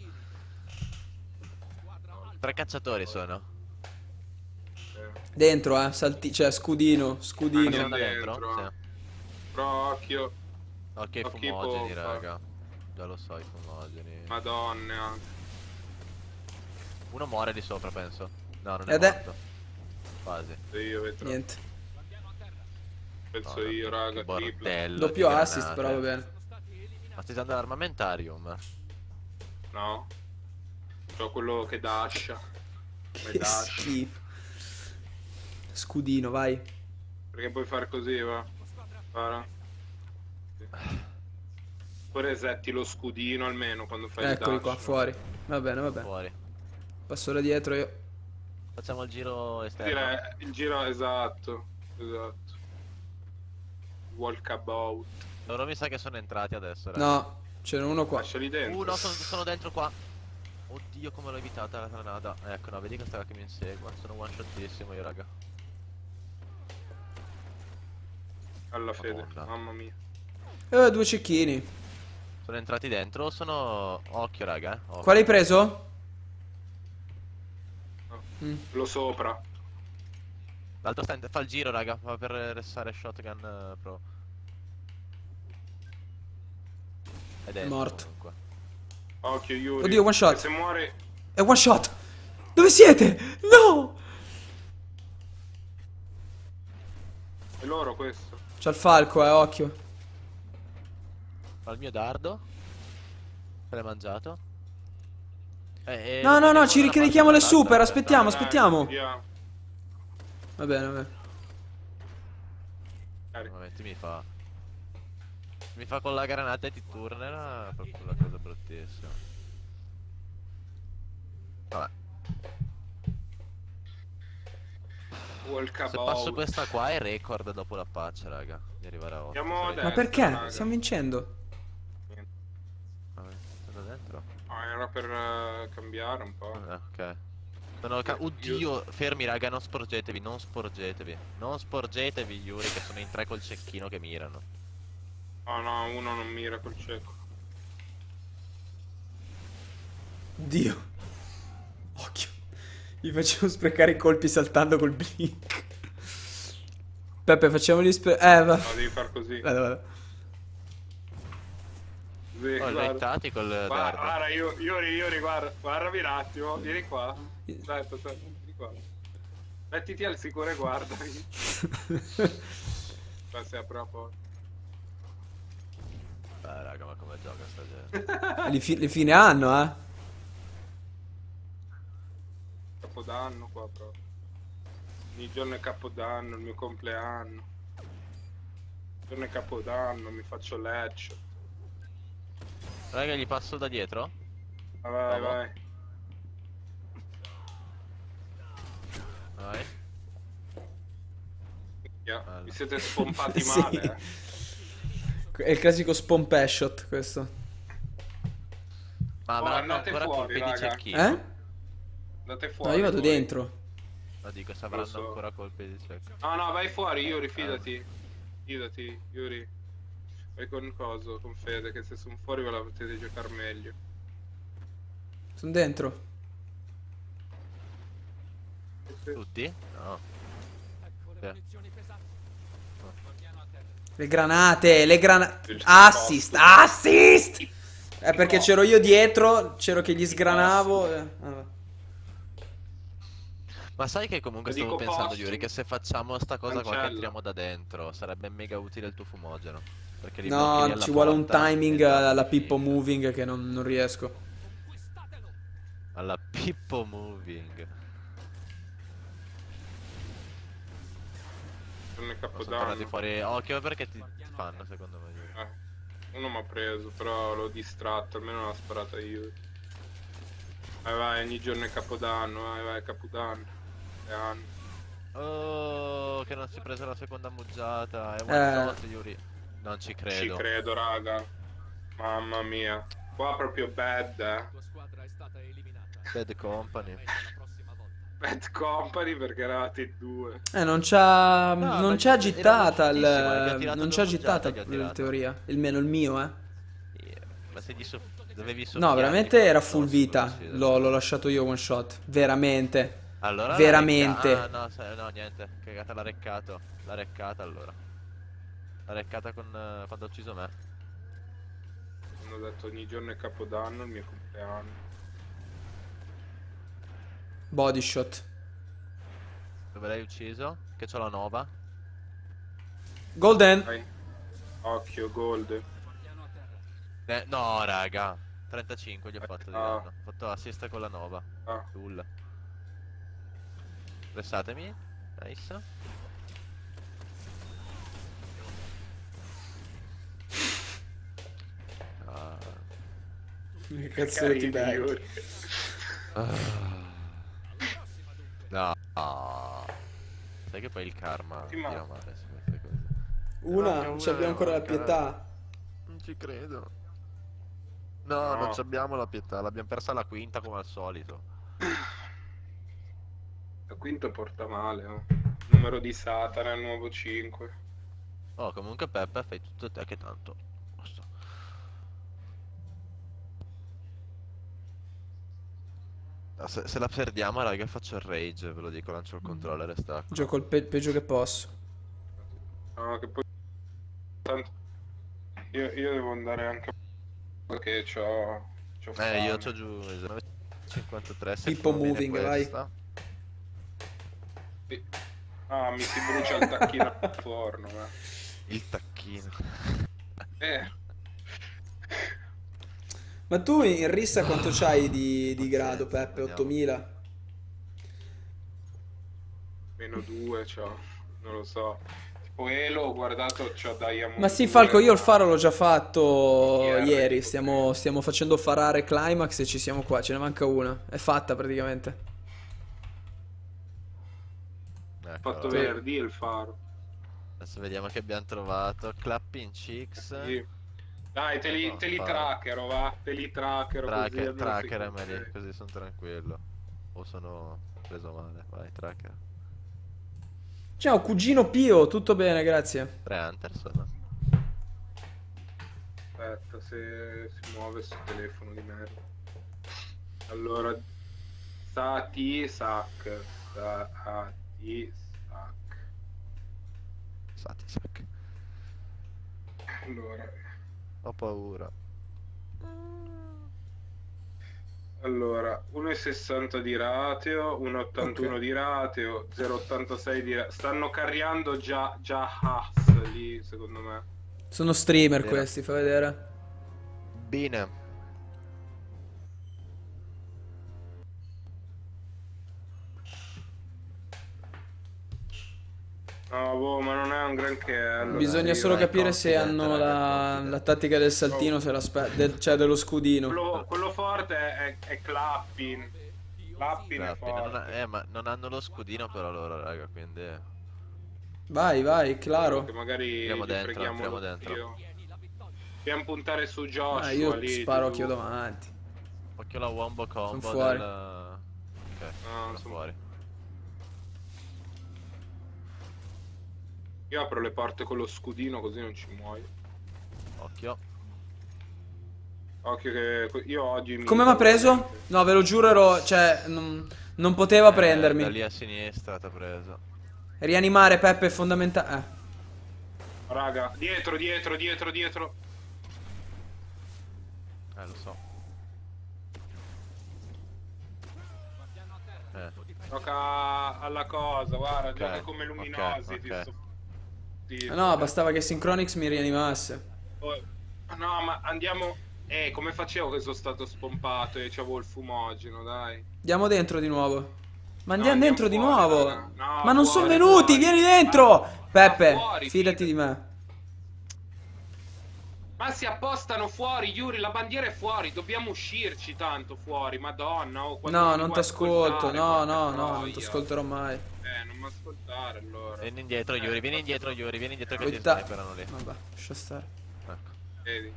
Tre cacciatori sono. Eh. Dentro, eh, salti, cioè scudino, Ci scudino. sono da dentro. dentro? Sì. Però occhio, Ok, i Occhi fumogeni, pompa. raga. Già lo so, i fumogeni. madonna. Uno muore di sopra, penso. No, non è Ed è- morto. Quasi. Io vedrò. Niente. Penso No, io, che raga, triplo. bordello Doppio di assist, granate. però va bene. Ma stai usando l'armamentarium? No? C'ho quello che dasha. Che dash. schifo. Scudino, vai. Perché puoi fare così, va? Guarda. Poi resetti lo scudino almeno quando fai il Eccoli dash. qua, fuori. Va bene, va bene. Fuori. Passo da dietro io. Facciamo il giro esterno. Direi il giro esatto. Esatto. Walkabout. Loro mi sa che sono entrati adesso, raga. No, c'è uno qua. Lasciali dentro. Uh, no, sono, sono dentro qua. Oddio come l'ho evitata la granata. Ecco, no, vedi questa che mi insegue. Sono one shotissimo io, raga. Alla fede, Madonna. mamma mia. Eh, due cecchini. Sono entrati dentro o sono... Occhio, raga, eh. Occhio. Quale hai preso? No. Mm. Lo sopra. L'altro sta in... fa il giro, raga. Fa per restare shotgun eh, pro. È dentro, morto. comunque. Occhio Yuri. Oddio, one shot. E se muore... È one shot. Dove siete? No! È loro questo. C'ha il falco, eh, occhio. Fa il mio dardo. Se l'hai mangiato. Eh, eh, No, no, no, ci vediamo la ricarichiamo le parte super, dall'altra. aspettiamo, Dai, aspettiamo. via. Va bene, va bene. Carica. Ma metti, mi fa. Mi fa con la granata e ti turnera. Proprio una cosa bruttissima. Vabbè. Walk Se passo questa qua è record dopo la patch, raga. Di arrivare a otto. Andiamo sarei- adesso. Ma perché? raga. Stiamo vincendo. Vabbè, sono dentro. Ah, era per eh, cambiare un po'. Eh, ok. Sono ca- Oddio, fermi raga, non sporgetevi, non sporgetevi. Non sporgetevi, Yuri, che sono in tre col cecchino che mirano. Oh no, uno non mira col cieco. Dio. Occhio. Gli facevo sprecare i colpi saltando col blink. Peppe, facciamoli spre... Eh, va. No, devi far così. Vado, vado. Sì, Oh, li hai guarda. hittati col Guarda, dardo. guarda, io, Yuri, Yuri, guarda, guardami un attimo, vieni qua. Aspetta, aspetta, vieni qua. Mettiti al sicuro e guardami. Ma si apre la porta. Beh, raga, ma come gioca sta gente? Le, fi- le fine anno, eh. Capodanno qua proprio. Ogni giorno è Capodanno, il mio compleanno. Il giorno è Capodanno, mi faccio leccio. Raga, gli passo da dietro? Ah, vai, Bravo. vai. Vai. Yeah, Bello. Vi siete spompati Sì. male, eh. È il classico spawn shot questo. Ma Oh, avranno andate ancora fuori, colpi di raga. cecchino? Eh? Andate No, fuori. io vado voi. dentro. No, dico, se avranno so. ancora colpi di cecchino. No, no, vai fuori, Yuri, fidati. Fidati, Yuri. Vai con coso, con Fede, che se sono fuori ve la potete giocare meglio. Sono dentro. Tutti? No. Sì. Le granate, le granate. Il Assist, posto. assist! È perché No. c'ero io dietro, c'ero che gli sgranavo. eh, vabbè. Ma sai che comunque Ti stavo dico pensando, posto. Yuri, che se facciamo sta cosa qua che Cancella. entriamo da dentro sarebbe mega utile il tuo fumogeno. Perché li blocchi lì No, alla ci vuole un porta timing e da- alla Pippo Moving che non, non riesco. Alla Pippo Moving. Non è Ma sono tornati Capodanno. fuori. Occhio perché ti ti fanno secondo me, Yuri. Eh, uno mi ha preso, però l'ho distratto, almeno l'ha sparata io. Vai, vai, ogni giorno è Capodanno, vai, vai, Capodanno. È anno. Oh, che non si è presa la seconda muggiata. È Eh. one shot, Yuri. Non ci Ci credo. credo, raga. Mamma mia. Qua proprio bad, eh. tua squadra è stata eliminata. Bad Company. Meglio la prossima volta. Bad Company perché eravate in due. Eh, non c'ha. No, non ma c'ha era agitata fortissimo, gli ha il. tirato Non due c'ha buggiate, agitata gli ha in tirato. teoria. Almeno il mio, eh. Yeah. Ma se gli soff- dovevi No, soffiargli veramente quando era non full si vita. uccide. L'ho, l'ho lasciato io one shot. Veramente. Allora Veramente. la recca- Ah no, se- no, niente. Cagata l'ha reccato. L'ha reccata allora. L'ha reccata con eh, quando ha ucciso me. Hanno detto ogni giorno è Capodanno, il mio compleanno. Body shot. Dove l'hai ucciso? Che c'ho la nova. Golden. Vai. Occhio, gold. Eh, no, raga. trentacinque gli ho fatto di Ah. danno. Ho fatto assist con la nova. Ah. Cool. Pressatemi. Nice. Ah. Che cazzo Carini, ti becchi? Yuri. No. Sai che poi il karma Sì, ma- tira male su queste cose. No, che Una, ci una abbiamo ancora la manca. pietà. Non ci credo. No, No. non ci abbiamo la pietà, l'abbiamo persa alla quinta come al solito. La quinta porta male, oh. Numero di Satana, il nuovo cinque. Oh, comunque Peppe, fai tutto te che tanto. Basta. Ah, Se, se la perdiamo, raga, faccio il rage, ve lo dico, lancio il controller e stacco. Gioco il pe- peggio che posso. No, che poi... Tanto... Io, io devo andare anche... Perché c'ho... c'ho Eh, fame. io c'ho giù nove cinquantatré, se Pippo fa bene moving, vai. questa. Sì. Ah, mi si brucia il tacchino al forno, eh. Il tacchino. Eh, Ma tu in rissa quanto c'hai di, di grado, Pazienza, Peppe? vediamo. ottomila? meno due c'ho, non lo so. Tipo Elo, ho guardato, c'ho Diamond Ma sì, due, Falco, io il ma- faro l'ho già fatto Ieri, ieri. tipo, Stiamo, stiamo facendo farare Climax e ci siamo qua. Ce ne manca una. È fatta praticamente. Ho Ecco, fatto allora. venerdì il faro. Adesso vediamo che abbiamo trovato. Clapping Chicks. Sì. Dai, te li, No, te li faro. trackero, va, te li trackero così Tracker, almeno tracker sei è meglio, contento. così sono tranquillo. O sono preso male. Vai, tracker. Ciao, cugino Pio, tutto bene, grazie. tre Anderson. Aspetta, se si muove sul telefono di merda. Allora, Sati, Sac, Sati, Sac. Satisac. Allora, Ho paura. allora uno virgola sessanta di ratio, uno virgola ottantuno Ok. di ratio, zero virgola ottantasei di ratio. Stanno carriando già, già Haas lì, secondo me. Sono streamer Vero. questi, fai vedere. Bene. No, boh, ma non è un granché. Allora, Bisogna sì, solo vai. capire se confident, hanno raga, la, confident. la tattica del saltino, se l'aspe- del, cioè dello scudino. Quello, quello forte è, è Clappin. Clappin è Clapping, non ha- forte. eh, ma non hanno lo scudino però loro, raga, quindi... Vai, vai, Che claro. magari Entriamo gli dentro, freghiamo entriamo lo dentro. zio. Dobbiamo puntare su Joshua Ah, io lì. sparo giù. chio davanti. Occhio la wombo combo fuori. del... Ok, Ah, sono sono- fuori. Io apro le porte con lo scudino così non ci muoio. Occhio. Occhio che io oggi mi... Come mi ha preso? No, ve lo giuro, ero, cioè, non, non poteva Eh, da prendermi. lì a sinistra t'ha preso. Rianimare Peppe è fondamentale. Eh. Raga, dietro, dietro, dietro, dietro. Eh, lo so. Eh, Gioca alla cosa, guarda, Ok, gioca come luminosi. ok, ti ok. sto- ti- Eh no, bastava che Synchronix mi rianimasse. Oh, no, ma andiamo... Eh, come facevo che sono stato spompato e c'avevo il fumogeno, dai. Andiamo dentro di nuovo. Ma No, andiamo andiamo dentro di fuori, nuovo. raga. No, Ma non sono fuori, venuti, fuori. vieni dentro. Ma- Peppe, ma fuori, fidati di me. Ma si appostano fuori, Yuri, la bandiera è fuori, dobbiamo uscirci tanto fuori, madonna. Oh, quando No, mi non vuoi ti ascolto. ascoltare, No, porca no, no, non troia. ti ascolterò mai. Eh, non mi ascoltare allora. Vieni indietro, Eh, Yuri, vieni porca indietro, troia. Yuri, vieni indietro che ti Aspetta. sniperano lì. Vabbè, lascia stare. Ecco. Vedi?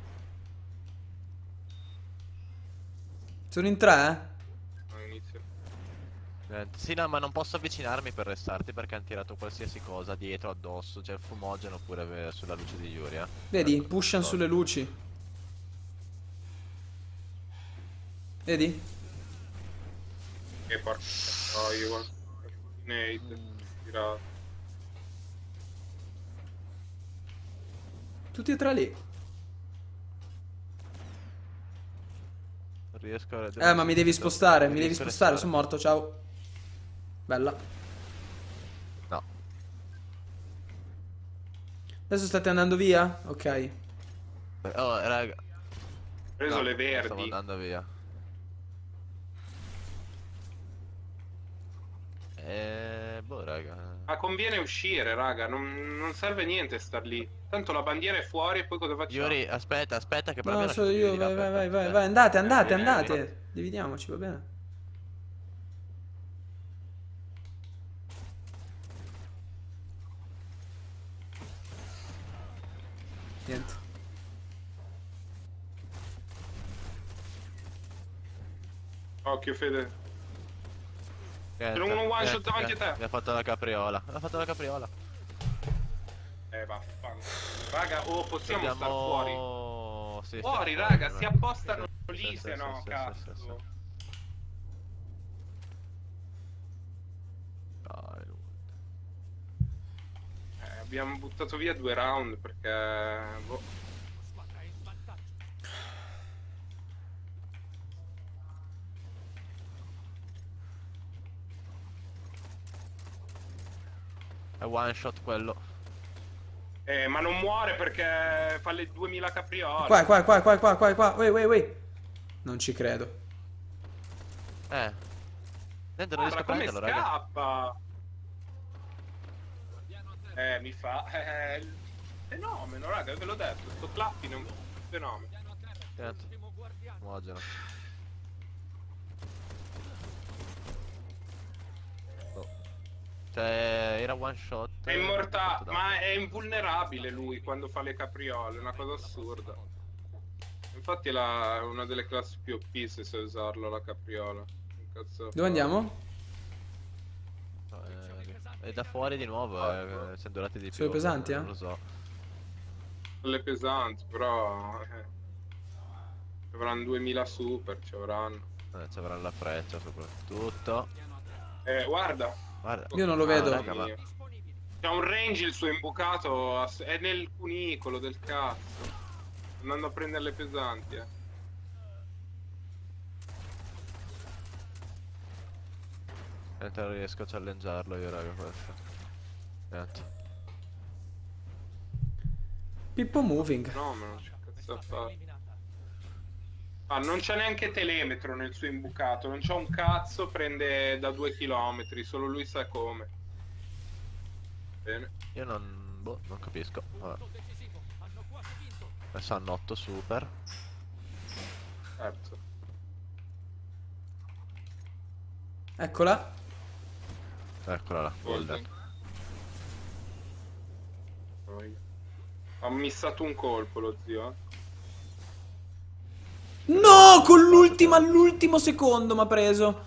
Sono in tre, eh? No, inizio. Niente. Sì, no, ma non posso avvicinarmi per restarti perché hanno tirato qualsiasi cosa dietro, addosso. C'è il fumogeno pure eh, sulla luce di Yuri, eh. Vedi, Ecco, pushano so. sulle luci. Vedi? Che porca troia, guarda. Nate, tirato. Tutti e tre lì. Non riesco a... Eh, ma mi devi spostare, mi devi riesco a spostare, restare. sono morto, ciao. Bella. No. Adesso state andando via? Ok. Eh, Oh, raga. Ho preso No, le Stavo verdi. andando via. Eh, boh, raga. Ma conviene uscire, raga, non, non serve niente star lì. Tanto la bandiera è fuori e poi cosa facciamo? Yuri, aspetta, aspetta che proprio No, lascio sono Yuri io, là vai, per- vai, vai, per vai, te. vai, andate, andate, Eh, andate. Dividiamoci, va bene. Niente. Occhio Fede. Niente, uno one shot niente, davanti niente. a te. Mi ha fatto la capriola. Mi ha fatto la capriola. Eh vaffanculo. Raga, oh, possiamo Dobbiamo... star fuori. Sì, Fuori, stiamo raga, fuori, si no. appostano Sì, lì, sì, se sì, no, sì, cazzo. sì, sì, sì. Dai, lui. Eh, abbiamo buttato via due round perché... Boh. È one shot quello. Eh, ma non muore perché fa le duemila capriole. Qua, qua, qua, qua, qua, qua, qua. Wait, wait, wait. Non ci credo. Eh. Niente, non riesco Guarda a come prenderlo, raga. scappa. Eh, mi fa... Eh, il fenomeno, raga, ve l'ho detto. Sto clapping è un fenomeno. Niente. Omogeno. Oh. Cioè, era one shot. È immortale, ma è invulnerabile lui quando fa le capriole, è una cosa assurda. Infatti è la- una delle classi più O P se sai usarlo la capriola. Cazzo. Dove andiamo? No, eh, è da fuori di nuovo, eh, essendo durati di più. Sono pesanti, eh? Non lo so. Le pesanti, però... Eh, ci avranno duemila super, ci avranno. Eh, ci avranno la freccia soprattutto. Eh, guarda. Guarda. Io non lo Ah, vedo. raga, ma- C'ha un range il suo imbucato, ass- è nel cunicolo del cazzo. Andando a prendere le pesanti, eh. Niente, non riesco a challengearlo io, raga, questo. Niente. Pippo moving. No, ma non c'è cazzo da fare. Ah, non c'è neanche telemetro nel suo imbucato, non c'è un cazzo, prende da due chilometri, solo lui sa come. Bene. Io non... boh, non capisco. Vabbè. Adesso hanno otto super. Certo. Eccola. Eccola là, golden. Golden. Ha missato un colpo lo zio. eh. No, con l'ultima, all'ultimo secondo mi ha preso.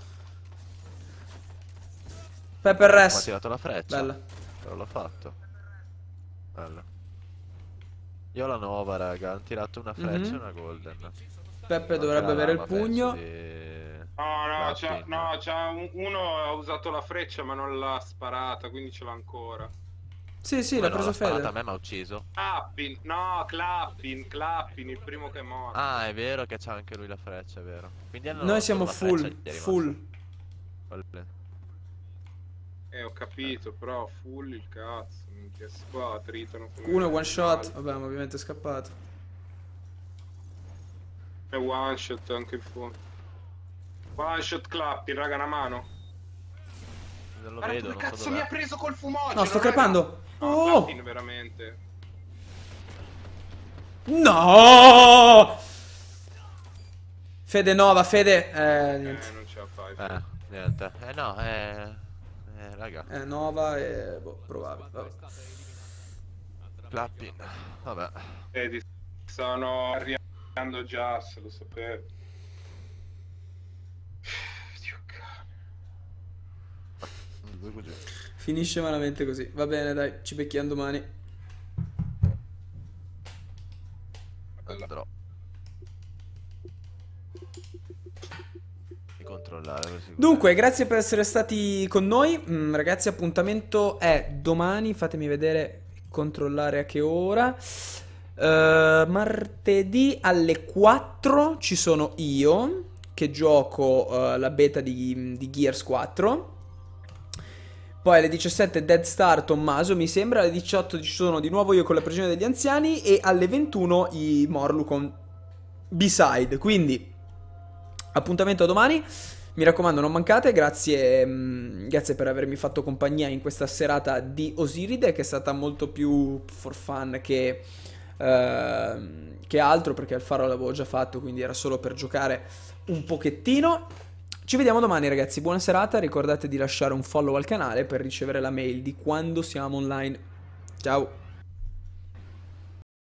Pepper Ma ha Rest. tirato la freccia. Bella. Però l'ho fatto. Bello. Io ho la nuova, raga. Hanno tirato una freccia Mhm. e una golden. Peppe Non dovrebbe c'è la avere il lama, pugno. penso, di- No, no, c'ha, Latin. no, c'ha un- uno ha usato la freccia ma non l'ha sparata, quindi ce l'ha ancora. Sì, sì, Come l'ha no, preso l'ha sparata a Fede. me, ma ha ucciso. Clappin, no, Clappin, Clappin, il primo che è morto. Ah, è vero che c'ha anche lui la freccia, è vero. Quindi hanno Noi siamo solo la freccia full, gli è rimasto. full. Vabbè. Eh, ho capito, però full il cazzo, minchia, qua tritano come Uno è one shot. male. Vabbè, ma ovviamente è scappato. È one shot anche il full. One shot Clappin, raga, una mano. Non lo Guarda vedo, come non so cazzo mi ha dov'è. preso col fumogeno, No, sto raga. crepando. No, Oh! Clappin veramente. No! Fede Nova, Fede. Eh, Eh, niente. non ce la fai. Eh, niente. Eh no, eh... Eh, raga. Eh, Nova e... boh, probabile. Vabbè. Clapping. Vabbè. Vedi, stanno arrivando già, se lo sapevo. Dio cane. Così. Finisce malamente così. Va bene, dai, ci becchiamo domani. Andrò. Di controllare così. Dunque, grazie per essere stati con noi. Mm, ragazzi, appuntamento è domani. Fatemi vedere, controllare a che ora. Eh, martedì alle quattro ci sono io che gioco eh, la beta di, di Gears quattro. Poi alle diciassette Dead Star Tommaso, mi sembra. Alle diciotto ci sono di nuovo io con la prigione degli anziani. E alle ventuno i Morlu con B-Side. Quindi appuntamento a domani. Mi raccomando, non mancate. Grazie, mh, grazie per avermi fatto compagnia in questa serata di Osiride, che è stata molto più for fun che, uh, che altro, perché il faro l'avevo già fatto, quindi era solo per giocare un pochettino. Ci vediamo domani, ragazzi. Buona serata. Ricordate di lasciare un follow al canale per ricevere la mail di quando siamo online. Ciao.